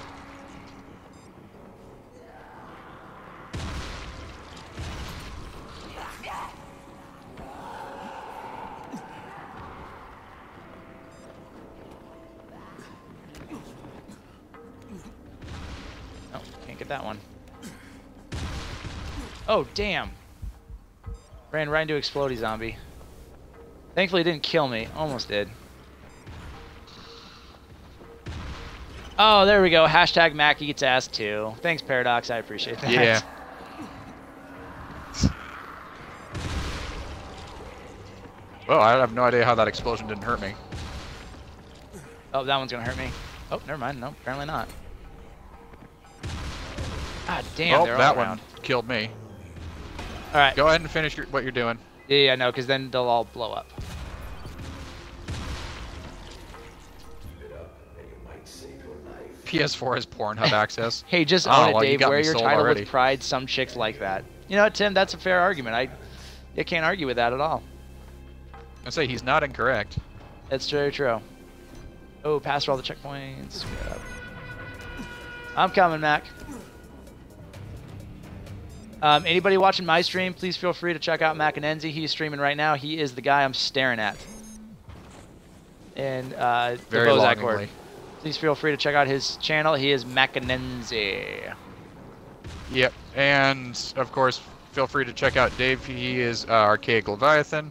Oh, can't get that one. Oh, damn. Ran right into Explodey Zombie. Thankfully, it didn't kill me. Almost did. Oh, there we go. Hashtag Mac eats ass too. Thanks, Paradox. I appreciate that. Yeah. Well, I have no idea how that explosion didn't hurt me. Oh, that one's gonna hurt me. Oh, never mind. No, apparently not. Ah, damn. Oh, they're all that around. one killed me. All right. Go ahead and finish what you're doing. Yeah, no, because then they'll all blow up. PS4 has Pornhub access. Hey, just own it, well, Dave. Wear your title already. with pride. Some chicks like that. You know what, Tim? That's a fair argument. I can't argue with that at all. I say he's not incorrect. That's very true. Oh, pass all the checkpoints. Yeah. I'm coming, Mac. Anybody watching my stream, please feel free to check out Mac and Enzi. He's streaming right now. He is the guy I'm staring at. And very longingly. Please feel free to check out his channel. He is Macanenzi. Yep, and of course, feel free to check out Dave. He is Archaic Leviathan,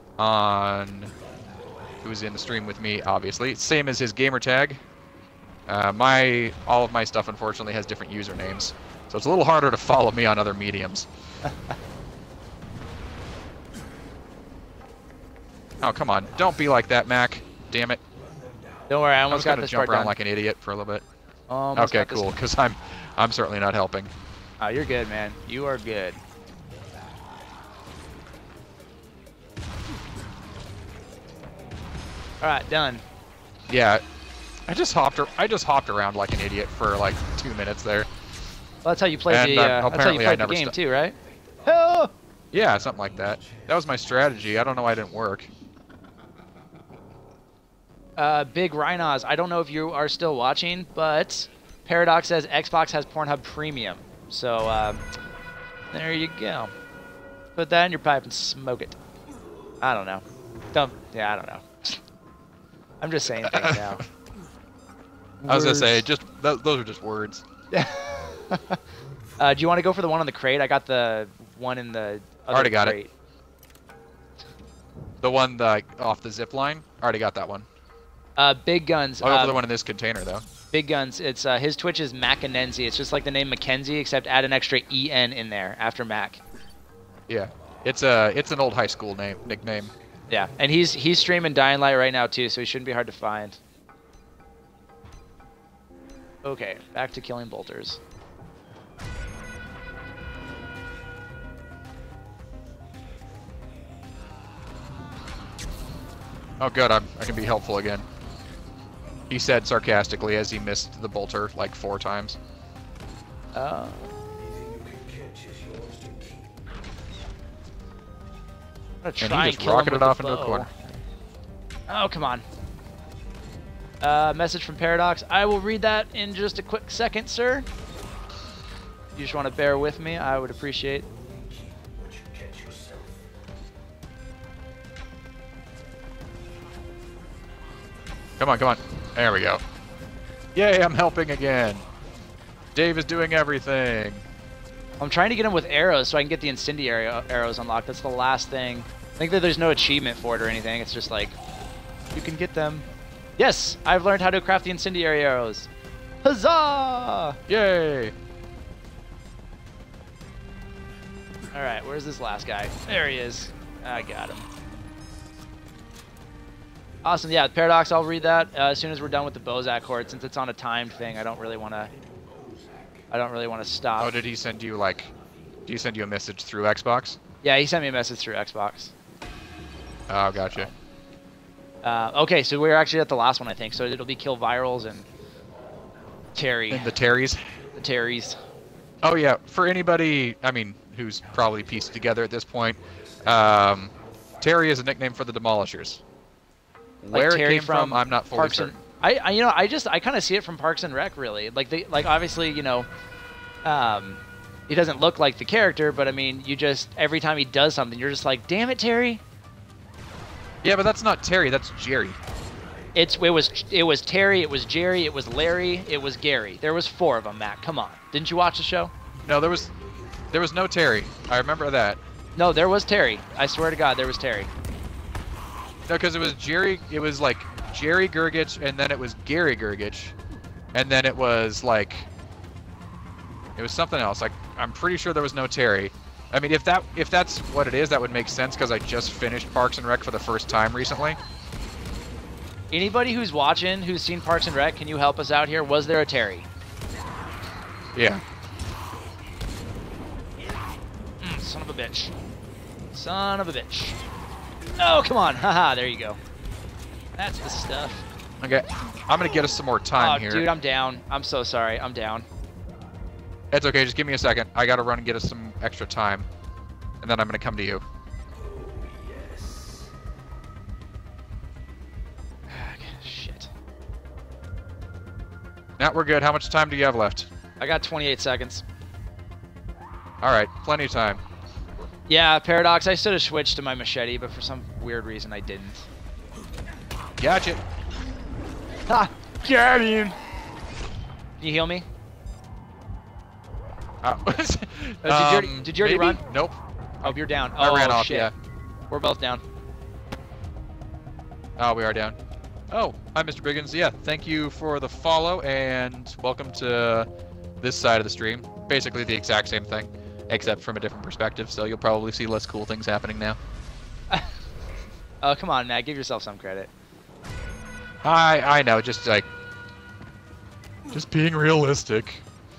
who's in the stream with me, obviously. Same as his gamer tag. All of my stuff, unfortunately, has different usernames, so it's a little harder to follow me on other mediums. Oh, come on! Don't be like that, Mac. Damn it. Don't worry, I almost got this part jump around done. like an idiot for a little bit. Almost okay, cool, because I'm certainly not helping. Oh, you're good, man. You are good. All right, done. Yeah, I just hopped around like an idiot for like 2 minutes there. Well, that's how you played the game too, right? Oh! Yeah, something like that. That was my strategy. I don't know why it didn't work. Big Rhinos, I don't know if you are still watching, but Paradox says Xbox has Pornhub Premium. So, there you go. Put that in your pipe and smoke it. I don't know. Yeah, I don't know. I'm just saying things now. I was gonna say, those are just words. Do you want to go for the one on the crate? I got the one in the other Already got crate. it. The one off the zip line? Already got that one. Big Guns. I'll go for the one in this container, though. Big Guns. It's his Twitch is Macanenzi. It's just like the name Mackenzie, except add an extra EN in there after Mac. Yeah, it's an old high school nickname. Yeah, and he's streaming Dying Light right now too, so he shouldn't be hard to find. Okay, back to killing bolters. Oh, good. I can be helpful again. He said sarcastically as he missed the bolter like 4 times. I'm gonna try and he just kill him rocketed with off the into a bow. corner. Oh, come on. Message from Paradox. I will read that in just a quick second, sir. You just want to bear with me. I would appreciate. Come on, come on. There we go. Yay, I'm helping again. Dave is doing everything. I'm trying to get him with arrows so I can get the incendiary arrows unlocked. That's the last thing. I think that there's no achievement for it or anything. It's just like, you can get them. Yes, I've learned how to craft the incendiary arrows. Huzzah! Yay! All right, where's this last guy? There he is. I got him. Awesome. Yeah, Paradox. I'll read that as soon as we're done with the Bozak horde. Since it's on a timed thing, I don't really want to. Stop. Oh, did he send you like? Did he send you a message through Xbox? Yeah, he sent me a message through Xbox. Oh, gotcha. Okay, so we're actually at the last one, I think. So it'll be Kill Virals and Terry. And the Terrys. The Terrys. Oh yeah, for anybody, I mean, who's probably pieced together at this point, Terry is a nickname for the Demolishers. Like Where Terry it came from, I'm not fully Parks certain. I kind of see it from Parks and Rec, really. Like obviously, he doesn't look like the character, but I mean, you just every time he does something, you're just like, damn it, Terry. Yeah, but that's not Terry, that's Jerry. It was Terry, it was Jerry, it was Larry, it was Gary. There was 4 of them, Matt. Come on, didn't you watch the show? No, there was no Terry. I remember that. No, there was Terry. I swear to God, there was Terry. No, because it was Jerry. It was like Jerry Gergich, and then it was Gary Gergich, and then it was like it was something else. Like I'm pretty sure there was no Terry. I mean, if that's what it is, that would make sense because I just finished Parks and Rec for the first time recently. Anybody who's watching, who's seen Parks and Rec, can you help us out here? Was there a Terry? Yeah. Son of a bitch. Son of a bitch. Oh, come on. Haha, there you go. That's the stuff. Okay, I'm gonna get us some more time here. Dude, I'm down. I'm so sorry. I'm down. It's okay, just give me a second. I gotta run and get us some extra time, and then I'm gonna come to you. Shit. Now we're good. How much time do you have left? I got 28 seconds. All right, plenty of time. Yeah, Paradox, I should have switched to my machete, but for some weird reason I didn't. Gotcha. Ha! Got him! Can you heal me? Did you already run? Nope. Oh, you're down. I Oh, ran off, shit. yeah. We're both down. Oh, we are down. Oh, hi, Mr. Biggins. Yeah, thank you for the follow, and welcome to this side of the stream. Basically the exact same thing, except from a different perspective, so you'll probably see less cool things happening now. Oh, come on, Matt. Give yourself some credit. I know, just being realistic.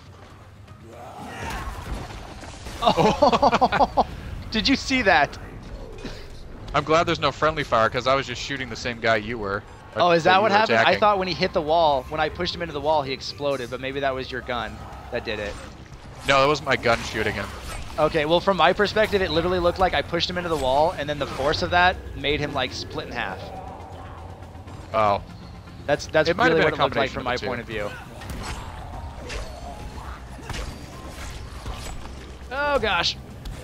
Oh. Did you see that? I'm glad there's no friendly fire, because I was just shooting the same guy you were. Oh, is that you what were happened? attacking. I thought when he hit the wall, when I pushed him into the wall, he exploded, but maybe that was your gun that did it. No, it was my gun shooting him. Okay, well, from my perspective, it literally looked like I pushed him into the wall, and then the force of that made him, like, split in half. Oh. That's It might have really been what a it looked like combination from of my the two. point of view. Oh gosh.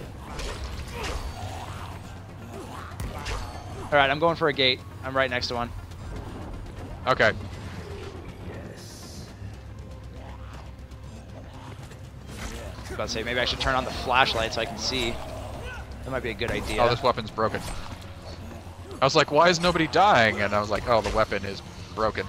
All right, I'm going for a gate. I'm right next to one. Okay. I was about to say maybe I should turn on the flashlight so I can see. That might be a good idea. Oh, this weapon's broken. I was like, why is nobody dying? And I was like, oh, the weapon is broken.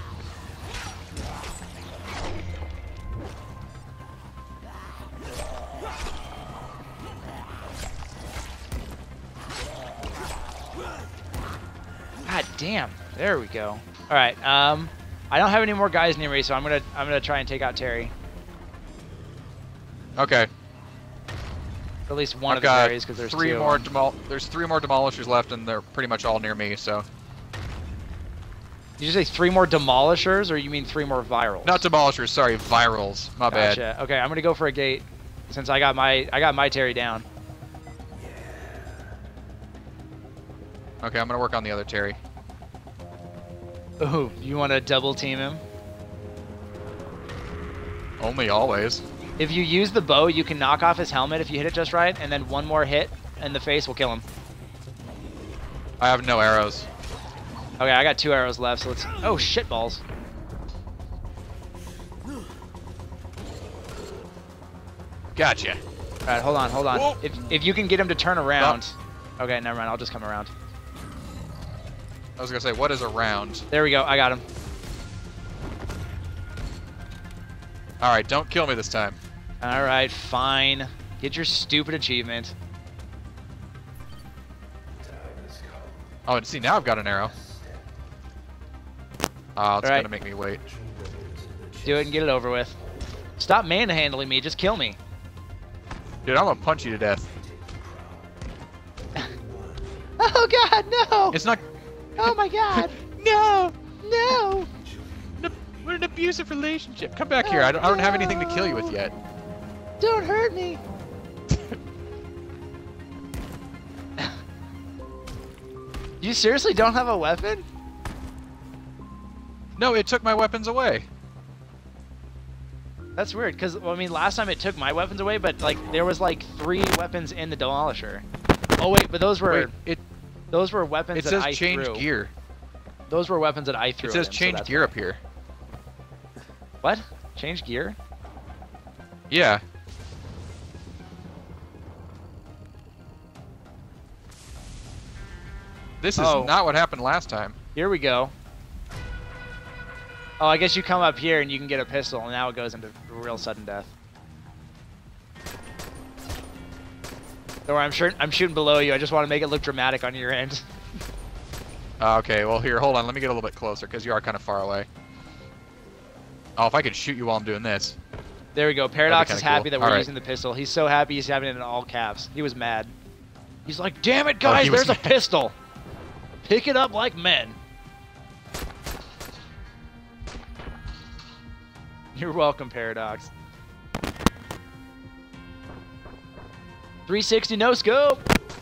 God damn. There we go. All right. I don't have any more guys near me, so I'm gonna try and take out Terry. Okay. Or at least one I've of the got Terrys, because there's three two. more there's 3 more demolishers left, and they're pretty much all near me. So. Did you say 3 more demolishers, or you mean 3 more virals? Not demolishers. Sorry, virals. My bad. Gotcha. Okay, I'm gonna go for a gate, since I got my Terry down. Okay, I'm gonna work on the other Terry. Ooh, you want to double team him? Only always. If you use the bow, you can knock off his helmet if you hit it just right, and then one more hit in the face will kill him. I have no arrows. Okay, I got 2 arrows left, so let's... Oh, shitballs. Gotcha. All right, hold on, hold on. Whoa. If you can get him to turn around... Okay, never mind, I'll just come around. I was gonna say, what is a round? There we go, I got him. All right, don't kill me this time. All right, fine. Get your stupid achievement. Oh, and see, now I've got an arrow. Oh, it's All right. gonna make me wait. Do it and get it over with. Stop manhandling me, just kill me. Dude, I'm gonna punch you to death. Oh god, no! It's not. Oh my god! No! No! We're in an abusive relationship. Come back here. I don't have anything to kill you with yet. Don't hurt me! You seriously don't have a weapon? No, it took my weapons away. That's weird, because, well, I mean, last time it took my weapons away, but, like, there was, like, 3 weapons in the Demolisher. Oh, wait, but those were... Wait, those were weapons that I threw. It says change gear. Those were weapons that I threw. It says at him, change gear up here. What? Change gear? Yeah. This is not what happened last time. Here we go. Oh, I guess you come up here and you can get a pistol, and now it goes into real sudden death. Don't worry, I'm shooting below you. I just want to make it look dramatic on your end. Okay, well here, hold on. Let me get a little bit closer, because you are kind of far away. Oh, if I could shoot you while I'm doing this. There we go. Paradox is happy cool. that we're using the pistol. He's so happy he's having it in all caps. He was mad. He's like, damn it, guys, there's a pistol. Pick it up like men. You're welcome, Paradox. 360 no scope.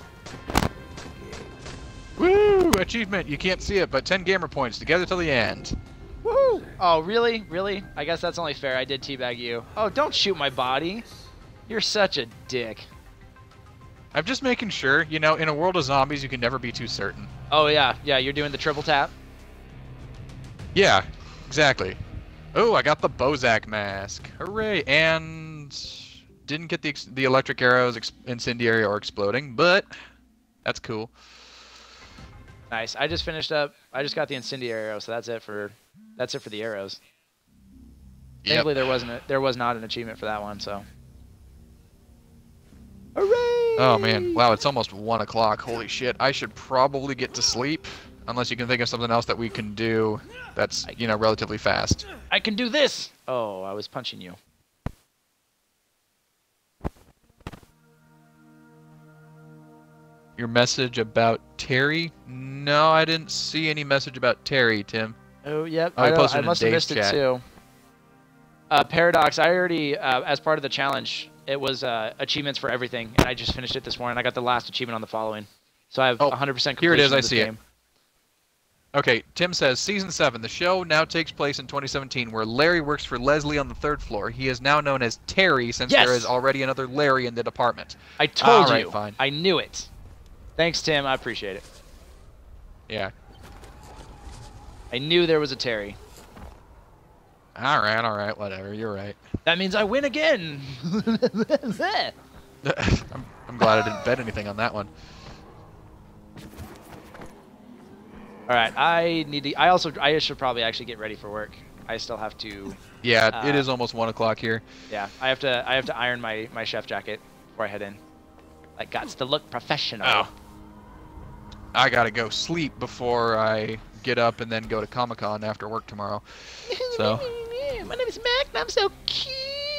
Woo! Achievement. You can't see it, but 10 gamer points together till the end. Woohoo! Oh, really? Really? I guess that's only fair. I did teabag you. Oh, don't shoot my body. You're such a dick. I'm just making sure, you know, in a world of zombies, you can never be too certain. Oh, yeah. Yeah, you're doing the triple tap? Yeah, exactly. Oh, I got the Bozak mask. Hooray! And didn't get the electric arrows incendiary or exploding, but that's cool. Nice. I just finished up. I just got the incendiary arrow, so that's it for the arrows. Yep. Thankfully, there was not an achievement for that one, so. Hooray! Oh man, wow, it's almost 1 o'clock. Holy shit! I should probably get to sleep, unless you can think of something else that we can do that's, you know, relatively fast. I can do this. Oh, I was punching you. Your message about Terry? No, I didn't see any message about Terry, Tim. Oh, yep. Oh, I posted I in must have Dave's missed chat. it too. Paradox, I already, as part of the challenge, it was achievements for everything, and I just finished it this morning. I got the last achievement on the following. So I have 100% completion here it is, I of this see it. game. Okay, Tim says, Season 7. The show now takes place in 2017, where Larry works for Leslie on the 3rd floor. He is now known as Terry, since there is already another Larry in the department. I told you. You. Fine. I knew it. Thanks, Tim. I appreciate it. Yeah. I knew there was a Terry. All right, whatever. You're right. That means I win again. I'm glad I didn't bet anything on that one. All right, I should probably actually get ready for work. I still have to. Yeah, it is almost 1 o'clock here. Yeah, I have to iron my chef jacket before I head in. Like, gots to look professional. Oh. I gotta go sleep before I get up and then go to Comic-Con after work tomorrow. So. My name is Mac, and I'm so cute.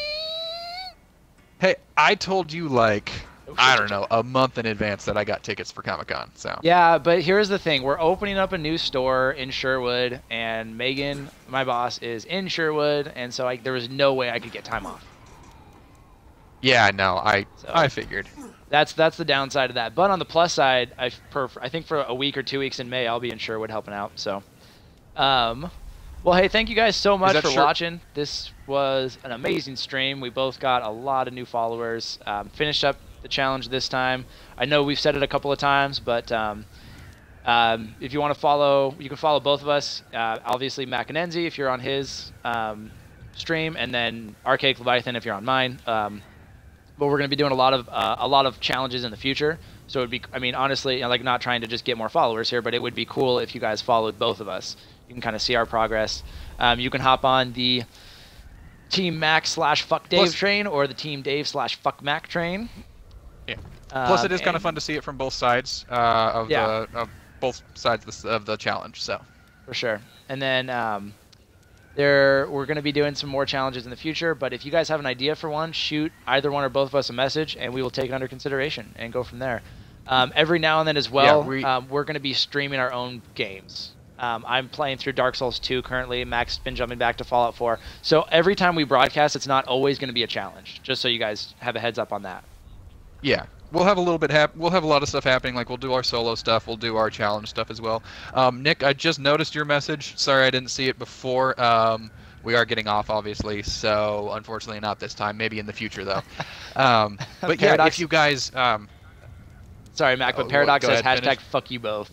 Hey, I told you like. I don't know, a month in advance that I got tickets for Comic-Con, so. Yeah, but here's the thing. We're opening up a new store in Sherwood, and Megan, my boss, is in Sherwood, and so there was no way I could get time off. Yeah, no, I figured. That's the downside of that. But on the plus side, I think for a week or 2 weeks in May, I'll be in Sherwood helping out, so. Well, hey, thank you guys so much for watching. This was an amazing stream. We both got a lot of new followers. Finished up the challenge this time. I know we've said it a couple of times, but if you want to follow, you can follow both of us. Obviously, Mac and Enzi if you're on his stream, and then Archaic Leviathan if you're on mine. But we're going to be doing a lot of challenges in the future. So it would be, I mean, honestly, like not trying to just get more followers here, but it would be cool if you guys followed both of us. You can kind of see our progress. You can hop on the Team Mac / Fuck Dave train or the Team Dave / Fuck Mac train. Yeah. Plus, it is kind of fun to see it from both sides of both sides of the challenge. So. For sure. And then we're going to be doing some more challenges in the future. But if you guys have an idea for one, shoot either one or both of us a message, and we will take it under consideration and go from there. Every now and then as well, we're going to be streaming our own games. I'm playing through Dark Souls 2 currently. Mac's been jumping back to Fallout 4. So every time we broadcast, it's not always going to be a challenge. Just so you guys have a heads up on that. Yeah, we'll have a little bit. We'll have a lot of stuff happening. Like we'll do our solo stuff. We'll do our challenge stuff as well. Nick, I just noticed your message. Sorry, I didn't see it before. We are getting off, obviously. So unfortunately, not this time. Maybe in the future, though. But yeah, if you guys. Sorry, Mac, but Paradox says hashtag fuck you both.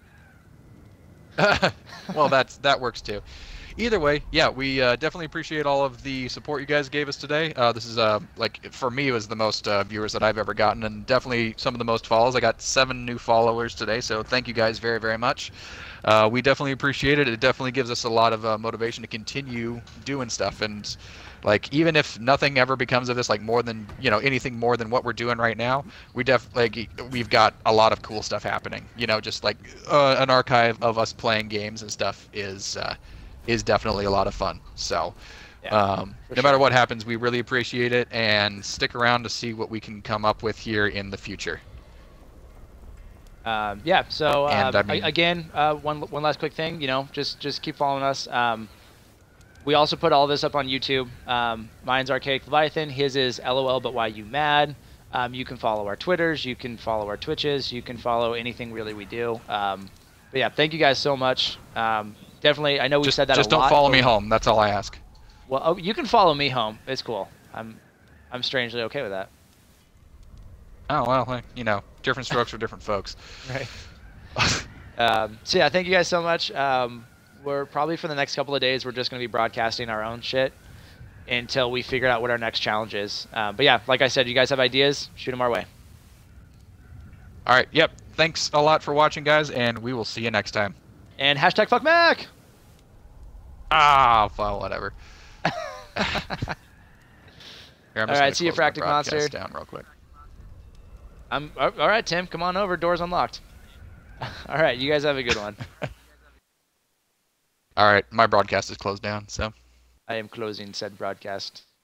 Well, that works too. Either way, yeah, we definitely appreciate all of the support you guys gave us today. This is like for me, it was the most viewers that I've ever gotten, and definitely some of the most follows. I got 7 new followers today, so thank you guys very, very much. We definitely appreciate it. It definitely gives us a lot of motivation to continue doing stuff, and like even if nothing ever becomes of this, like more than anything more than what we're doing right now, we've got a lot of cool stuff happening. Just like an archive of us playing games and stuff is definitely a lot of fun. So no matter what happens, we really appreciate it, and stick around to see what we can come up with here in the future. Yeah. So again, one last quick thing. Just keep following us. We also put all this up on YouTube. Mine's Archaic Leviathan. His is LOL, but why you mad? You can follow our Twitters. You can follow our Twitches. You can follow anything really we do. But yeah, thank you guys so much. Definitely, I know we said that a lot. Just don't follow me home. That's all I ask. Well, you can follow me home. It's cool. I'm strangely okay with that. Oh well, different strokes for different folks. Right. So yeah, thank you guys so much. We're probably for the next couple of days, we're just going to be broadcasting our own shit until we figure out what our next challenge is. But yeah, like I said, you guys have ideas, shoot them our way. All right. Yep. Thanks a lot for watching, guys, and we will see you next time. And hashtag fuck Mac. Well, whatever. Here, all right, see you, Fractic Monster. Down real quick. All right, Tim, come on over. Door's unlocked. All right, you guys have a good one. All right, my broadcast is closed down, so. I am closing said broadcast.